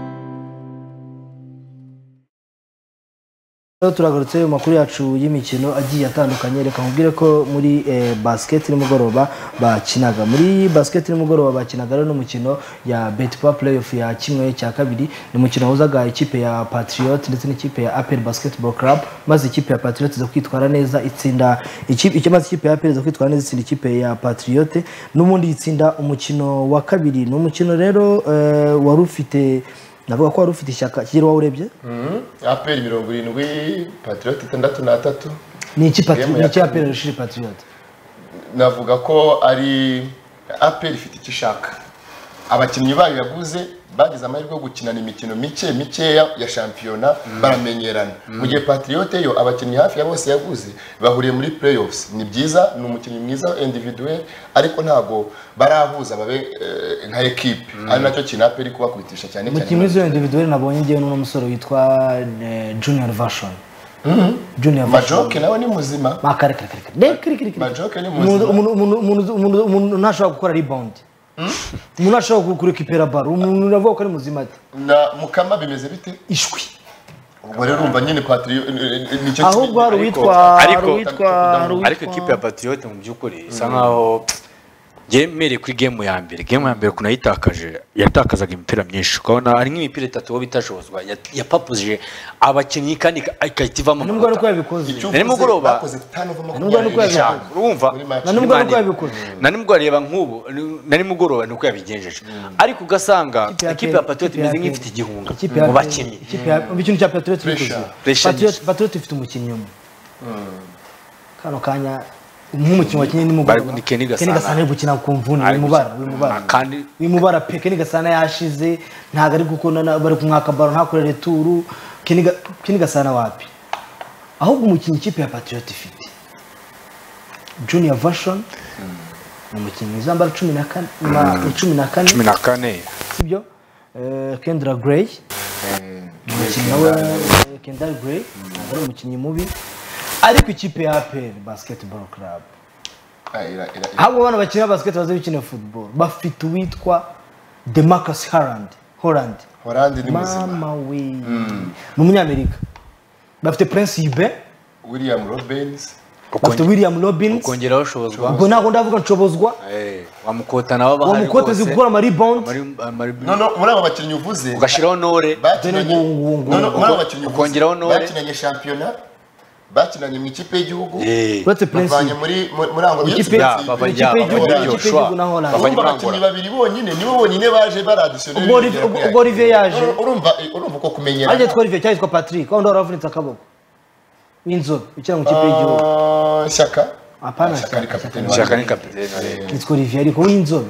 Turagarutse mu makuru yacu y'imikino agiye atandukanye. Reka nkubwire ko muri eh, basket nimugoroba bakinaga muri basket nimugoroba bakinaga rero n'umukino ya Betpa playoff ya kimwe cya kabiri. Ni umukino wazaga ikipe ya Patriot ndetse n'ikipe ya A P R Basketball Club, maze ikipe ya Patriot zo kwitwara neza itsinda ikipe ikimaze ikipe ya A P R zo kwitwara neza itsinda ikipe ya Patriot n'umundi itsinda umukino wa kabiri. Ni umukino rero eh, wari ufite navuga ko wari ufite ishyaka kigero wawe urebye A P R mirongo irindwi Patriot itandatu na tatu. Ni iki Patriot ni iki A P R rushiri Patriot? Navuga ko ari A P R ifite ikishaka, abakinnyi bayo yaguze bagize amahirwe yo gukinana imikino mike mikeya ya shampiyona baramenyerana. Mu gihe Patriot yo abakinnyi hafi ya bose yaguze bahuriye muri playoffs. Ni byiza, ni umukinnyi mwiza individuel, ariko ntago barahuza babe nka equipe. Ari nacyo kintu A P R kubakubitisha cyane cyane. Umukinnyi mwiza individuel nabonye ngiye n'uno musore witwa Junior Version. Mhm. Junior Majoke nawe ni muzima. Makare kare kare. Ne kire kire. Majoke ni muzima. Umuntu umuntu umuntu umuntu ntashobora gukora rebound. Umuntu ashobora kurekipera baro, umuntu uravuga ko ari muzima ati. Na Mukama bimeze bite? Ishwi. Ubwo rero urumva nyine Patriot nicyo ahubwo hari witwa ariko witwa ariko ikipe ya Patriot mu byukuri isa nkaho Gemere kuri game ya mbere, game ya mbere kuna yitakaje, yatakazaga imipira myinshi. Ukabona ari nk'imipira itatu wo bitashobozwa, yapapuje abakinnyi kandi akayitivamo. Nubwo nuko yabikoze. Nari mugoroba. Nubwo nuko yabikoze. Urumva? Nubwo nuko yabikoze. Nari mugoroba reba nk'ubu, nari mugoroba nuko yabigenjeje. Ariko ugasanga ikipe ya Patriot imeze nk'ifite igihunga mu bakinnyi. Ikipe ya bikintu cya Patriot bikoze. Patriot Patriot ifite umukinnyi umwe. Kano kanya nk'umukinnyi wakinnye nimugoroba Kenny Gasana ari gukina ku mvune wimubara wimubara kandi wimubara pe Kenny Gasana yashize ntago ari gukona bari kumwaka baro ntakore retour. Kenny Gasana wapi ahubwo umukinnyi ikipe ya Patriot ifite Junior Version umukinnyi zambara cumi na kane cumi na kane cumi na kane sibyo Kendra Gray umukinnyi nawe Kendra Gray ari umukinnyi mubi ariko ikipe ya A P R Basketball Club ahubwo bana bakina basket baze bikina football bafite uwitwa DeMarcus Holland Holland Holland ni muzima mama we n'umunyamerika bafite Prince Ibe William Robbins bafite William Robbins ukongeraho ushobozwa ubwo nako ndavuga nshobozwa eh wamukota nabo bahari wamukota zikora ama rebound no no muri aba bakinnyi uvuze ugashiraho Nore no no muri aba bakinnyi ukongeraho Nore bakinanye shampiyona bakinanye mu ikipe y'igihugu bavanye muri muri ango ikipe y'igihugu na Holland abakinnyi babiri bonyine nibo bonyine baje baradisiyoneri ubwo Olivier yaje urumva urumva uko kumenyera aje twa Olivier cyangwa Patrick wanda waravunitse akaboko w'inzobe ukira mu kipe y'igihugu Shaka apana Shaka ni kapiteni nitwa Olivier ariko w'inzobe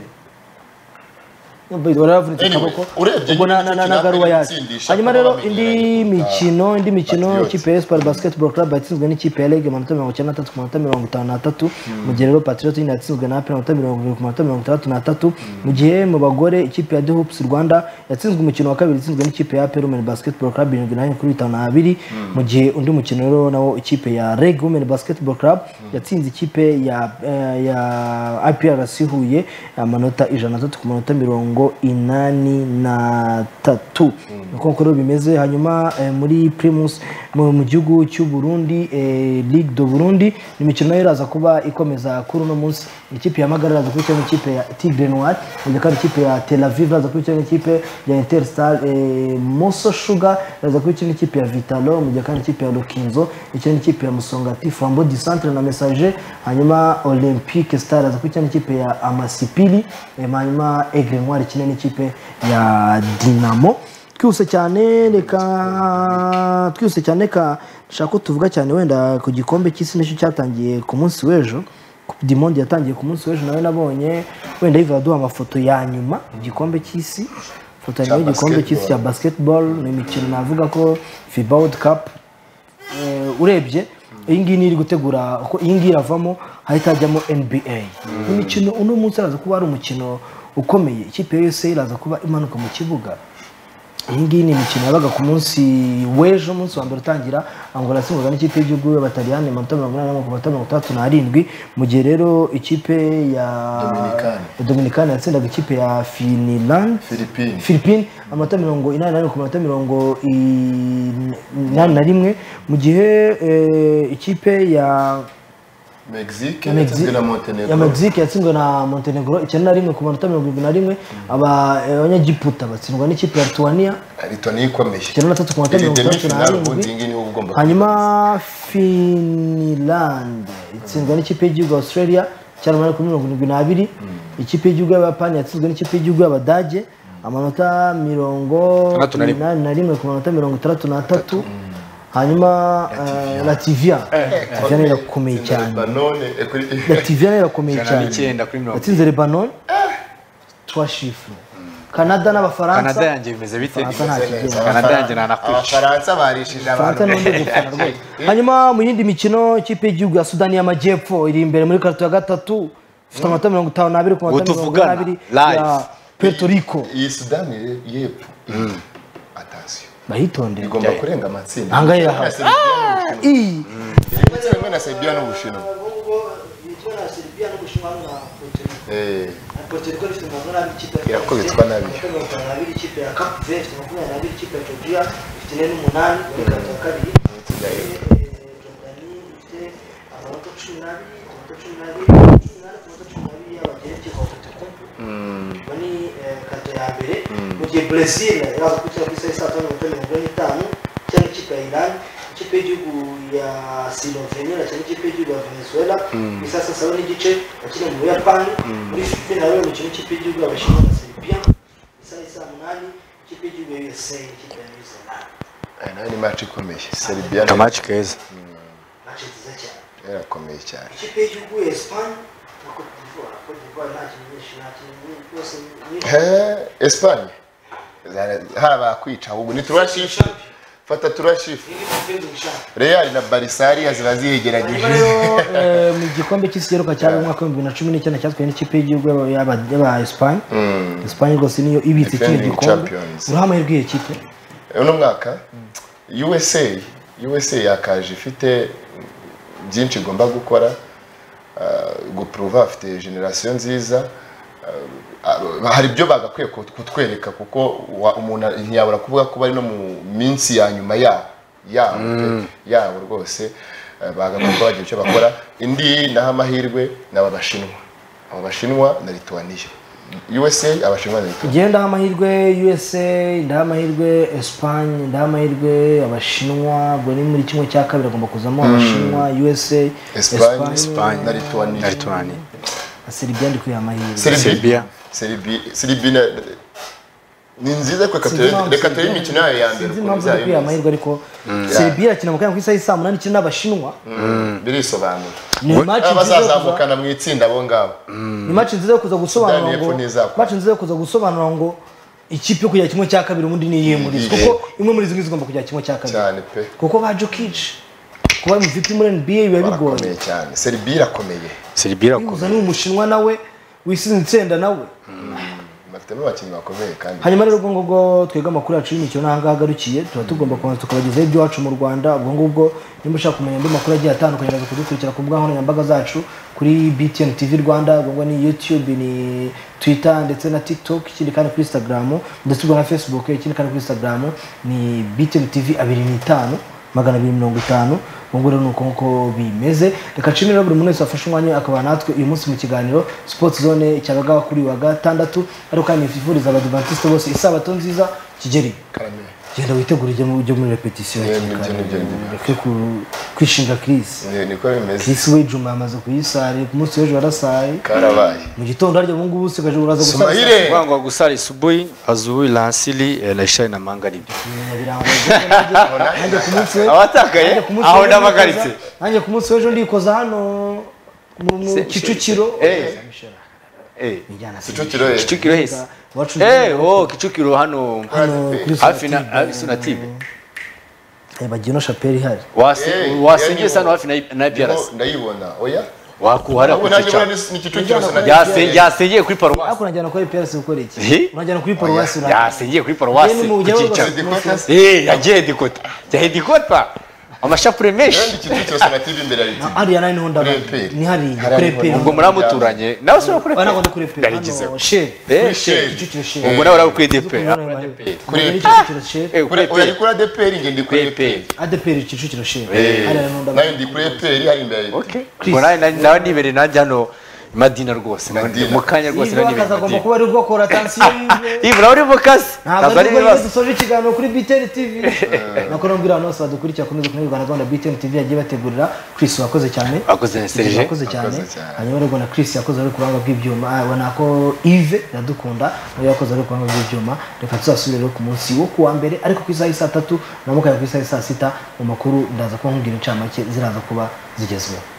waravunitse akaboko ubwo na na na garuwa yaje hanyuma rero indi mikino indi mikino ikipe ya Espoir Basketball Club yatsinzwe n'ikipe ya Lege amanota mirongo icyenda na tatu ku manota mirongo itanu na tatu mu gihe rero Patriot yatsinzwe na A P R amanota mirongo irindwi ku manota mirongo itandatu na tatu mu gihe mu bagore ikipe ya The Hoops Rwanda yatsinzwe umukino wa kabiri itsinzwe n'ikipe ya A P R Women Basketball Club irindwi na rimwe kuri bitanu na bibiri mu gihe undi mukino rero nawo ikipe ya Reg Women Basketball Club yatsinze ikipe ya ya A P R Huye amanota ijana na tatu ku manota mirongo inani na tatu uko rero bimeze. Hanyuma muri Primus mu gihugu cy'u Burundi Ligue do Burundi imikino iraza kuba ikomeza kuri uno munsi. Ikipe ya Magara iraza kuri ikipe ya Tigre Noir mu gihe ikipe ya Tel Aviv iraza kuri ikipe ya Interstar Moso Sugar iraza kuri ikipe ya Vitalo mu gihe ikipe ya Lokinzo ikindi ikipe ya Musongati Flambeau du Centre na Messager. Hanyuma Olympique Star iraza kuri ikipe ya Amasipili hanyuma Aigle Noir ikindi n'ikipe ya Dinamo. Twuse cyane reka twuse cyane ka shaka tuvuga cyane wenda ku gikombe cy'isi n'icyo cyatangiye ku munsi w'ejo Diamond yatangiye ku munsi w'ejo nawe nabonye wenda yiva duha amafoto ya nyuma igikombe cy'isi foto ya igikombe cy'isi cya basketball ni imikino navuga ko FIBA World Cup urebye iyi ngiyi ni iri gutegura uko iyi ngiyi iravamo hahita hajyamo N B A imikino uno munsi araza kuba ari umukino ukomeye ikipe ya U S A iraza kuba imanuka mu kibuga iyi ngiyi ni imikino yabaga ku munsi w'ejo umunsi wa mbere utangira Angola yasimbuzaga n'ikipe y'igihugu y'Abataliyani amanota mirongo inani n'amwe ku manota mirongo itandatu n'arindwi mu gihe rero ikipe ya Dominicani yatsindaga ikipe ya Finland Philippines amanota mirongo inani n'arindwi ku manota mirongo inani na rimwe mu gihe ikipe ya Mexique yatsinzwe na Montenegro ya Mexique yatsinzwe na Montenegro icyenda na rimwe ku manota mirongo irindwi na rimwe abanyagiputa batsindwa n'ikipe ya Lithuania Lithuania ikomeye icyenda na tatu ku manota mirongo itandatu n'arindwi hanyuma Finland itsindwa n'ikipe y'igihugu Australia icyenda na mirongo irindwi n'abiri ikipe y'igihugu y'Abayapani yatsinzwe n'ikipe y'igihugu y'Abadage amanota mirongo inani na rimwe ku manota mirongo itandatu n'atatu hanyuma Latvia Latvia ni irakomeye cyane Latvia ni irakomeye cyane yatsinze Lebanon trois chiffres Canada n'Abafaransa Canada yanjye bimeze bite Canada yanjye nanakwica Abafaransa barishije abantu hanyuma mu yindi mikino ikipe y'igihugu ya Sudani y'Amajyepfo iri imbere muri karito ya gatatu ifite amanota mirongo itanu n'abiri ku manota mirongo inani n'abiri ya Puerto Rico iyi Sudani y'Epfo attention bahitondeye igomba kurenga amatsinda anga yaha iyi rimwe na Serbia n'Ubushinwa eh Puerto Rico ifite makumyabiri n'abiri ikipe irakubitwa nabi makumyabiri ikipe ya Cape Verde ifite makumyabiri n'abiri ikipe ya Georgia ifite n'umunani muri karito ya kabiri Jordani ifite amanota cumi n'abiri amanota cumi n'abiri amanota cumi n'abiri y'abagereki kwa Fotocompo bani karito ya mbere mu gihe Brazil iraza kwicara ku isaha saa tanu n'iminota mirongo ine n'itanu cyangwa ikipe ya Iran ikipe y'igihugu ya Slovenia na cyangwa ikipe y'igihugu ya Venezuela ku isaha saa saba n'igice bakina mu Buyapani muri Philippines nawe umukino w'ikipe y'igihugu y'Abashinwa na Serbia isaha saa munani ikipe y'igihugu ya U S A ikipe ya New Zealand aya nayo ni match ikomeye Serbia na match keza match nziza cyane yarakomeye cyane ikipe y'igihugu ya Espagne na Cote d'Ivoire Cote d'Ivoire nta kintu nyinshi nta kintu rwose he Espagne haba kwica ahubwo ni turashifu fata turashifu Real na Barca ziba ziyegeranyije mu gikombe cy'isiheruka cya mwaka wa bibiri na cumi n'icyenda cyatwaye n'ikipe y'igihugu y'aba Espagne Espagne rwose niyo ibitse kino gikombe uraha amahirwe iyo kipe uno mwaka U S A U S A yakaje ifite byinshi igomba gukora guprova afite generation nziza hari ibyo bagakwiye kutwereka kuko umuntu ntiyabura kuvuga ko bari no mu minsi ya nyuma yabo yabo yabo rwose bagakwiye bagira icyo bakora indi naho amahirwe n'aba bashinwa aba bashinwa na Lithuania U S A abashinwa na Lithuania genda amahirwe U S A ndaha amahirwe Espagne ndaha amahirwe abashinwa ubwo ni muri kimwe cya kabiri agomba kuzamo abashinwa U S A Espagne na Lithuania Serbia ndi kuya amahirwe Serbia Serbia Serbia ni nziza ko reka turi imikino yayo ya mbere uko bizayo kuya amahirwe ariko Serbia akina mu kanya ku isaha saa munani ikina n'abashinwa birisobanura ni match bazazamukana mu itsinda abo ngabo ni match nziza yo kuza gusobanura ngo match nziza yo kuza gusobanura ngo ikipe kujya kimwe cya kabiri ubundi ni iyihe muri kuko imwe muri zimwe zigomba kujya kimwe cya kabiri cyane pe kuko ba Jokic kuba mu V P muri N B A biba bigoye cyane Serbia irakomeye Serbia irakomeye ni umushinwa nawe wisize itsinda nawe bafite abakinnyi bakomeye kandi hanyuma rero ubwo ngubwo twega amakuru yacu y'imikino n'ahangaha agarukiye tuba tugomba kubanza tukabagezaho iby'iwacu mu Rwanda ubwo ngubwo nimba ushaka kumenya andi makuru agiye atandukanye uraza kudukurikira ku mbuga nkoranyambaga zacu kuri B T N T V Rwanda ubwo ni YouTube ni Twitter ndetse na TikTok ikindi kandi kuri Instagram ndetse ubwo na Facebook ikindi kandi kuri Instagram ni B T N T V abiri n'itanu magana abiri mirongo itanu ubwo rero nuko nko bimeze reka nshimira buri muntu wese wafashe umwanya akaba natwe uyu munsi mu kiganiro Sports Zone cyabaga kuri wa gatandatu ariko kandi nifuriza abadventiste bose isabato nziza kigeri genda witegurije mu byo muri repetition reka kwishinga Chris niko bimeze Chris we Juma amaze kuyisari ku munsi w'ejo warasaye karabaye mu gitondo harya mu ngubu usigaje uraza gusara kwangwa gusara isubuhi azuwi lansili laisha na mangaribi nanjye ku munsi w'ejo abatakaye aho ndabagaritse nanjye ku munsi w'ejo ndikoza hano mu Kicukiro eh eh Kicukiro eh Kicukiro hese eh oh Kicukiro hano hafi na hafi na T V bagino chapelle ihari wasengeye sana hafi na I P R C ndayibona oya wakuhara ku cyicaro yasengeye kuri paruwasi ariko unajyana kuri I P R C gukora iki unajyana kuri paruwasi yasengeye kuri paruwasi ku cyicaro eh yagiye dikota yagiye dikota amashapure menshi ikintu cyose na T V imbere ari ari yana niho ndaba ni hari kurepera ubwo muramuturanye nawe so kurepera bana ngo kurepera hano she eh she ubwo nawe uri kuri D P kuri kuri kuri D P R ngende kuri D P R A D P R Kicukiro she ari yana ndaba nayo ndi kuri D P R hari imbere okay ubwo nawe nawe nibere nanjye hano Madina rwose mu kanya rwose nani bakagomba kuba ari bwo kora attention ibi nawe uri mukasi ntabwo ari bibazo dusoje ikiganiro kuri B T N T V nakora mbira hano bose badukurikira komeza kunirwa Rwanda B T N T V yagiye bategurira Chris wakoze cyane akoze Serge akoze cyane hanyuma rero na Chris yakoze ari kuranga bw'ibyuma abona ko Yves yadukunda nawe yakoze ari kuranga bw'ibyuma reka tuzasubire ku munsi wo kuwa mbere ariko ku isaha saa tatu na mukaya ku isaha saa sita mu makuru ndaza ko nkubwira incamake ziraza kuba zigezweho